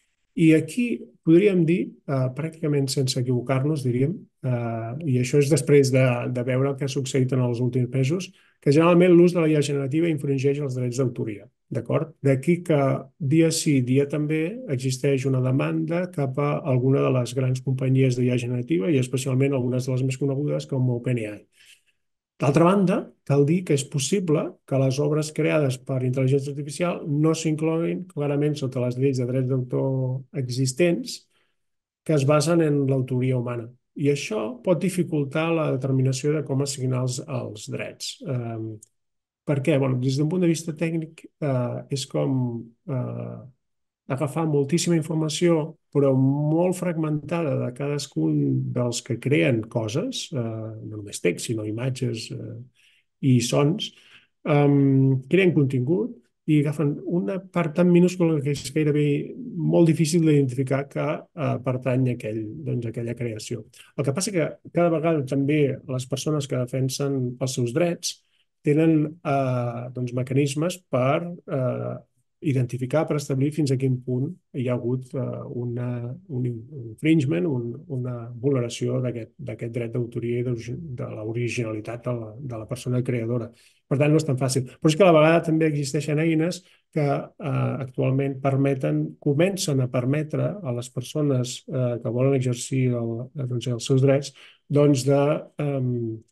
I aquí podríem dir, eh, pràcticament sense equivocar-nos, diríem, eh, i això és després de, de veure el que ha succeït en els últims mesos, que generalment l'ús de la I A generativa infringeix els drets d'autoria. D'acord? D'aquí que dia sí, dia també existeix una demanda cap a alguna de les grans companyies d'I A generativa i especialment algunes de les més conegudes com OpenAI. D'altra banda, cal dir que és possible que les obres creades per intel·ligència artificial no s'incloguin clarament sota les lleis de drets d'autor existents que es basen en l'autoria humana. I això pot dificultar la determinació de com assignar els, els drets. Um, per què? Bueno, des d'un punt de vista tècnic uh, és com uh, agafar moltíssima informació, però molt fragmentada de cadascun dels que creen coses, uh, no només text, sinó imatges uh, i sons, um, creen contingut i agafen una part tan minúscula que és gairebé molt difícil d'identificar que uh, pertany a, aquell, doncs, a aquella creació. El que passa que cada vegada també les persones que defensen els seus drets tenen uh, doncs, mecanismes per uh, identificar, per establir fins a quin punt hi ha hagut uh, una, un infringement, un, una vulneració d'aquest dret d'autoria i de l'originalitat de, la, de la persona creadora. Per tant, no és tan fàcil. Però és que a la vegada també existeixen eines que eh, actualment permeten, comencen a permetre a les persones eh, que volen exercir el, doncs, els seus drets doncs de eh,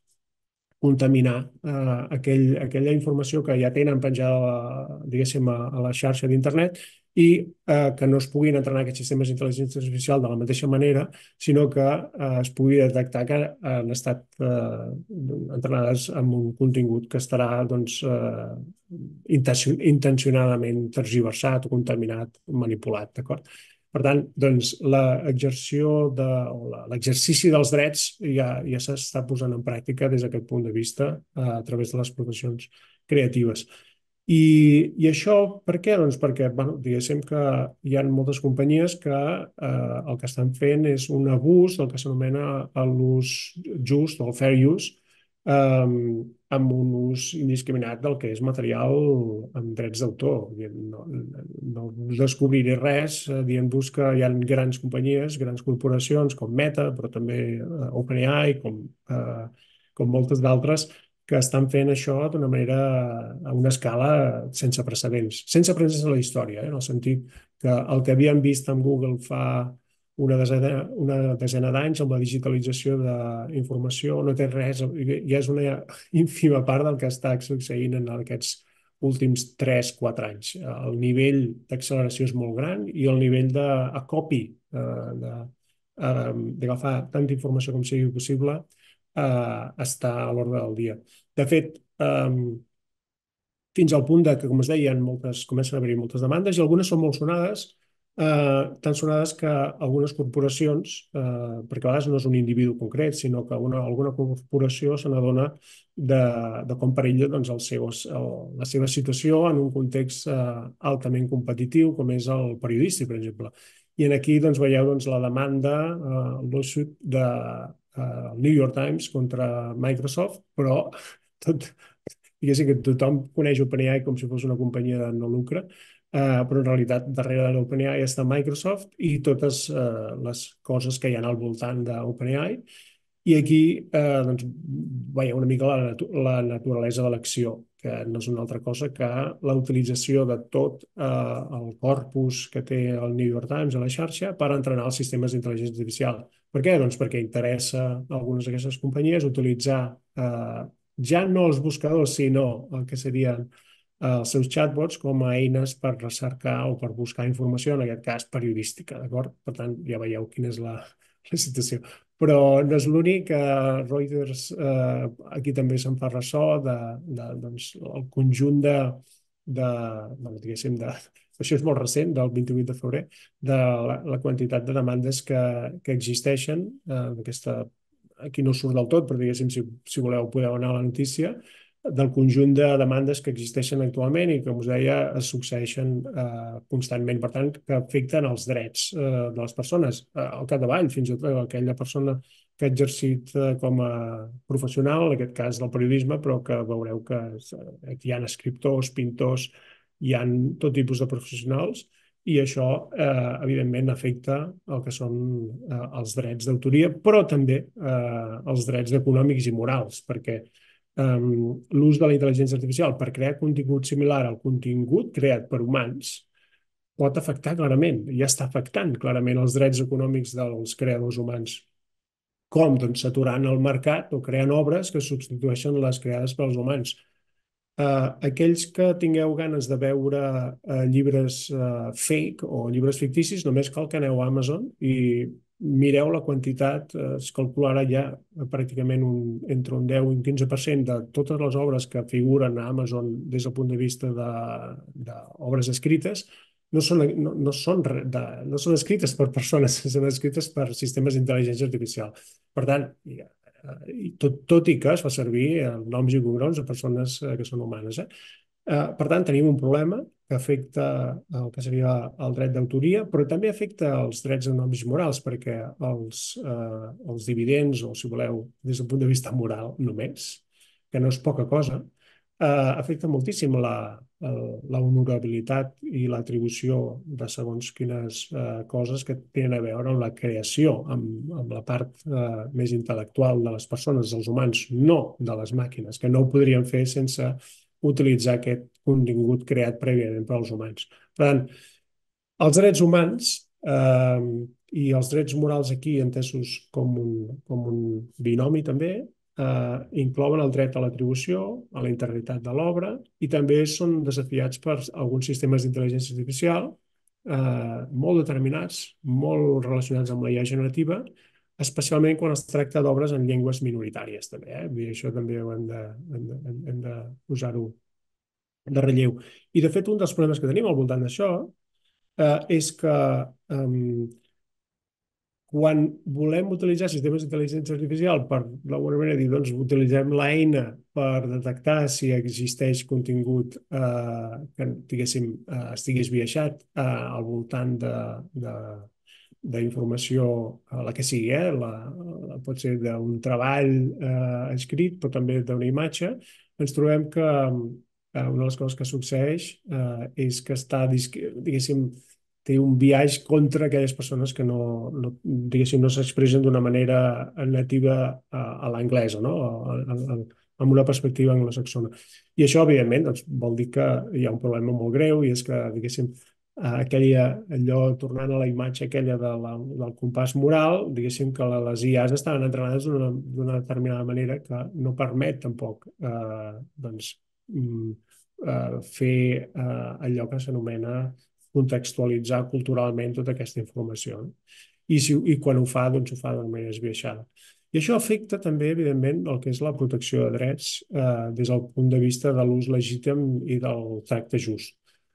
contaminar eh, aquell, aquella informació que ja tenen penjada, diguéssim, a, a la xarxa d'internet i eh, que no es puguin entrenar aquests sistemes d'intel·ligència artificial de la mateixa manera, sinó que eh, es pugui detectar que han estat eh, entrenades amb un contingut que estarà doncs, eh, intencionadament tergiversat o contaminat, manipulat, d'acord? Per tant, doncs, l'exerció de, o l'exercici dels drets ja, ja s'està posant en pràctica des d'aquest punt de vista a través de les professions creatives. I, i això per què? Doncs perquè, bueno, diguéssim que hi ha moltes companyies que eh, el que estan fent és un abús del que s'anomena l'ús just o el fair use, eh, amb un ús indiscriminat del que és material amb drets d'autor. No, no descobriré res eh, dient-vos que hi ha grans companyies, grans corporacions com Meta, però també eh, OpenAI, com, eh, com moltes d'altres, que estan fent això d'una manera, a una escala sense precedents. Sense precedents en la història, eh, en el sentit que el que havíem vist amb Google fa una desena, una desena d'anys amb la digitalització d'informació no té res, ja és una ínfima part del que està succeint en aquests últims tres quatre anys. El nivell d'acceleració és molt gran i el nivell d'acopi, d'agafar tanta informació com sigui possible, està a l'ordre del dia. De fet, fins al punt de que, com es deia, moltes, comencen a haver-hi moltes demandes i algunes són molt sonades, Eh, tan sonades que algunes corporacions, eh, perquè a vegades no és un individu concret, sinó que una, alguna corporació se n'adona de, de com perilla doncs, el seu, el, la seva situació en un context eh, altament competitiu, com és el periodístic, per exemple. I en aquí doncs, veieu doncs, la demanda, eh, el lawsuit de eh, New York Times contra Microsoft, però tot, diguéssim que tothom coneix OpenAI com si fos una companyia de no lucre, Uh, però en realitat darrere de l'OpenAI està Microsoft i totes uh, les coses que hi ha al voltant d'OpenAI. I aquí uh, doncs, veieu una mica la, natu la naturalesa de l'acció, que no és una altra cosa que la utilització de tot uh, el corpus que té el New York Times a la xarxa per entrenar els sistemes d'intel·ligència artificial. Per què? Doncs perquè interessa a algunes d'aquestes companyies utilitzar uh, ja no els buscadors, sinó el que serien els seus chatbots com a eines per recercar o per buscar informació, en aquest cas periodística, d'acord? Per tant, ja veieu quina és la, la situació. Però no és l'únic, eh, Reuters eh, aquí també se'n fa ressò de, de, doncs, el conjunt de, de, de diguéssim, de, això és molt recent, del vint-i-vuit de febrer, de la, la quantitat de demandes que, que existeixen, eh, aquesta, aquí no surt del tot, però diguéssim, si, si voleu podeu anar a la notícia, del conjunt de demandes que existeixen actualment i, com us deia, es succeeixen eh, constantment, per tant, que afecten els drets eh, de les persones eh, al capdavall, fins i tot aquella persona que ha exercit eh, com a professional, en aquest cas del periodisme, però que veureu que aquí hi ha escriptors, pintors, hi ha tot tipus de professionals i això, eh, evidentment, afecta el que són eh, els drets d'autoria, però també eh, els drets econòmics i morals, perquè Um, l'ús de la intel·ligència artificial per crear contingut similar al contingut creat per humans pot afectar clarament, ja està afectant clarament els drets econòmics dels creadors humans. Com? Doncs saturant el mercat o creant obres que substitueixen les creades pels humans. Uh, aquells que tingueu ganes de veure uh, llibres uh, fake o llibres ficticis, només cal que aneu a Amazon i mireu la quantitat, es calcularà ja pràcticament un, entre un deu i un quinze per cent de totes les obres que figuren a Amazon des del punt de vista d'obres escrites, no són, no, no, són de, no són escrites per persones, són escrites per sistemes d'intel·ligència artificial. Per tant, tot, tot i que es fa servir noms i cognoms de persones que són humanes. Eh? Per tant, tenim un problema que afecta el que seria el dret d'autoria, però també afecta els drets econòmics morals, perquè els, eh, els dividends, o si voleu, des del punt de vista moral només, que no és poca cosa, eh, afecta moltíssim la, la honorabilitat i l'atribució de segons quines eh, coses que tenen a veure amb la creació, amb, amb la part eh, més intel·lectual de les persones, dels humans, no de les màquines, que no ho podrien fer sense utilitzar aquest contingut creat prèviament per als humans. Per tant, els drets humans eh, i els drets morals aquí entesos com un, com un binomi també, eh, inclouen el dret a l'atribució, a la integritat de l'obra i també són desafiats per alguns sistemes d'intel·ligència artificial eh, molt determinats, molt relacionats amb la I A generativa, especialment quan es tracta d'obres en llengües minoritàries també. Eh? I això també ho hem de, hem de, hem de posar-ho de relleu. I de fet un dels problemes que tenim al voltant d'això eh, és que eh, quan volem utilitzar sistemes d'intel·ligència artificial per d'alguna manera dir, doncs utilitzem l'eina per detectar si existeix contingut eh, que, diguéssim, eh, estigui esbiaixat eh, al voltant de, de, d'informació, la que sigui, eh? la, la, pot ser d'un treball eh, escrit, però també d'una imatge, ens trobem que eh, una de les coses que succeeix eh, és que està, diguéssim, té un biaix contra aquelles persones que no, no, diguéssim, no s'expressen d'una manera nativa a, a l'anglesa, no? A, a, a, amb una perspectiva anglosaxona. I això, evidentment, doncs, vol dir que hi ha un problema molt greu i és que, diguéssim, aquella, allò, tornant a la imatge aquella de la, del compàs moral, diguéssim que les I As estaven entrenades d'una determinada manera que no permet tampoc eh, doncs, eh, fer eh, allò que s'anomena contextualitzar culturalment tota aquesta informació. I, si, i quan ho fa, doncs ho fa d'una manera esbiaixada. I això afecta també, evidentment, el que és la protecció de drets eh, des del punt de vista de l'ús legítim i del tracte just.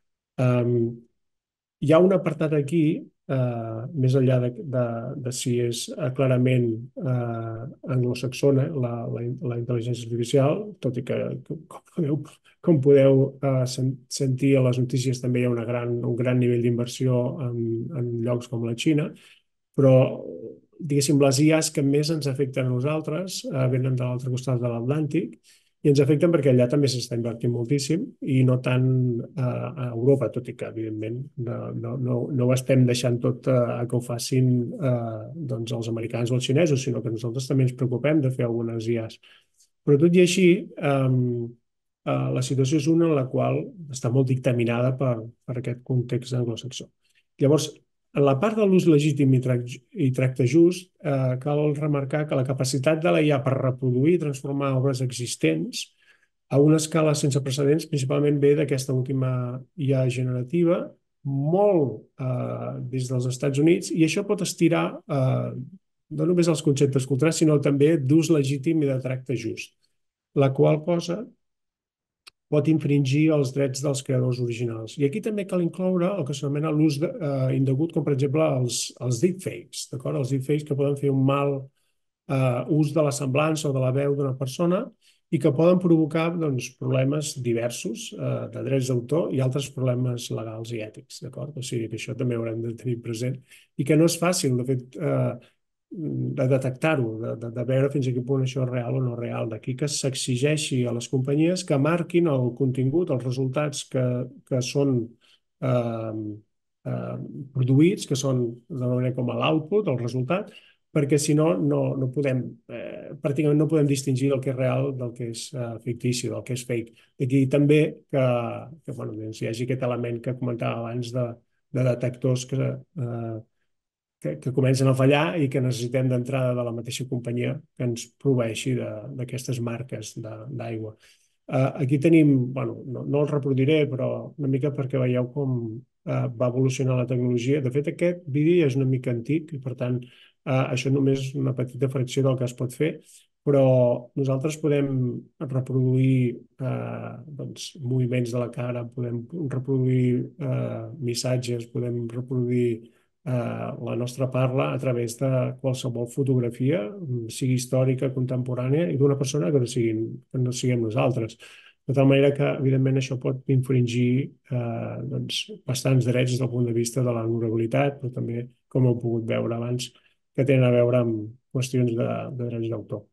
Um, hi ha un apartat aquí, eh, més enllà de, de, de si és eh, clarament eh, anglosaxona la, la, la intel·ligència artificial, tot i que, com podeu, com podeu eh, sen, sentir a les notícies, també hi ha una gran, un gran nivell d'inversió en, en llocs com la Xina, però diguéssim, les I As que més ens afecten a nosaltres eh, venen de l'altre costat de l'Atlàntic i ens afecten perquè allà també s'està invertint moltíssim i no tant eh, a Europa, tot i que, evidentment, no, no, no, no ho estem deixant tot eh, a que ho facin eh, doncs els americans o els xinesos, sinó que nosaltres també ens preocupem de fer algunes I As. Però tot i així, eh, eh, la situació és una en la qual està molt dictaminada per, per aquest context anglosaxó. Llavors, en la part de l'ús legítim i, trac i tracte just, eh, cal remarcar que la capacitat de la I A per reproduir i transformar obres existents a una escala sense precedents principalment ve d'aquesta última I A generativa, molt eh, des dels Estats Units, i això pot estirar eh, no només els conceptes culturals, sinó també d'ús legítim i de tracte just, la qual cosa pot infringir els drets dels creadors originals. I aquí també cal incloure el que s'anomena l'ús eh, indegut, com per exemple els, els deepfakes, d'acord? Els deepfakes que poden fer un mal eh, ús de la semblança o de la veu d'una persona i que poden provocar doncs, problemes diversos eh, de drets d'autor i altres problemes legals i ètics, d'acord? O sigui que això també ho haurem de tenir present i que no és fàcil, de fet, eh, de detectar-ho, de, de, de veure fins a quin punt això és real o no real. D'aquí que s'exigeixi a les companyies que marquin el contingut, els resultats que, que són eh, eh, produïts, que són de manera com a l'output, el resultat, perquè si no, no, no podem, eh, pràcticament no podem distingir el que és real del que és eh, fictici, del que és fake. D'aquí també que, que bueno, doncs hi hagi aquest element que comentava abans de, de detectors que eh, Que, que comencen a fallar i que necessitem d'entrada de la mateixa companyia que ens proveeixi d'aquestes marques d'aigua. Uh, aquí tenim, bueno, no, no el reproduiré, però una mica perquè veieu com uh, va evolucionar la tecnologia. De fet, aquest vídeo ja és una mica antic i, per tant, Uh, això només és una petita fracció del que es pot fer, però nosaltres podem reproduir eh, doncs, moviments de la cara, podem reproduir eh, missatges, podem reproduir eh, la nostra parla a través de qualsevol fotografia, sigui històrica, contemporània, i d'una persona que no, siguin, que no siguem nosaltres. De tal manera que, evidentment, això pot infringir eh, doncs, bastants drets des del punt de vista de la honorabilitat, però també, com heu pogut veure abans, que tenen a veure amb qüestions de, de drets d'autor.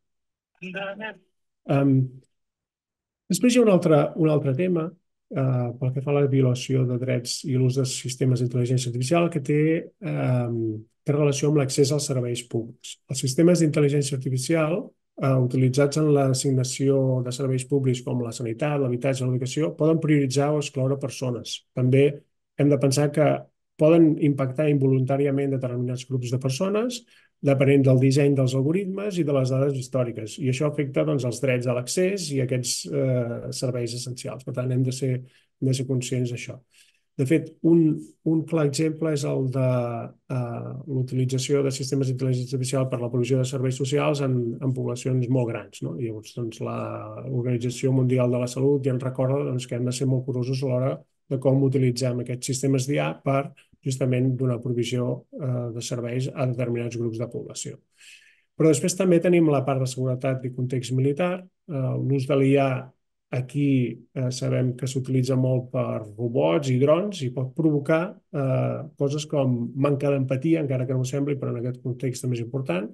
Um, després hi ha un altre, un altre tema uh, pel que fa a la violació de drets i l'ús de sistemes d'intel·ligència artificial que té, um, té relació amb l'accés als serveis públics. Els sistemes d'intel·ligència artificial uh, utilitzats en l'assignació de serveis públics com la sanitat, l'habitatge, l'educació poden prioritzar o excloure persones. També hem de pensar que poden impactar involuntàriament determinats grups de persones depenent del disseny dels algoritmes i de les dades històriques. I això afecta doncs, els drets a l'accés i aquests eh, serveis essencials. Per tant, hem de ser, hem de ser conscients d'això. De fet, un, un clar exemple és el de uh, l'utilització de sistemes d'intel·ligència artificial per a la provisió de serveis socials en, en poblacions molt grans. No? I llavors, doncs, l'Organització Mundial de la Salut ja ens recorda doncs, que hem de ser molt curosos a l'hora de com utilitzem aquests sistemes d'I A per justament donar provisió eh, de serveis a determinats grups de població. Però després també tenim la part de seguretat i context militar. Eh, l'ús de l'I A aquí eh, sabem que s'utilitza molt per robots i drons i pot provocar eh, coses com manca d'empatia, encara que no ho sembli, però en aquest context també és important,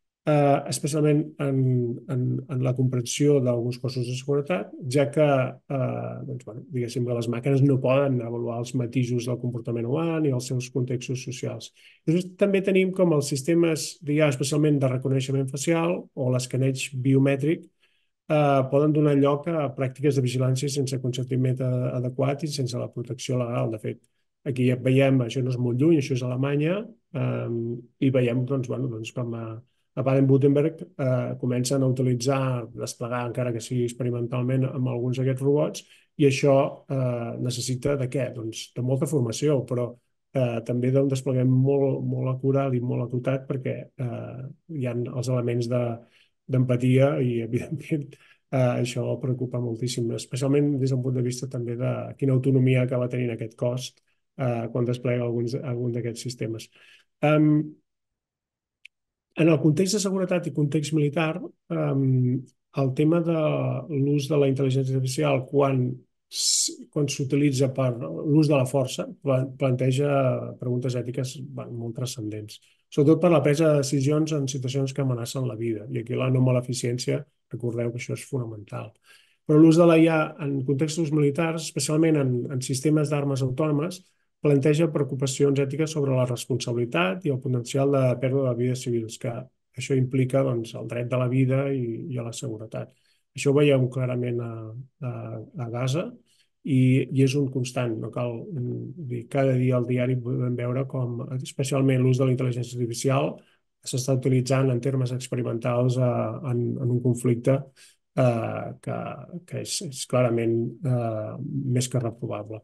Uh, especialment en, en, en la comprensió d'alguns cossos de seguretat, ja que uh, doncs, bueno, diguéssim que les màquines no poden avaluar els matisos del comportament humà ni els seus contextos socials. Després, també tenim com els sistemes d'I A, especialment de reconeixement facial o l'escaneig biomètric, uh, poden donar lloc a pràctiques de vigilància sense consentiment adequat i sense la protecció legal. De fet, aquí ja veiem, això no és molt lluny, això és a Alemanya, um, i veiem doncs, bueno, doncs, com a a Baden-Württemberg eh, comencen a utilitzar, desplegar, encara que sigui experimentalment, amb alguns d'aquests robots, i això eh, necessita de què? Doncs de molta formació, però eh, també d'un desplegament molt, molt acurat i molt acotat, perquè eh, hi ha els elements d'empatia de, i, evidentment, eh, això preocupa moltíssim, especialment des d'un punt de vista també de quina autonomia acaba tenint aquest cos eh, quan desplega alguns, algun d'aquests sistemes. Um, En el context de seguretat i context militar, um, el tema de l'ús de la intel·ligència artificial quan, quan s'utilitza per l'ús de la força planteja preguntes ètiques molt transcendents, sobretot per la presa de decisions en situacions que amenacen la vida. I aquí la no maleficència, recordeu que això és fonamental. Però l'ús de la I A en contextos militars, especialment en, en sistemes d'armes autònomes, planteja preocupacions ètiques sobre la responsabilitat i el potencial de pèrdua de vides civils, que això implica doncs, el dret de la vida i, i a la seguretat. Això ho veiem clarament a, a, a Gaza i, i és un constant. No cal dir, cada dia al diari podem veure com, especialment l'ús de la intel·ligència artificial, s'està utilitzant en termes experimentals a, en, en un conflicte eh, que, que és, és clarament eh, més que reprovable.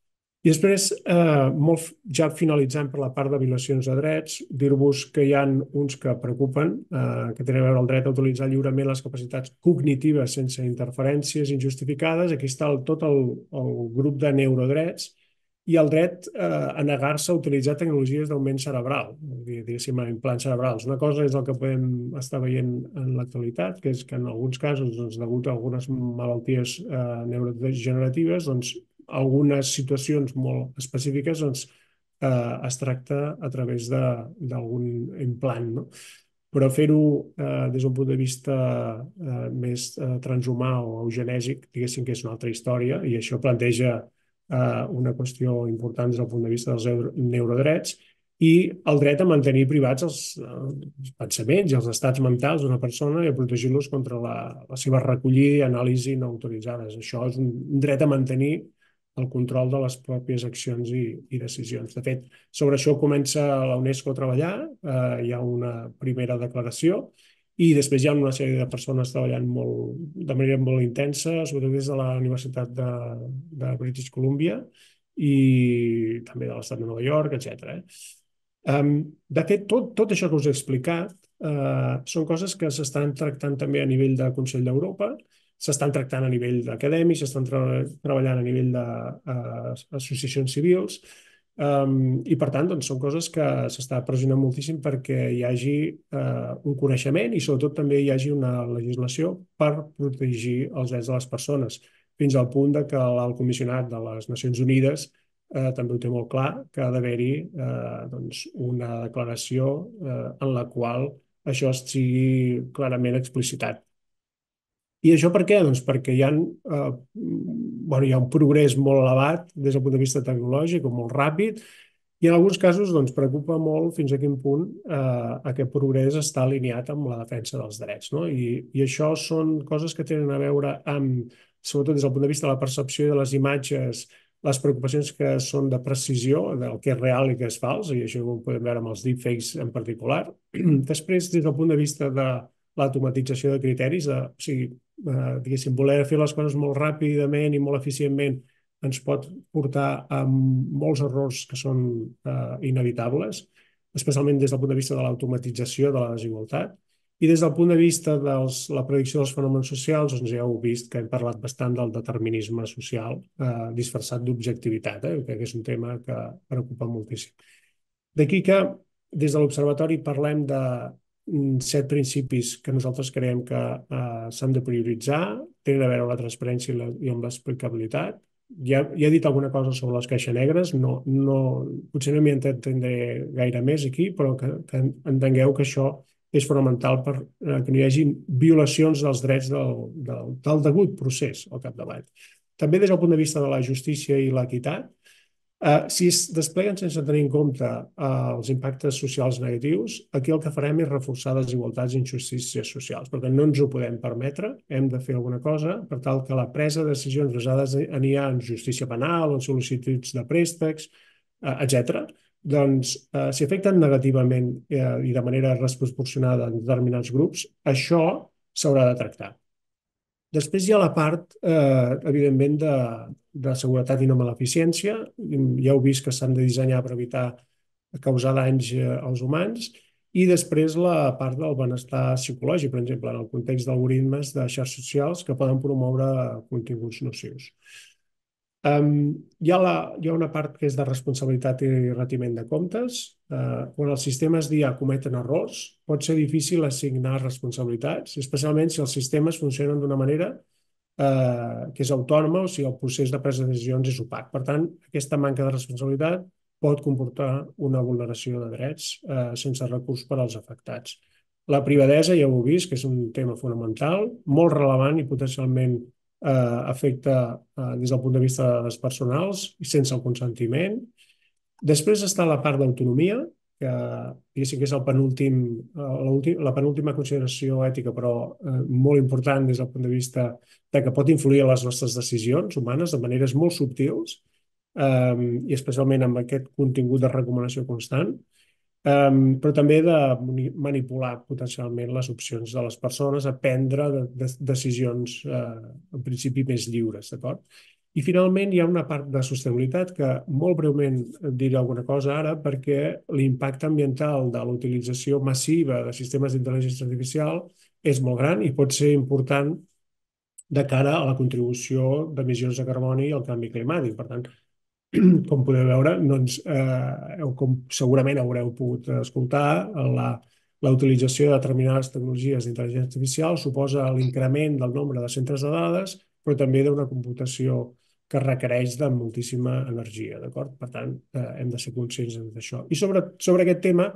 I després, eh, molt, ja finalitzant per la part de violacions de drets, dir-vos que hi ha uns que preocupen, eh, que tenen a veure el dret a utilitzar lliurement les capacitats cognitives sense interferències injustificades. Aquí està el, tot el, el grup de neurodrets i el dret eh, a negar-se a utilitzar tecnologies d'augment cerebral, diguéssim, implants cerebrals. Una cosa és el que podem estar veient en l'actualitat, que és que en alguns casos, doncs, degut a algunes malalties eh, neurodegeneratives, doncs, algunes situacions molt específiques doncs, eh, es tracta a través d'algun implant, no? Però fer-ho eh, des d'un punt de vista eh, més eh, transhumà o eugenèsic, diguéssim que és una altra història, i això planteja eh, una qüestió important des del punt de vista dels neurodrets i el dret a mantenir privats els, els pensaments i els estats mentals d'una persona i a protegir-los contra la, la seva recollida i anàlisi no autoritzades. Això és un dret a mantenir el control de les pròpies accions i, i decisions. De fet, sobre això comença la UNESCO a treballar, eh, hi ha una primera declaració i després hi ha una sèrie de persones treballant molt, de manera molt intensa, sobretot des de la Universitat de, de British Columbia i també de l'estat de Nova York, etcètera. De fet, tot, tot això que us he explicat eh, són coses que s'estan tractant també a nivell de Consell d'Europa, s'estan tractant a nivell d'acadèmics, s'estan tra treballant a nivell d'associacions civils, um, i per tant doncs, són coses que s'està pressionant moltíssim perquè hi hagi uh, un coneixement i sobretot també hi hagi una legislació per protegir els drets de les persones, fins al punt de que l'alt comissionat de les Nacions Unides eh, també ho té molt clar, que ha d'haver-hi eh, doncs una declaració eh, en la qual això sigui clarament explicitat. I això per què? Doncs perquè hi ha, eh, bueno, hi ha un progrés molt elevat des del punt de vista tecnològic, o molt ràpid, i en alguns casos doncs, preocupa molt fins a quin punt eh, aquest progrés està alineat amb la defensa dels drets. No? I, I això són coses que tenen a veure amb, sobretot des del punt de vista de la percepció i de les imatges, les preocupacions que són de precisió, del que és real i què és fals, i això ho podem veure amb els deepfakes en particular. Després, des del punt de vista de l'automatització de criteris, de, o sigui, eh, diguéssim, voler fer les coses molt ràpidament i molt eficientment ens pot portar a molts errors que són eh, inevitables, especialment des del punt de vista de l'automatització de la desigualtat. I des del punt de vista de la predicció dels fenòmens socials, doncs ja heu vist que hem parlat bastant del determinisme social eh, disfressat d'objectivitat, eh, que és un tema que preocupa moltíssim. D'aquí que des de l'Observatori parlem de set principis que nosaltres creiem que eh, s'han de prioritzar, tenen a veure amb la transparència i, la, i amb l'explicabilitat. Ja, ja he dit alguna cosa sobre les caixes negres, no, no, potser no m'hi entendré gaire més aquí, però que, que entengueu que això és fonamental per eh, que no hi hagi violacions dels drets del, del, del degut procés al capdavall. També des del punt de vista de la justícia i l'equitat, eh, si es despleguen sense tenir en compte eh, els impactes socials negatius, aquí el que farem és reforçar desigualtats i injustícies socials, perquè no ens ho podem permetre, hem de fer alguna cosa per tal que la presa de decisions basades en I A, en justícia penal, en sol·licituds de préstecs, eh, etcètera, doncs, eh, si afecten negativament eh, i de manera desproporcionada en determinats grups, això s'haurà de tractar. Després hi ha la part, eh, evidentment, de, de seguretat i no maleficència. Ja heu vist que s'han de dissenyar per evitar causar danys eh, als humans. I després la part del benestar psicològic, per exemple, en el context d'algoritmes de xarxes socials que poden promoure continguts nocius. Um, hi, ha la, hi ha una part que és de responsabilitat i retiment de comptes. Uh, quan els sistemes d'I A cometen errors, pot ser difícil assignar responsabilitats, especialment si els sistemes funcionen d'una manera uh, que és autònoma o si el procés de presa de decisions és opac. Per tant, aquesta manca de responsabilitat pot comportar una vulneració de drets uh, sense recurs per als afectats. La privadesa, ja ho heu vist, que és un tema fonamental, molt rellevant i potencialment Eh, afecta eh, des del punt de vista de les personals i sense el consentiment. Després està la part d'autonomia, que diguéssim que és el penúltim, eh, la penúltima consideració ètica, però eh, molt important des del punt de vista de que pot influir en les nostres decisions humanes de maneres molt subtils eh, i especialment amb aquest contingut de recomanació constant. Um, però també de manipular potencialment les opcions de les persones a prendre de, de, decisions eh, en principi més lliures, d'acord? I finalment hi ha una part de sostenibilitat que molt breument diré alguna cosa ara perquè l'impacte ambiental de l'utilització massiva de sistemes d'intel·ligència artificial és molt gran i pot ser important de cara a la contribució d'emissions de carboni i al canvi climàtic. Per tant, com podeu veure, doncs, eh, com segurament haureu pogut escoltar, la, la utilització de determinades tecnologies d'intel·ligència artificial suposa l'increment del nombre de centres de dades, però també d'una computació que requereix de moltíssima energia, d'acord? Per tant, eh, hem de ser conscients d'això. I sobre, sobre aquest tema,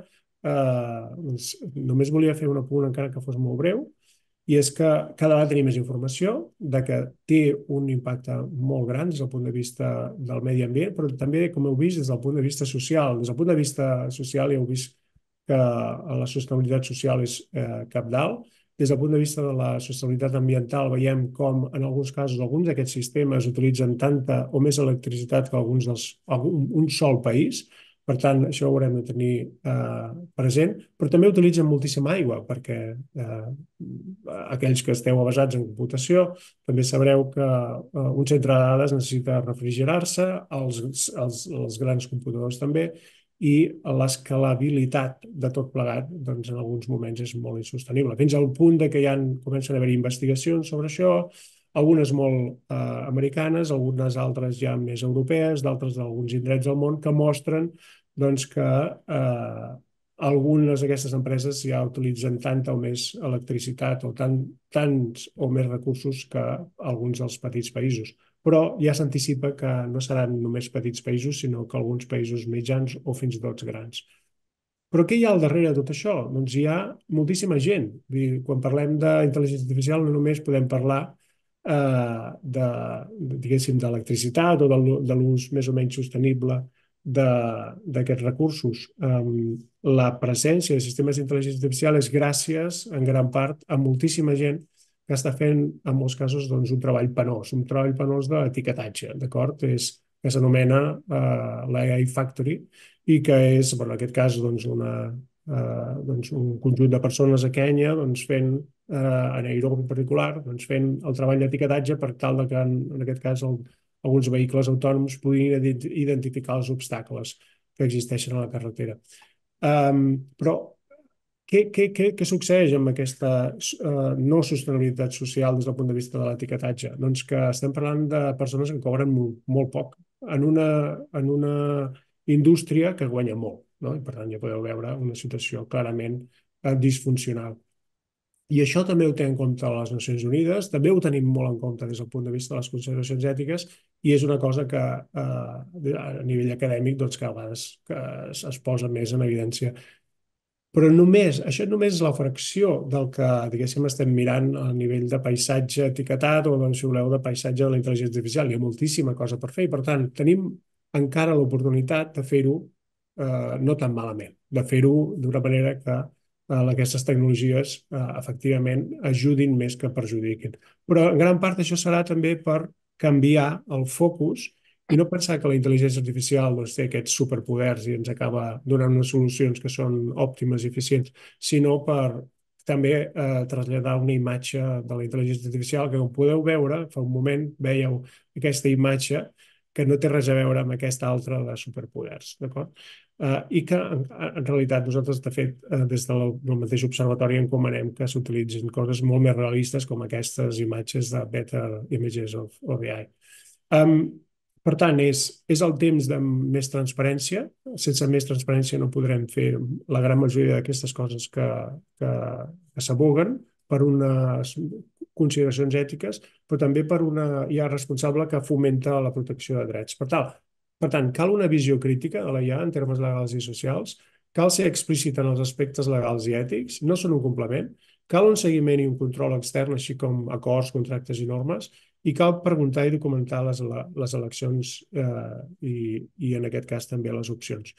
eh, doncs, només volia fer un apunt, encara que fos molt breu, i és que cada vegada tenim més informació de que té un impacte molt gran des del punt de vista del medi ambient, però també, com heu vist, des del punt de vista social. Des del punt de vista social ja heu vist que la sostenibilitat social és eh, cabdal. Des del punt de vista de la sostenibilitat ambiental veiem com, en alguns casos, alguns d'aquests sistemes utilitzen tanta o més electricitat que alguns dels, un, un sol país. Per tant, això ho haurem de tenir eh, present, però també utilitzen moltíssima aigua, perquè eh, aquells que esteu avesats en computació també sabreu que eh, un centre de dades necessita refrigerar-se, els, els, els grans computadors també, i l'escalabilitat de tot plegat doncs, en alguns moments és molt insostenible. Fins al punt de que hi ha, comencen a haver investigacions sobre això, algunes molt eh, americanes, algunes altres ja més europees, d'altres d'alguns indrets del món, que mostren doncs, que eh, algunes d'aquestes empreses ja utilitzen tanta o més electricitat o tant, tants o més recursos que alguns dels petits països. Però ja s'anticipa que no seran només petits països, sinó que alguns països mitjans o fins i tot grans. Però què hi ha al darrere de tot això? Doncs hi ha moltíssima gent. Vull dir, quan parlem d'intel·ligència artificial no només podem parlar eh, de, diguéssim, d'electricitat o de l'ús més o menys sostenible d'aquests recursos. Um, la presència de sistemes d'intel·ligència artificial és gràcies, en gran part, a moltíssima gent que està fent, en molts casos, doncs, un treball penós, un treball penós d'etiquetatge, d'acord? És que s'anomena uh, l'A I Factory i que és, bueno, en aquest cas, doncs, una, uh, doncs, un conjunt de persones a Kenya doncs, fent, uh, a Nairobi en particular, doncs, fent el treball d'etiquetatge per tal de que, en, en aquest cas, el, alguns vehicles autònoms puguin identificar els obstacles que existeixen a la carretera. Um, però què, què, què, què succeeix amb aquesta uh, no sostenibilitat social des del punt de vista de l'etiquetatge? Doncs que estem parlant de persones que cobren molt, molt poc en una, en una indústria que guanya molt, no? I per tant ja podeu veure una situació clarament uh, disfuncional. I això també ho té en compte les Nacions Unides, també ho tenim molt en compte des del punt de vista de les consideracions ètiques i és una cosa que eh, a nivell acadèmic doncs, cada vegada es, que es, es posa més en evidència. Però només, això només és la fracció del que, diguéssim, estem mirant a nivell de paisatge etiquetat o, doncs, si voleu, de paisatge de la intel·ligència artificial. Hi ha moltíssima cosa per fer i, per tant, tenim encara l'oportunitat de fer-ho eh, no tan malament, de fer-ho d'una manera que aquestes tecnologies eh, efectivament ajudin més que perjudiquin. Però en gran part això serà també per canviar el focus i no pensar que la intel·ligència artificial doncs, té aquests superpoders i ens acaba donant unes solucions que són òptimes i eficients, sinó per també eh, traslladar una imatge de la intel·ligència artificial que, com podeu veure, fa un moment veieu aquesta imatge que no té res a veure amb aquesta altra de superpoders, d'acord? Uh, i que en, en realitat nosaltres de fet uh, des del, del mateix observatori encomanem que s'utilitzin coses molt més realistes com aquestes imatges de Better Images of, of A I. Um, per tant, és, és el temps de més transparència. Sense més transparència no podrem fer la gran majoria d'aquestes coses que, que, que s'aboguen per unes consideracions ètiques, però també per una I A responsable que fomenta la protecció de drets. Per tant, Per tant, cal una visió crítica de la I A en termes legals i socials, cal ser explícit en els aspectes legals i ètics, no són un complement, cal un seguiment i un control extern, així com acords, contractes i normes, i cal preguntar i documentar les, les eleccions eh, i, i, en aquest cas, també les opcions.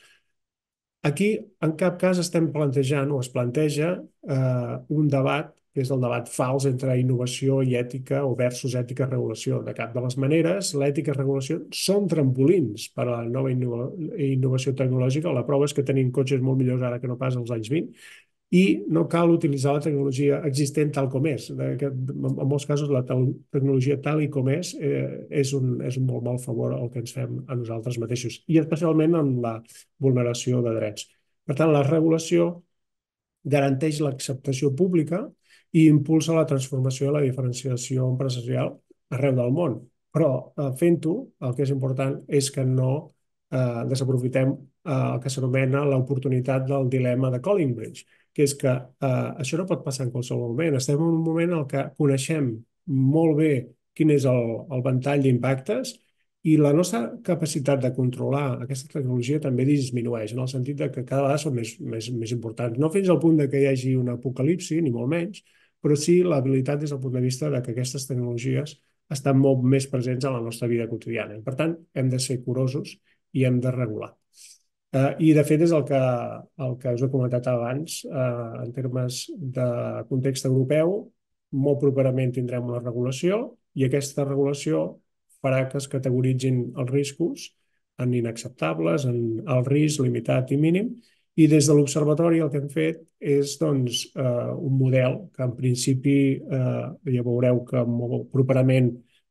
Aquí, en cap cas, estem plantejant o es planteja eh, un debat que és el debat fals entre innovació i ètica o versus ètica i regulació. De cap de les maneres, l'ètica i regulació són trampolins per a la nova innovació tecnològica. La prova és que tenim cotxes molt millors ara que no pas als anys vint i no cal utilitzar la tecnologia existent tal com és. En molts casos, la tecnologia tal i com és eh, és, un, és un molt mal favor el que ens fem a nosaltres mateixos i especialment en la vulneració de drets. Per tant, la regulació garanteix l'acceptació pública i impulsa la transformació i la diferenciació empresarial arreu del món. Però eh, fent-ho, el que és important és que no eh, desaprofitem eh, el que s'anomena l'oportunitat del dilema de Collingbridge, que és que eh, això no pot passar en qualsevol moment. Estem en un moment en què coneixem molt bé quin és el, el ventall d'impactes i la nostra capacitat de controlar aquesta tecnologia també disminueix, en el sentit de que cada vegada són més, més, més importants. No fins al punt de que hi hagi un apocalipsi, ni molt menys, però sí l'habilitat des del punt de vista de que aquestes tecnologies estan molt més presents a la nostra vida quotidiana. I, per tant, hem de ser curosos i hem de regular. Uh, I, de fet, és el que, el que us he comentat abans, uh, en termes de context europeu, molt properament tindrem una regulació i aquesta regulació farà que es categoritzin els riscos en inacceptables, en el risc limitat i mínim, i des de l'observatori el que hem fet és doncs, eh, un model que en principi eh, ja veureu que molt properament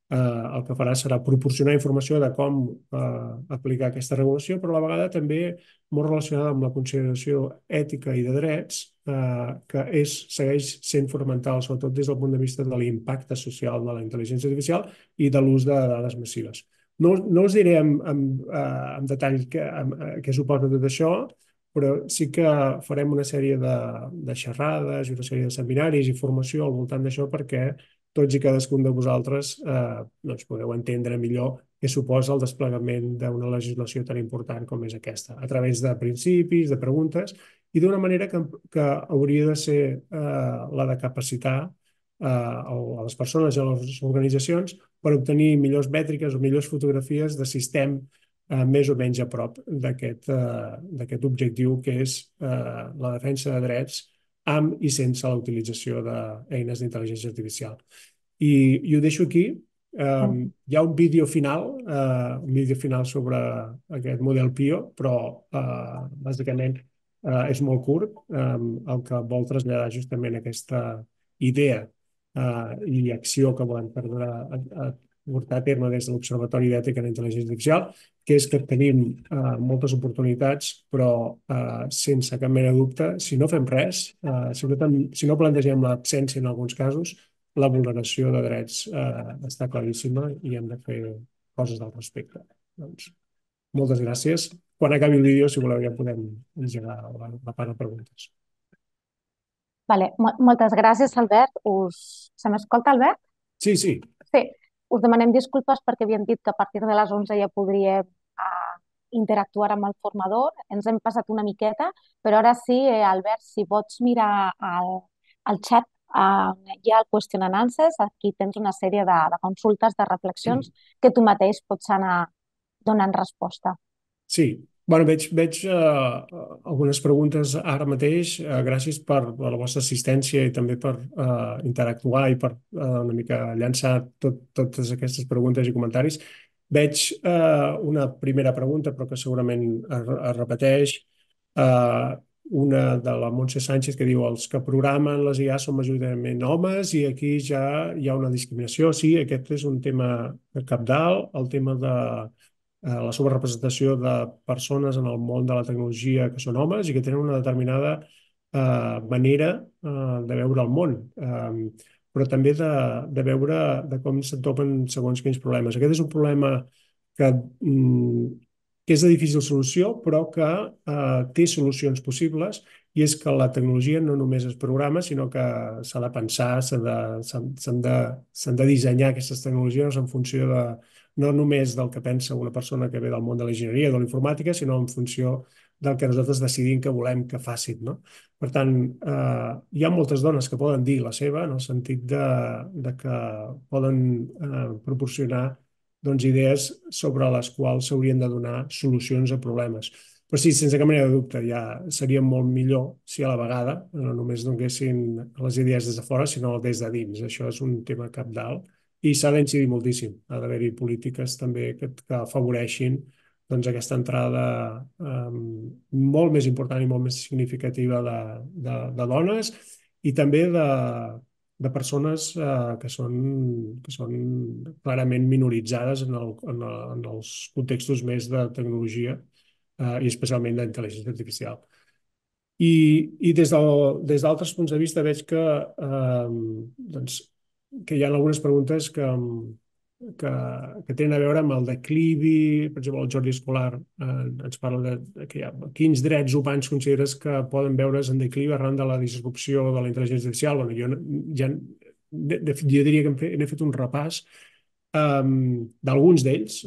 eh, el que farà serà proporcionar informació de com eh, aplicar aquesta regulació, però a la vegada també molt relacionada amb la consideració ètica i de drets, eh, que és, segueix sent fonamental, sobretot des del punt de vista de l'impacte social de la intel·ligència artificial i de l'ús de dades massives. No, no us diré en, en, eh, en detall què, en, què suposa tot això, però sí que farem una sèrie de, de xerrades i una sèrie de seminaris i formació al voltant d'això perquè tots i cadascun de vosaltres eh, doncs podeu entendre millor què suposa el desplegament d'una legislació tan important com és aquesta, a través de principis, de preguntes, i d'una manera que, que hauria de ser eh, la de capacitar eh, a les persones i a les organitzacions per obtenir millors mètriques o millors fotografies de si estem eh, més o menys a prop d'aquest eh, d'aquest objectiu que és eh, la defensa de drets amb i sense la utilització d'eines d'intel·ligència artificial. I, i ho deixo aquí. Um, hi ha un vídeo final, uh, un vídeo final sobre aquest model Pio, però uh, bàsicament uh, és molt curt. Um, el que vol traslladar justament aquesta idea uh, i acció que volem perdre, a, a portar a terme des de l'Observatori d'Ètica en Intel·ligència Artificial, que és que tenim uh, moltes oportunitats, però uh, sense cap mena de dubte, si no fem res, uh, si, no si no plantegem l'absència en alguns casos, la vulneració de drets eh, està claríssima i hem de fer coses al respecte. Doncs, moltes gràcies. Quan acabi el vídeo, si voleu, ja podem engegar la, la part de preguntes. Vale. Moltes gràcies, Albert. Us... Se m'escolta, Albert? Sí, sí. Sí. Us demanem disculpes perquè havíem dit que a partir de les onze ja podríem uh, interactuar amb el formador. Ens hem passat una miqueta, però ara sí, eh, Albert, si pots mirar al, al xat, uh, hi ha el question and answers, aquí tens una sèrie de, de consultes, de reflexions que tu mateix pots anar donant resposta. Sí. Bueno, veig, veig uh, algunes preguntes ara mateix. Uh, gràcies per, per la vostra assistència i també per uh, interactuar i per uh, una mica llançar tot, totes aquestes preguntes i comentaris. Veig uh, una primera pregunta, però que segurament es, es repeteix. Uh, una de la Montse Sánchez que diu els que programen les I A són majoritàriament homes i aquí ja hi ha una discriminació. Sí, aquest és un tema cabdal, el tema de la sobrerepresentació de persones en el món de la tecnologia que són homes i que tenen una determinada eh, manera eh, de veure el món, eh, però també de, de veure de com s'entopen segons quins problemes. Aquest és un problema que, mm, que és de difícil solució, però que eh, té solucions possibles, i és que la tecnologia no només es programa, sinó que s'ha de pensar, s'han de, s'han de, s'han de dissenyar aquestes tecnologies en funció de no només del que pensa una persona que ve del món de l'enginyeria o de la informàtica, sinó en funció del que nosaltres decidim que volem que facin. No? Per tant, eh, hi ha moltes dones que poden dir la seva en el sentit de, de que poden eh, proporcionar doncs, idees sobre les quals s'haurien de donar solucions a problemes. Però sí, sense cap mena de dubte, ja seria molt millor si a la vegada no només donessin les idees des de fora, sinó des de dins. Això és un tema cabdal i s'ha d'incidir moltíssim. Ha d'haver-hi polítiques també que, que afavoreixin doncs, aquesta entrada eh, molt més important i molt més significativa de, de, de dones i també de, de persones eh, que, són, que són clarament minoritzades en, el, en, el, en els contextos més de tecnologia eh, i especialment d'intel·ligència artificial. I, i des d'altres punts de vista veig que eh, doncs, que hi ha algunes preguntes que, que, que tenen a veure amb el declivi. Per exemple, el Jordi Escolar eh, ens parla de, de que hi ha, quins drets humans consideres que poden veure's en declivi arran de la disrupció de la intel·ligència artificial. Bueno, jo, ja, de, de, jo diria que hem fet, he fet un repàs um, d'alguns d'ells,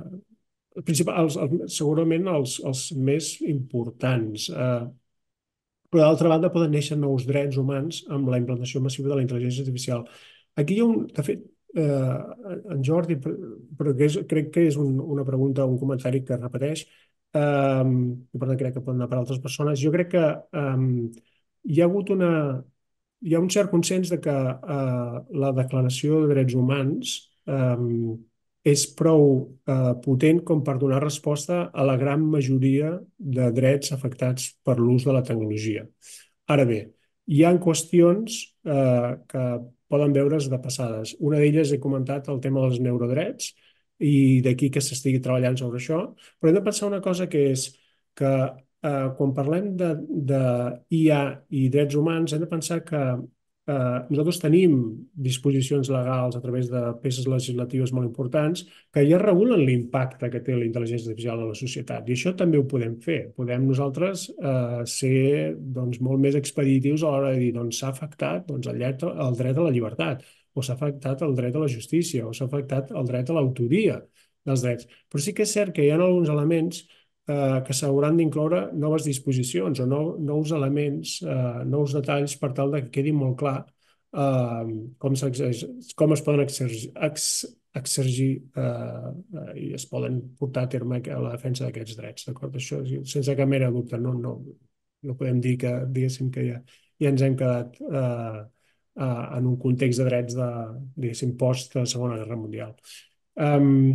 uh, principal, els, els, segurament els, els més importants. Uh, però d'altra banda poden néixer nous drets humans amb la implantació massiva de la intel·ligència artificial. Aquí hi ha un, de fet, eh, en Jordi, però que és, crec que és un, una pregunta, un comentari que es repeteix, eh, i per tant crec que poden anar per altres persones. Jo crec que eh, hi ha hagut una... Hi ha un cert consens de que eh, la declaració de drets humans eh, és prou eh, potent com per donar resposta a la gran majoria de drets afectats per l'ús de la tecnologia. Ara bé, hi ha qüestions eh, que poden veure's de passades. Una d'elles he comentat el tema dels neurodrets i d'aquí que s'estigui treballant sobre això, però hem de pensar una cosa que és que eh, quan parlem de, de I A i drets humans hem de pensar que eh, nosaltres tenim disposicions legals a través de peces legislatives molt importants que ja regulen l'impacte que té la intel·ligència artificial a la societat. I això també ho podem fer. Podem nosaltres eh, ser doncs, molt més expeditius a l'hora de dir doncs, s'ha afectat doncs, el, dret, el dret a la llibertat, o s'ha afectat el dret a la justícia, o s'ha afectat el dret a l'autoria dels drets. Però sí que és cert que hi ha alguns elements eh, que s'hauran d'incloure noves disposicions o nou, nous elements, eh, nous detalls per tal de que quedi molt clar eh, com, com es poden exergir, ex, exergir eh, eh, i es poden portar a terme a la defensa d'aquests drets. D'acord? Això sense cap mena de dubte. No, no, no podem dir que, diguéssim, que ja, ja ens hem quedat eh, eh, en un context de drets de, diguéssim, post Segona Guerra Mundial. Um,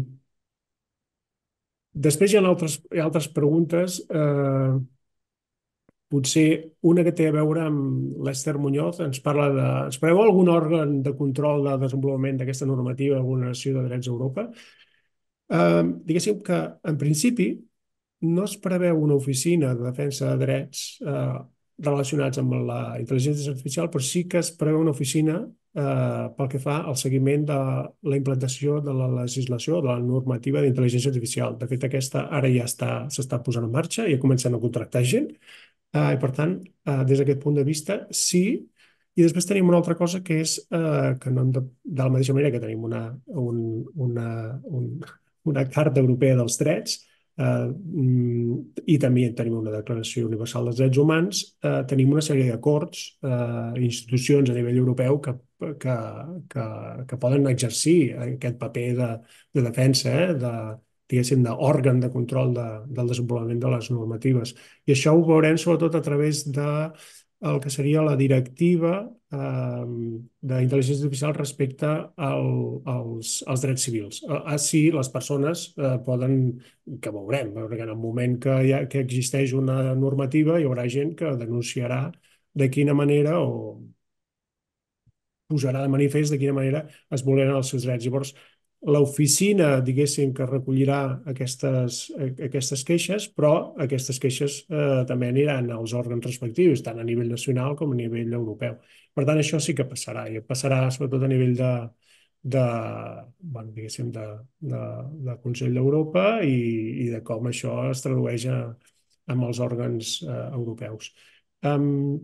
després hi ha altres, hi ha altres preguntes. Eh, potser una que té a veure amb l'Ester Muñoz, ens parla de... Ens preveu algun òrgan de control de desenvolupament d'aquesta normativa de vulneració de drets a Europa? Eh, diguéssim que, en principi, no es preveu una oficina de defensa de drets eh, relacionats amb la intel·ligència artificial, però sí que es preveu una oficina eh, pel que fa al seguiment de la implantació de la legislació, de la normativa d'intel·ligència artificial. De fet, aquesta ara ja s'està posant en marxa, ja comencen a contractar gent, eh, i per tant, eh, des d'aquest punt de vista, sí. I després tenim una altra cosa que és eh, que no de, de la mateixa manera que tenim una, un, una, un, una Carta Europea dels Drets, Uh, i també tenim una Declaració Universal dels Drets Humans, uh, tenim una sèrie d'acords, uh, institucions a nivell europeu que, que, que, que poden exercir aquest paper de, de defensa, eh, de, diguéssim, d'òrgan de control de, del desenvolupament de les normatives. I això ho veurem sobretot a través de el que seria la directiva eh, d'intel·ligència artificial respecte al, als, als drets civils. Així les persones eh, poden, que veurem, perquè en el moment que, hi ha, que existeix una normativa hi haurà gent que denunciarà de quina manera o posarà de manifest de quina manera es vulneren els seus drets. Llavors, l'oficina, diguéssim, que recollirà aquestes, aquestes queixes, però aquestes queixes eh, també aniran als òrgans respectius, tant a nivell nacional com a nivell europeu. Per tant, això sí que passarà, i passarà sobretot a nivell de, de, bueno, diguéssim, de, de, de Consell d'Europa i, i de com això es tradueix a, amb els òrgans eh, europeus. Um,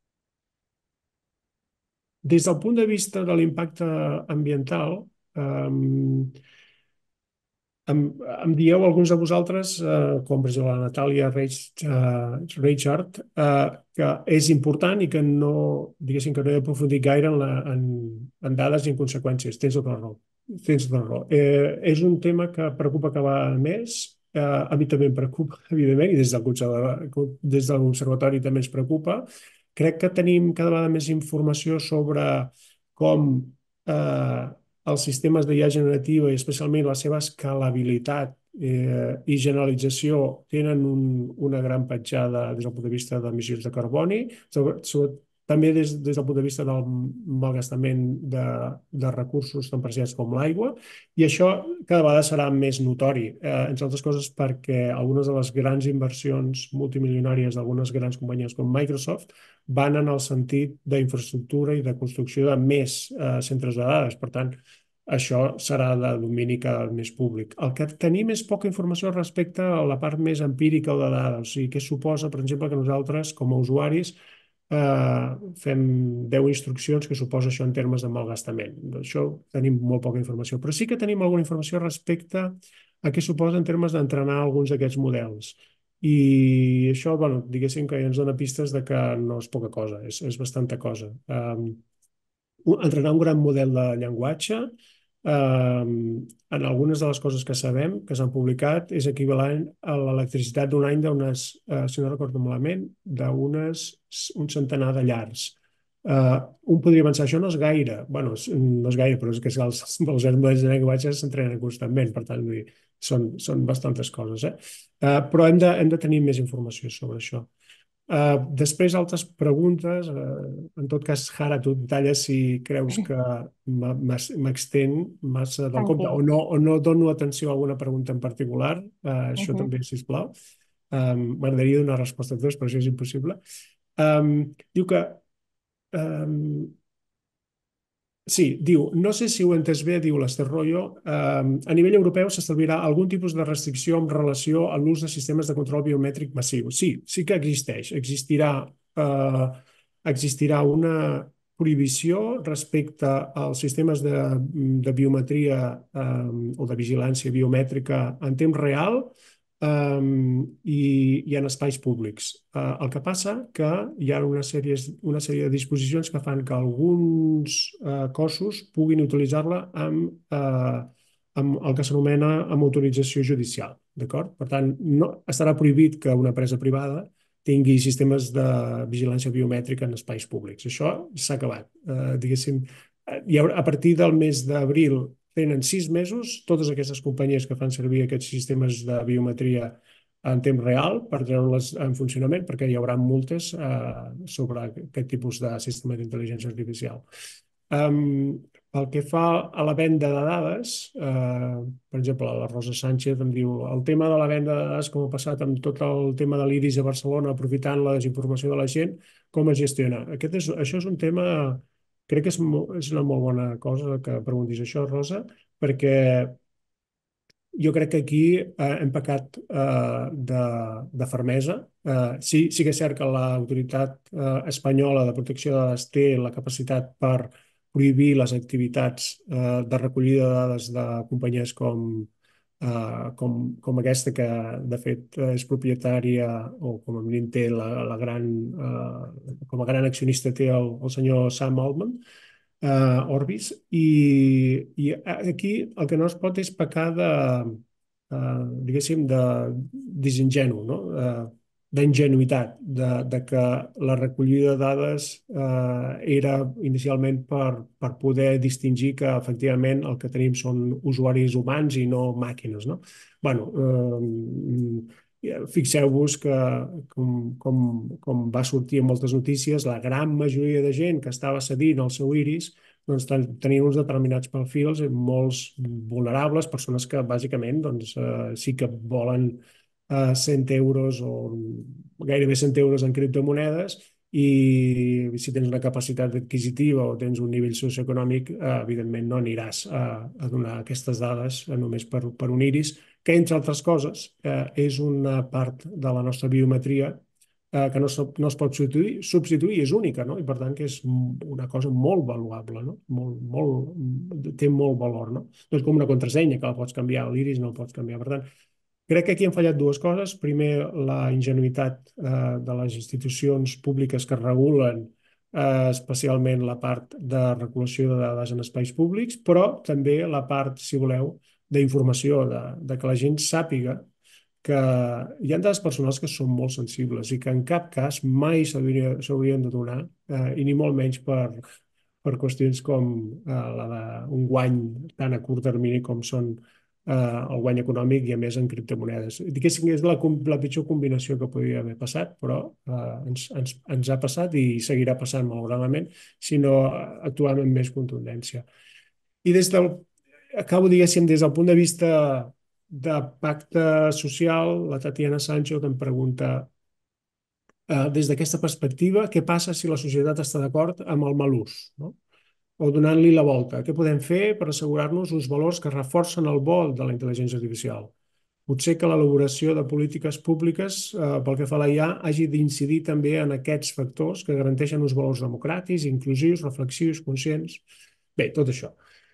des del punt de vista de l'impacte ambiental, Um, em, em dieu alguns de vosaltres, eh, com per exemple la Natàlia Reichard, eh, que és important i que no, diguéssim, que no he aprofundit gaire en, la, en, en dades i en conseqüències. Tens tota la raó. Tens tota la raó. Eh, és un tema que preocupa cada vegada més. Eh, a mi també em preocupa, evidentment, i des del, des de l'Observatori també ens preocupa. Crec que tenim cada vegada més informació sobre com eh, els sistemes d'I A generativa i especialment la seva escalabilitat eh, i generalització tenen un, una gran petjada des del punt de vista d'emissions de carboni, sobre, sobre, també des, des del punt de vista del malgastament de, de recursos tan preciats com l'aigua, i això cada vegada serà més notori, eh, entre altres coses perquè algunes de les grans inversions multimilionàries d'algunes grans companyies com Microsoft van en el sentit d'infraestructura i de construcció de més eh, centres de dades. Per tant, això serà de domini cada més públic. El que tenim és poca informació respecte a la part més empírica o de dades. O sigui, què suposa, per exemple, que nosaltres, com a usuaris, eh, fem deu instruccions, que suposa això en termes de malgastament. Això tenim molt poca informació. Però sí que tenim alguna informació respecte a què suposa en termes d'entrenar alguns d'aquests models. I això, bueno, diguéssim que ja ens dona pistes de que no és poca cosa, és, és bastanta cosa. Um, entrenar un gran model de llenguatge, Um, en algunes de les coses que sabem, que s'han publicat, és equivalent a l'electricitat d'un any d'unes, uh, si no recordo malament, d'unes un centenar de llars. Uh, un podria pensar, això no és gaire. Bueno, no és gaire, però és que els, els models de llenguatge s'entrenen constantment, per tant, vull dir, són, són bastantes coses. Eh? Uh, però hem de, hem de tenir més informació sobre això. Uh, després, altres preguntes. Uh, en tot cas, Jara, tu detalles si creus que m'extén massa del compte o Tranquil. no, o no dono atenció a alguna pregunta en particular. Uh, això Mhm. també, sisplau. Um, M'agradaria donar resposta a totes, però això és impossible. Um, diu que um, Sí, diu, no sé si ho he entès bé, diu l'Ester Royo, eh, a nivell europeu s'establirà algun tipus de restricció en relació a l'ús de sistemes de control biomètric massiu. Sí, sí que existeix. Existirà, eh, existirà una prohibició respecte als sistemes de, de biometria eh, o de vigilància biomètrica en temps real um, i, i en espais públics. Uh, el que passa que hi ha una sèrie, una sèrie de disposicions que fan que alguns uh, cossos puguin utilitzar-la amb, uh, amb el que s'anomena amb autorització judicial. D'acord? Per tant, no, estarà prohibit que una empresa privada tingui sistemes de vigilància biomètrica en espais públics. Això s'ha acabat. Uh, diguéssim, hi haurà, a partir del mes d'abril tenen sis mesos, totes aquestes companyies que fan servir aquests sistemes de biometria en temps real per treure-les en funcionament, perquè hi haurà multes eh, sobre aquest tipus de sistema d'intel·ligència artificial. Um, pel que fa a la venda de dades, eh, per exemple, la Rosa Sánchez em diu el tema de la venda de dades, com ha passat amb tot el tema de l'Iris a Barcelona, aprofitant la desinformació de la gent, com es gestiona? Aquest és, això és un tema, crec que és, mo- és una molt bona cosa que preguntis això, Rosa, perquè jo crec que aquí eh, hem pecat eh, de, de fermesa. Eh, sí, sí que és cert que l'autoritat eh, espanyola de protecció de dades té la capacitat per prohibir les activitats eh, de recollida de dades de companyies com, eh, com, com aquesta, que de fet és propietària o com a mínim té la, la gran, eh, com a gran accionista té el, el senyor Sam Altman, uh, Orbis, i, i aquí el que no es pot és pecar de, uh, diguéssim, de disingenu, no? Uh, d'ingenuïtat, de, de que la recollida de dades eh, era inicialment per, per poder distingir que efectivament el que tenim són usuaris humans i no màquines, no? Bueno, eh, fixeu-vos que, com, com, com va sortir en moltes notícies, la gran majoria de gent que estava cedint el seu iris doncs, tenien uns determinats perfils molts vulnerables, persones que bàsicament doncs, eh, sí que volen eh, cent euros o gairebé cent euros en criptomonedes i si tens una capacitat adquisitiva o tens un nivell socioeconòmic, eh, evidentment no aniràs a, a donar aquestes dades eh, només per, per un iris, que entre altres coses eh, és una part de la nostra biometria eh, que no, no es pot substituir, substituir, és única, no? I per tant que és una cosa molt valuable, no? Molt, molt, té molt valor, no? No és com una contrasenya que la pots canviar, l'iris no el pots canviar. Per tant, crec que aquí han fallat dues coses. Primer, la ingenuïtat eh, de les institucions públiques que regulen eh, especialment la part de recol·lecció de dades en espais públics, però també la part, si voleu, d'informació, de, de que la gent sàpiga que hi ha dades personals que són molt sensibles i que en cap cas mai s'haurien de donar, eh, i ni molt menys per, per qüestions com eh, la d'un guany tan a curt termini com són eh, el guany econòmic i a més en criptomonedes. Diguéssim que és la, la pitjor combinació que podria haver passat, però eh, ens, ens, ens ha passat i seguirà passant malauradament si no actuem amb més contundència. I des del, acabo, diguéssim, des del punt de vista de pacte social, la Tatiana Sancho que em pregunta eh, des d'aquesta perspectiva, què passa si la societat està d'acord amb el mal ús, no? O donant-li la volta. Què podem fer per assegurar-nos uns valors que reforcen el vol de la intel·ligència artificial? Potser que l'elaboració de polítiques públiques eh, pel que fa a la I A hagi d'incidir també en aquests factors que garanteixen uns valors democràtics, inclusius, reflexius, conscients. Bé, tot això.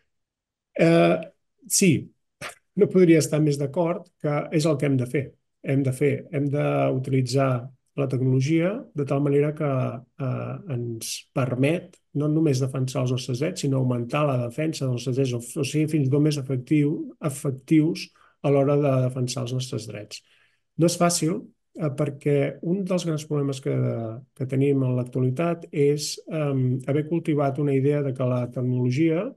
Eh, sí, no podria estar més d'acord que és el que hem de fer. Hem de fer, hem d'utilitzar la tecnologia de tal manera que eh, ens permet no només defensar els nostres drets, sinó augmentar la defensa dels nostres drets, o sigui, fins i tot més efectiu, efectius a l'hora de defensar els nostres drets. No és fàcil eh, perquè un dels grans problemes que, que tenim en l'actualitat és eh, haver cultivat una idea de que la tecnologia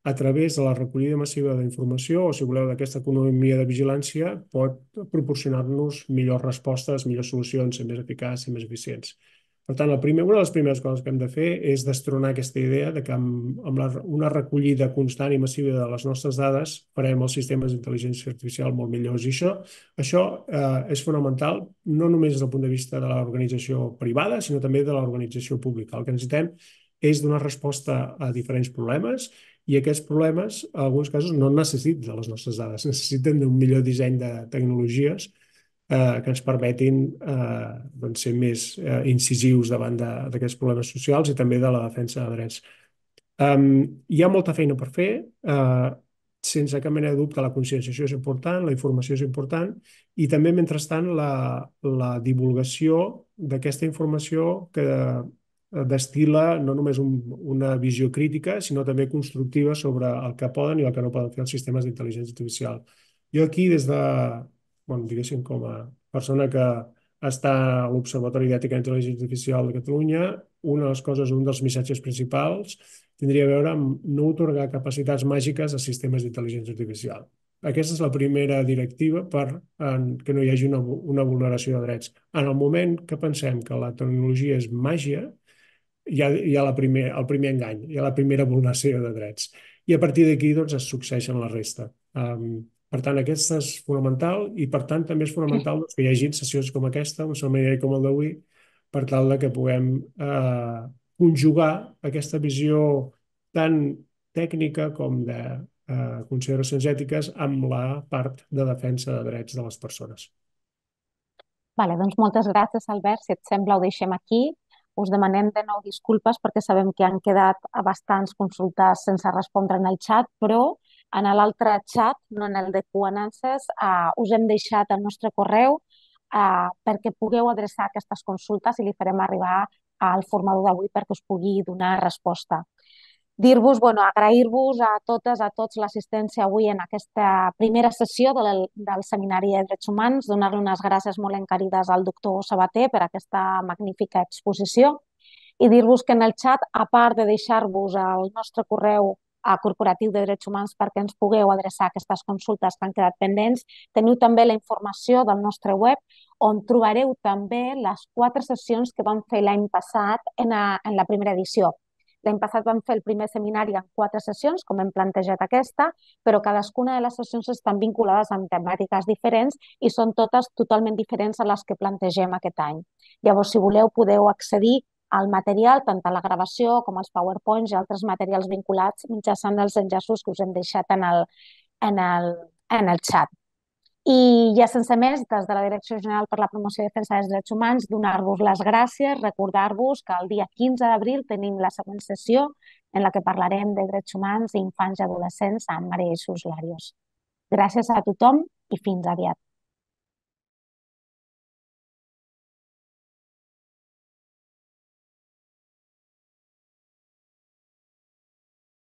a través de la recollida massiva d'informació, o si voleu d'aquesta economia de vigilància, pot proporcionar-nos millors respostes, millors solucions, ser més eficaces i més eficients. Per tant, el primer, una de les primeres coses que hem de fer és destronar aquesta idea de que amb, amb la, una recollida constant i massiva de les nostres dades farem els sistemes d'intel·ligència artificial molt millors. I això, això eh, és fonamental, no només des del punt de vista de l'organització privada, sinó també de l'organització pública. El que necessitem és donar resposta a diferents problemes i aquests problemes, en alguns casos, no necessiten de les nostres dades, necessiten d'un millor disseny de tecnologies eh, que ens permetin eh, doncs ser més eh, incisius davant d'aquests problemes socials i també de la defensa de drets. Um, hi ha molta feina per fer, eh, sense cap mena de dubte la conscienciació és important, la informació és important i també, mentrestant, la, la divulgació d'aquesta informació que destil·la no només un, una visió crítica, sinó també constructiva sobre el que poden i el que no poden fer els sistemes d'intel·ligència artificial. Jo aquí, des de, bueno, diguéssim, com a persona que està a l'Observatori d'Ètica i Intel·ligència Artificial de Catalunya, una de les coses, un dels missatges principals tindria a veure amb no otorgar capacitats màgiques a sistemes d'intel·ligència artificial. Aquesta és la primera directiva per en, que no hi hagi una, una vulneració de drets. En el moment que pensem que la tecnologia és màgia, hi ha, hi ha la primer, el primer engany, hi ha la primera vulneració de drets. I a partir d'aquí doncs, es succeeixen la resta. Um, per tant, aquesta és fonamental i, per tant, també és fonamental doncs, que hi hagi sessions com aquesta, un seminari com el d'avui, per tal de que puguem eh, conjugar aquesta visió tan tècnica com de eh, consideracions ètiques amb la part de defensa de drets de les persones. Vale, doncs moltes gràcies, Albert. Si et sembla, ho deixem aquí. Us demanem de nou disculpes perquè sabem que han quedat bastants consultes sense respondre en el xat, però en l'altre xat, no en el de Q and Answers, eh, us hem deixat el nostre correu eh, perquè pugueu adreçar aquestes consultes i li farem arribar al formador d'avui perquè us pugui donar resposta. Dir-vos, bueno, agrair-vos a totes, a tots l'assistència avui en aquesta primera sessió del, del Seminari de Drets Humans, donar-li unes gràcies molt encarides al doctor Sabater per aquesta magnífica exposició i dir-vos que en el xat, a part de deixar-vos el nostre correu a corporatiu de Drets Humans perquè ens pugueu adreçar aquestes consultes que han quedat pendents, teniu també la informació del nostre web on trobareu també les quatre sessions que vam fer l'any passat en, a, en la primera edició. L'any passat vam fer el primer seminari en quatre sessions, com hem plantejat aquesta, però cadascuna de les sessions estan vinculades amb temàtiques diferents i són totes totalment diferents a les que plantegem aquest any. Llavors, si voleu, podeu accedir al material, tant a la gravació com als PowerPoints i altres materials vinculats mitjançant els enllaços que us hem deixat en el, en el, en el xat. I ja sense més, des de la Direcció General per la Promoció i Defensa dels Drets Humans, donar-vos les gràcies, recordar-vos que el dia quinze d'abril tenim la següent sessió en la que parlarem de drets humans i infants i adolescents amb Maria Jesús Larios. Gràcies a tothom i fins aviat.